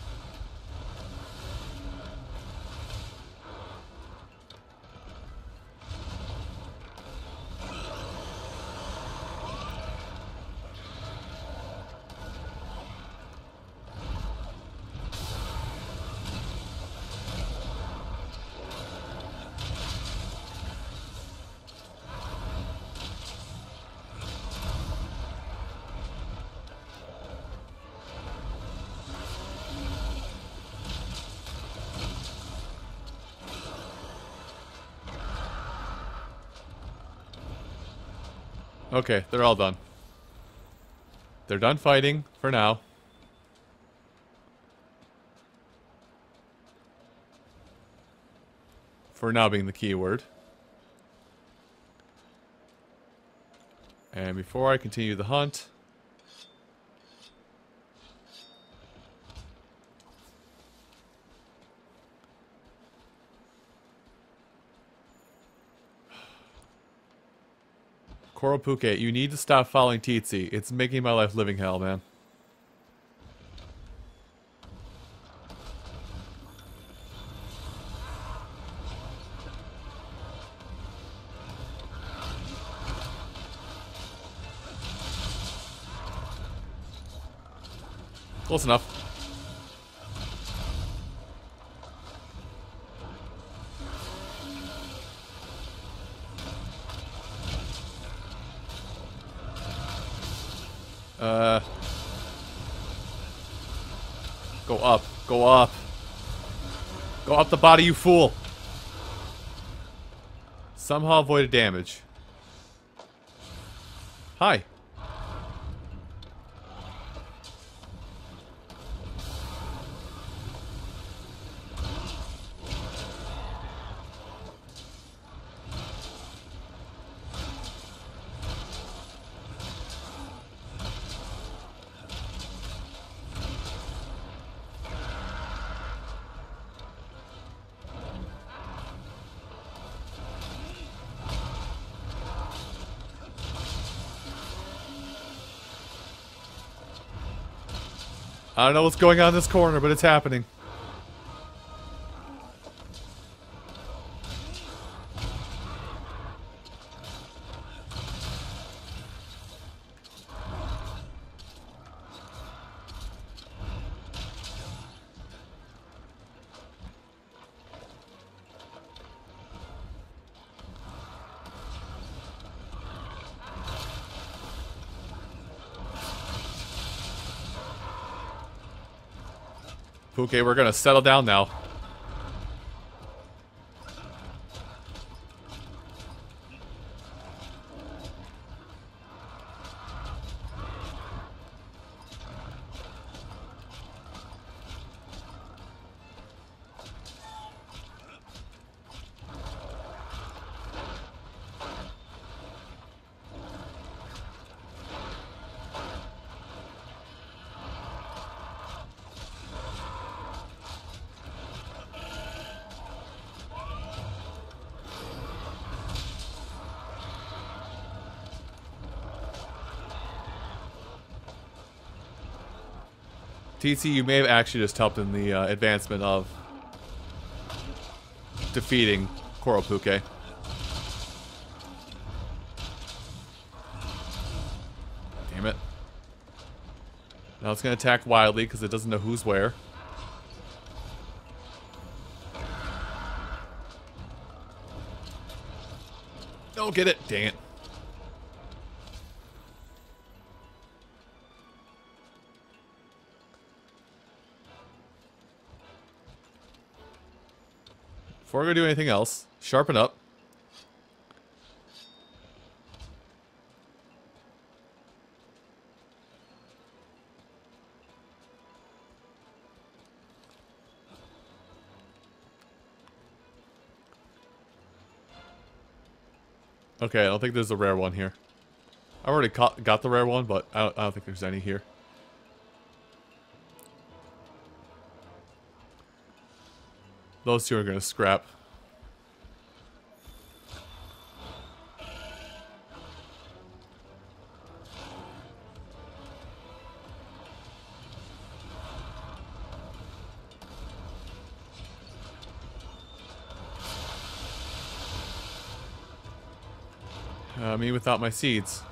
Okay, they're all done. They're done fighting for now. For now being the key word. And before I continue the hunt, Koropuke, you need to stop following Titsi. It's making my life living hell, man. Close enough. Uh, go up, go up. Go up the body, you fool. Somehow avoided damage. Hi. I don't know what's going on in this corner, but it's happening. Okay, we're gonna settle down now. T C, you may have actually just helped in the uh, advancement of defeating Koropuke. Damn it. Now it's going to attack wildly because it doesn't know who's where. Don't get it. Dang it. Before we do anything else, sharpen up. Okay, I don't think there's a rare one here. I already caught, got the rare one, but I don't, I don't think there's any here. Those two are gonna scrap. Uh, me without my seeds.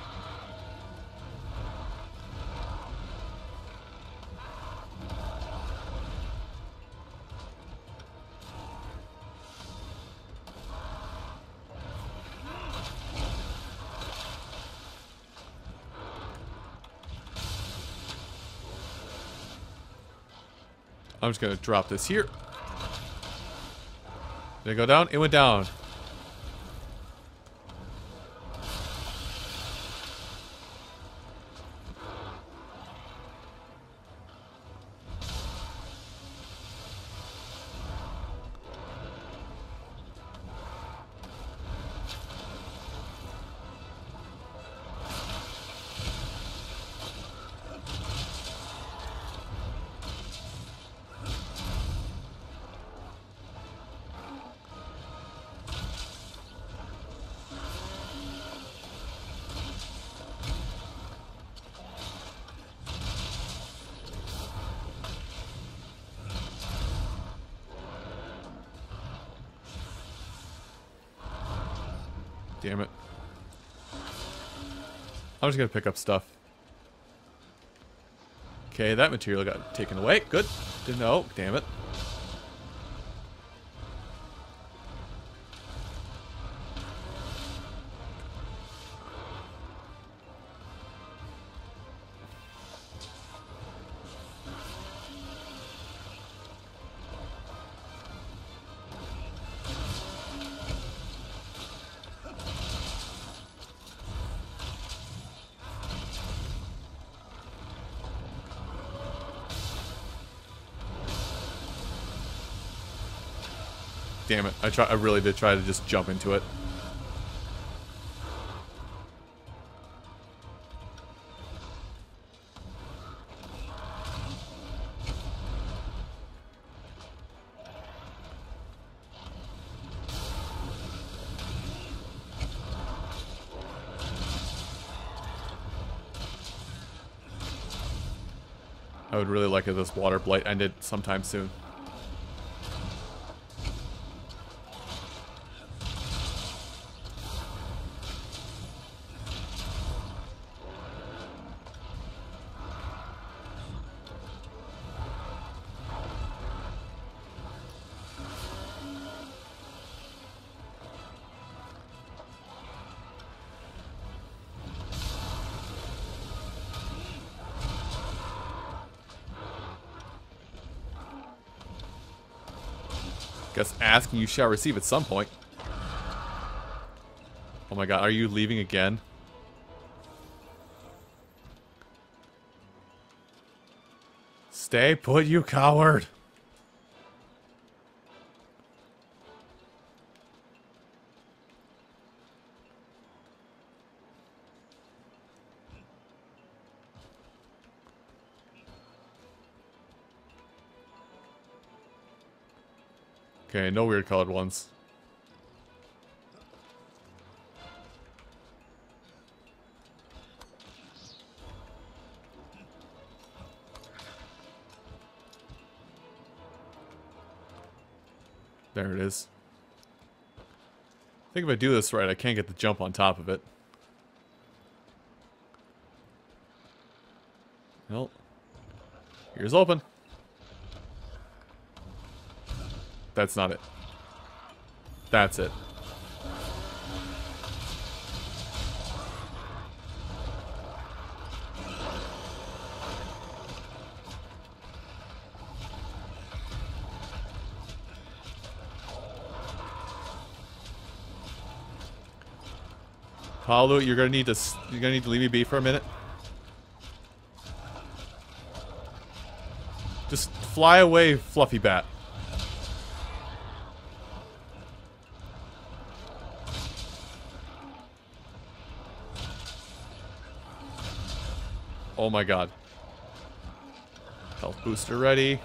I'm just gonna drop this here. Did it go down? It went down. Damn it. I'm just gonna pick up stuff. Okay, that material got taken away. Good. Didn't know. Damn it. Damn it. I try I really did try to just jump into it. I would really like if this water blight ended sometime soon. Guess ask and you shall receive at some point. Oh my god, are you leaving again? Stay put, you coward! Okay, no weird colored ones. There it is. I think if I do this right, I can't get the jump on top of it. Well, here's open. That's not it. That's it. Paolo, you're gonna need to you're gonna need to leave me be for a minute. Just fly away, Fluffy Bat. Oh my god. Health booster ready.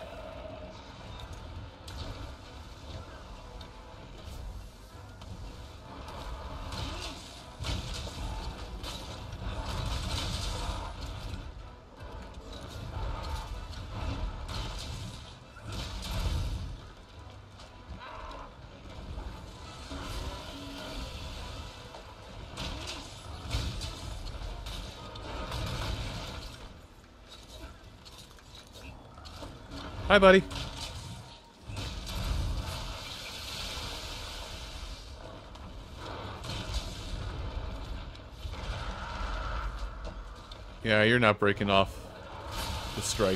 Hi, buddy. Yeah, you're not breaking off the strike.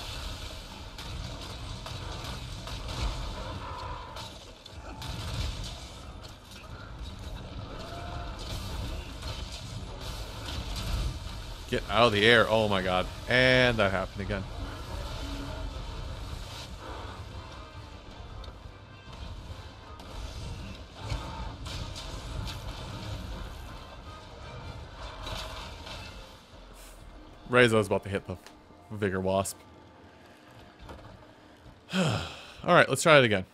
Get out of the air. Oh my god. And that happened again. Reza was about to hit the Vigor Wasp. Alright, let's try it again.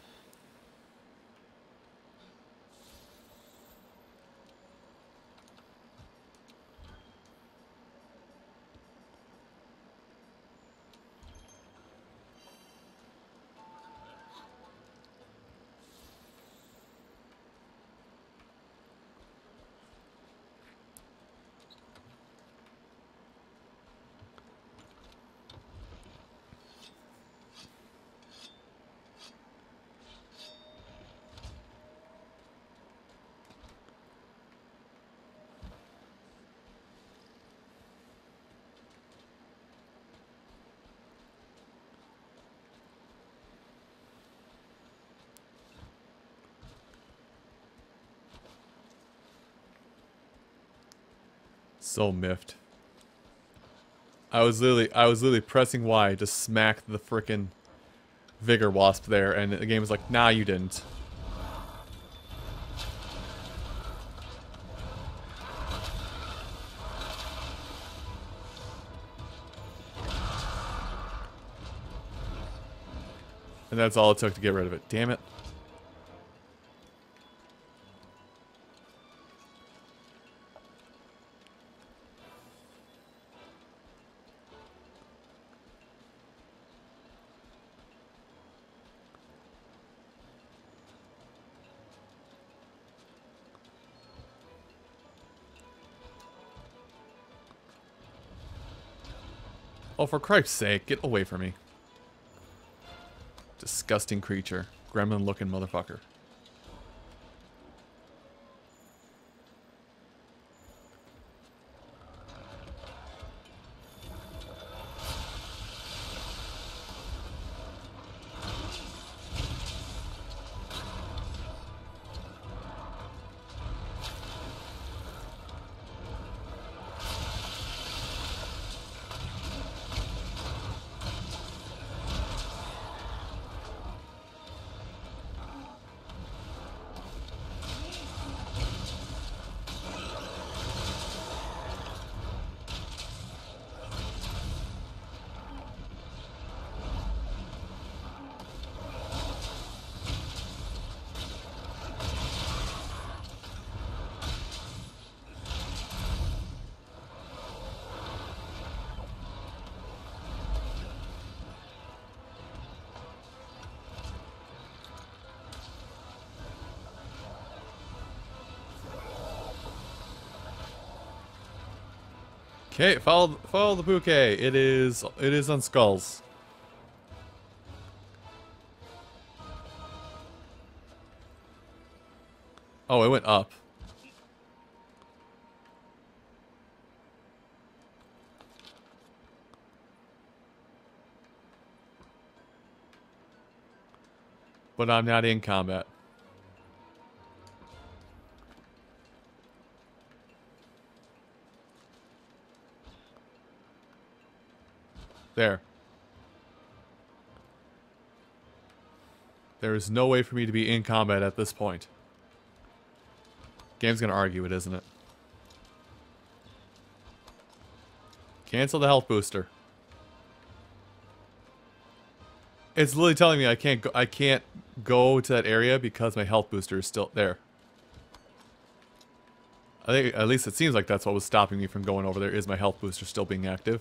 So miffed. I was literally, I was literally pressing Y to smack the frickin' Vigor Wasp there, and the game was like, nah, you didn't. And that's all it took to get rid of it. Damn it. Oh, for Christ's sake, get away from me. Disgusting creature. Gremlin-looking motherfucker. Okay, follow follow the bouquet. It is it is on skulls. Oh, it went up. But I'm not in combat. There. There is no way for me to be in combat at this point. Game's gonna argue it, isn't it? Cancel the health booster. It's literally telling me I can't go, I can't go to that area because my health booster is still there. I think at least it seems like that's what was stopping me from going over there, is my health booster still being active.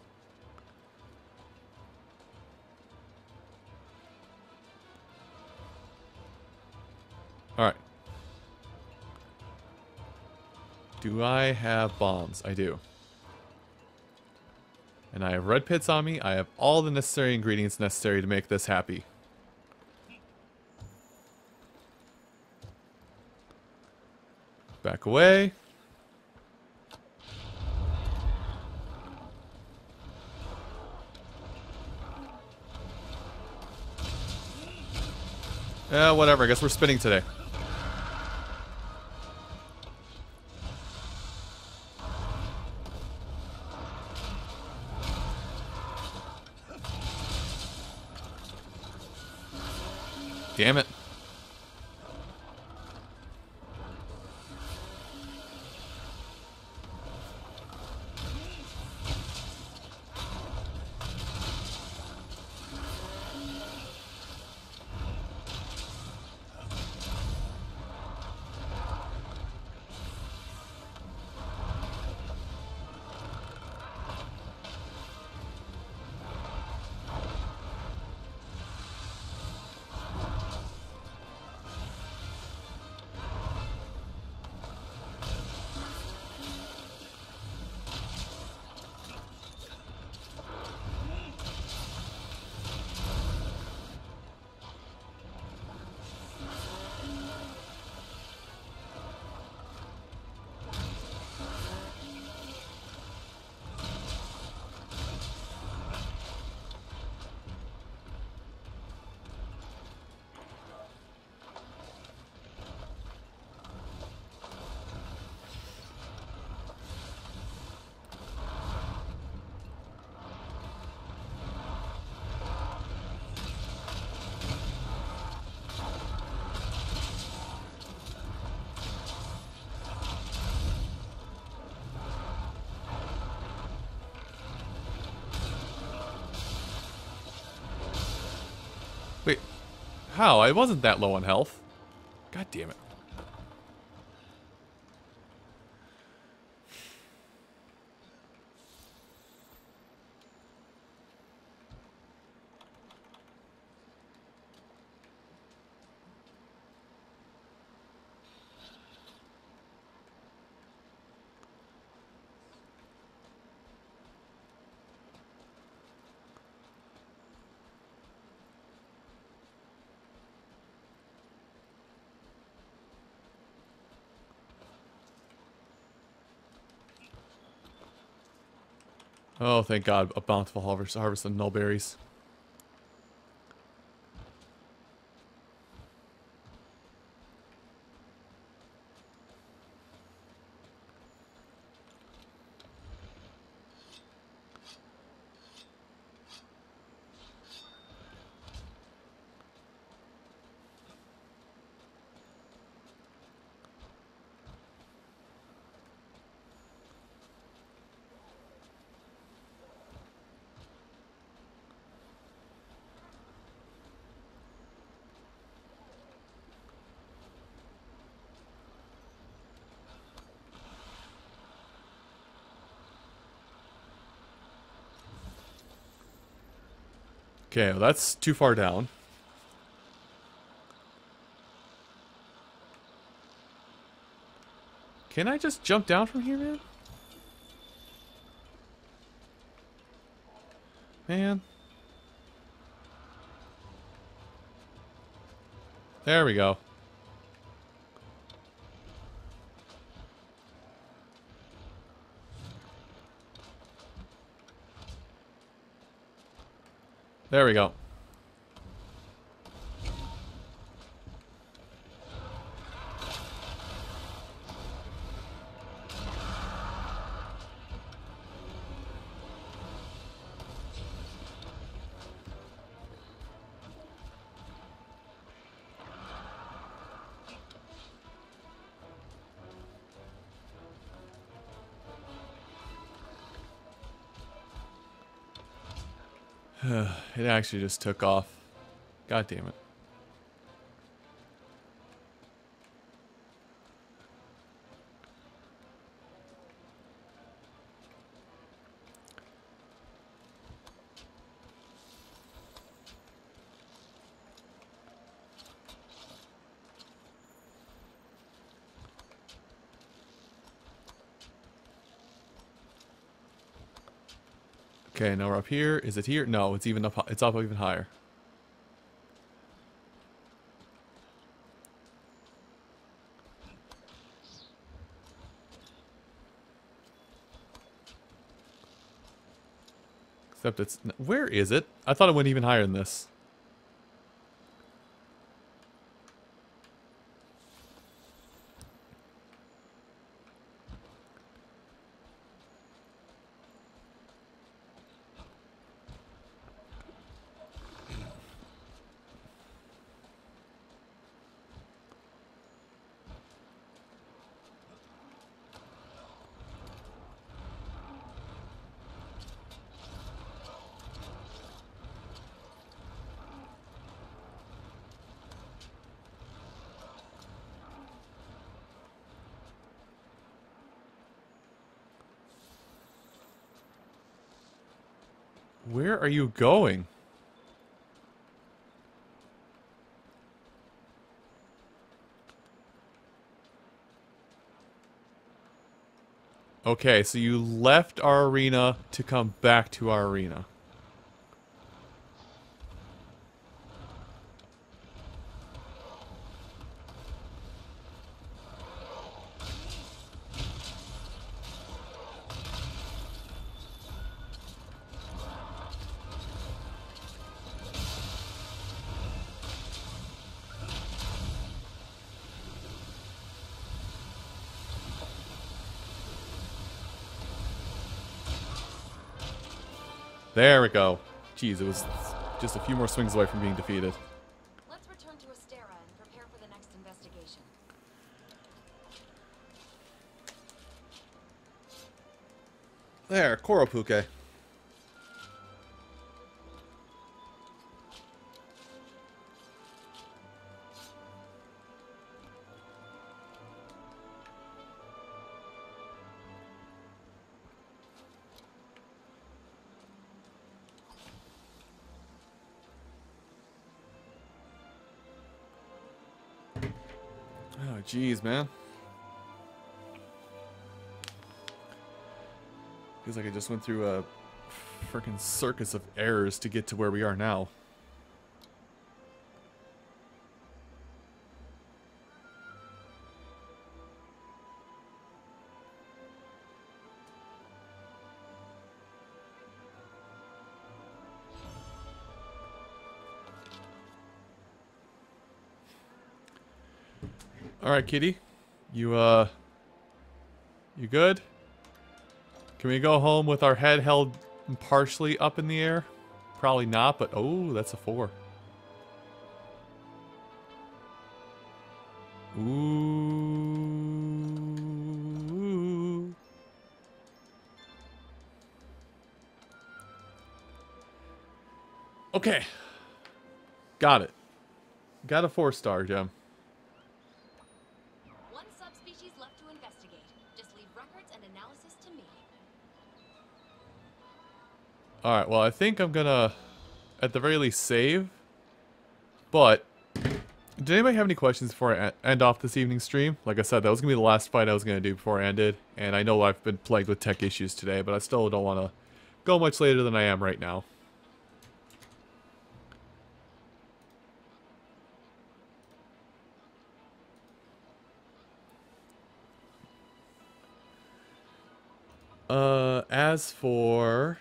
Alright. Do I have bombs? I do. And I have red pits on me. I have all the necessary ingredients necessary to make this happy. Back away. Yeah, whatever. I guess we're spinning today. Damn it. Wait, how? I wasn't that low on health. God damn it. Oh, thank God, a bountiful harvest, harvest of nullberries. Okay, well that's too far down. Can I just jump down from here, man? Man. There we go. There we go. It actually just took off. God damn it. Okay, now we're up here. Is it here? No, it's even up. It's up even higher. Except it's... Where is it? I thought it went even higher than this. Where are you going? Okay, so you left our arena to come back to our arena. There we go. Jeez, it was just a few more swings away from being defeated. Let's return to Astera and prepare for the next investigation. There, Koropuke. Oh, jeez, man. Feels like I just went through a freaking circus of errors to get to where we are now. Alright, kitty. You, uh... You good? Can we go home with our head held partially up in the air? Probably not, but... Oh, that's a four. Ooh. Okay. Got it. Got a four star gem. One subspecies left to investigate. Just leave records and analysis to me. Alright, well, I think I'm gonna, at the very least, save. But, did anybody have any questions before I end off this evening's stream? Like I said, that was gonna be the last fight I was gonna do before I ended. And I know I've been plagued with tech issues today, but I still don't want to go much later than I am right now. Uh, as for...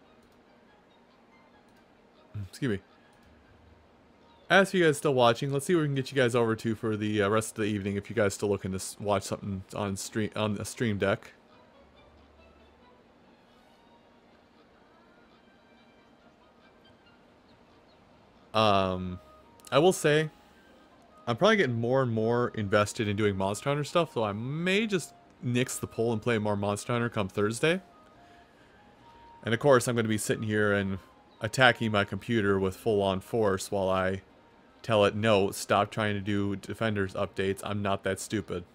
Excuse me. As for you guys still watching, let's see what we can get you guys over to for the uh, rest of the evening if you guys still looking to s watch something on stream on a stream deck. Um, I will say, I'm probably getting more and more invested in doing Monster Hunter stuff, so I may just nix the poll and play more Monster Hunter come Thursday. And of course, I'm going to be sitting here and attacking my computer with full-on force while I tell it, no, stop trying to do Defenders updates. I'm not that stupid.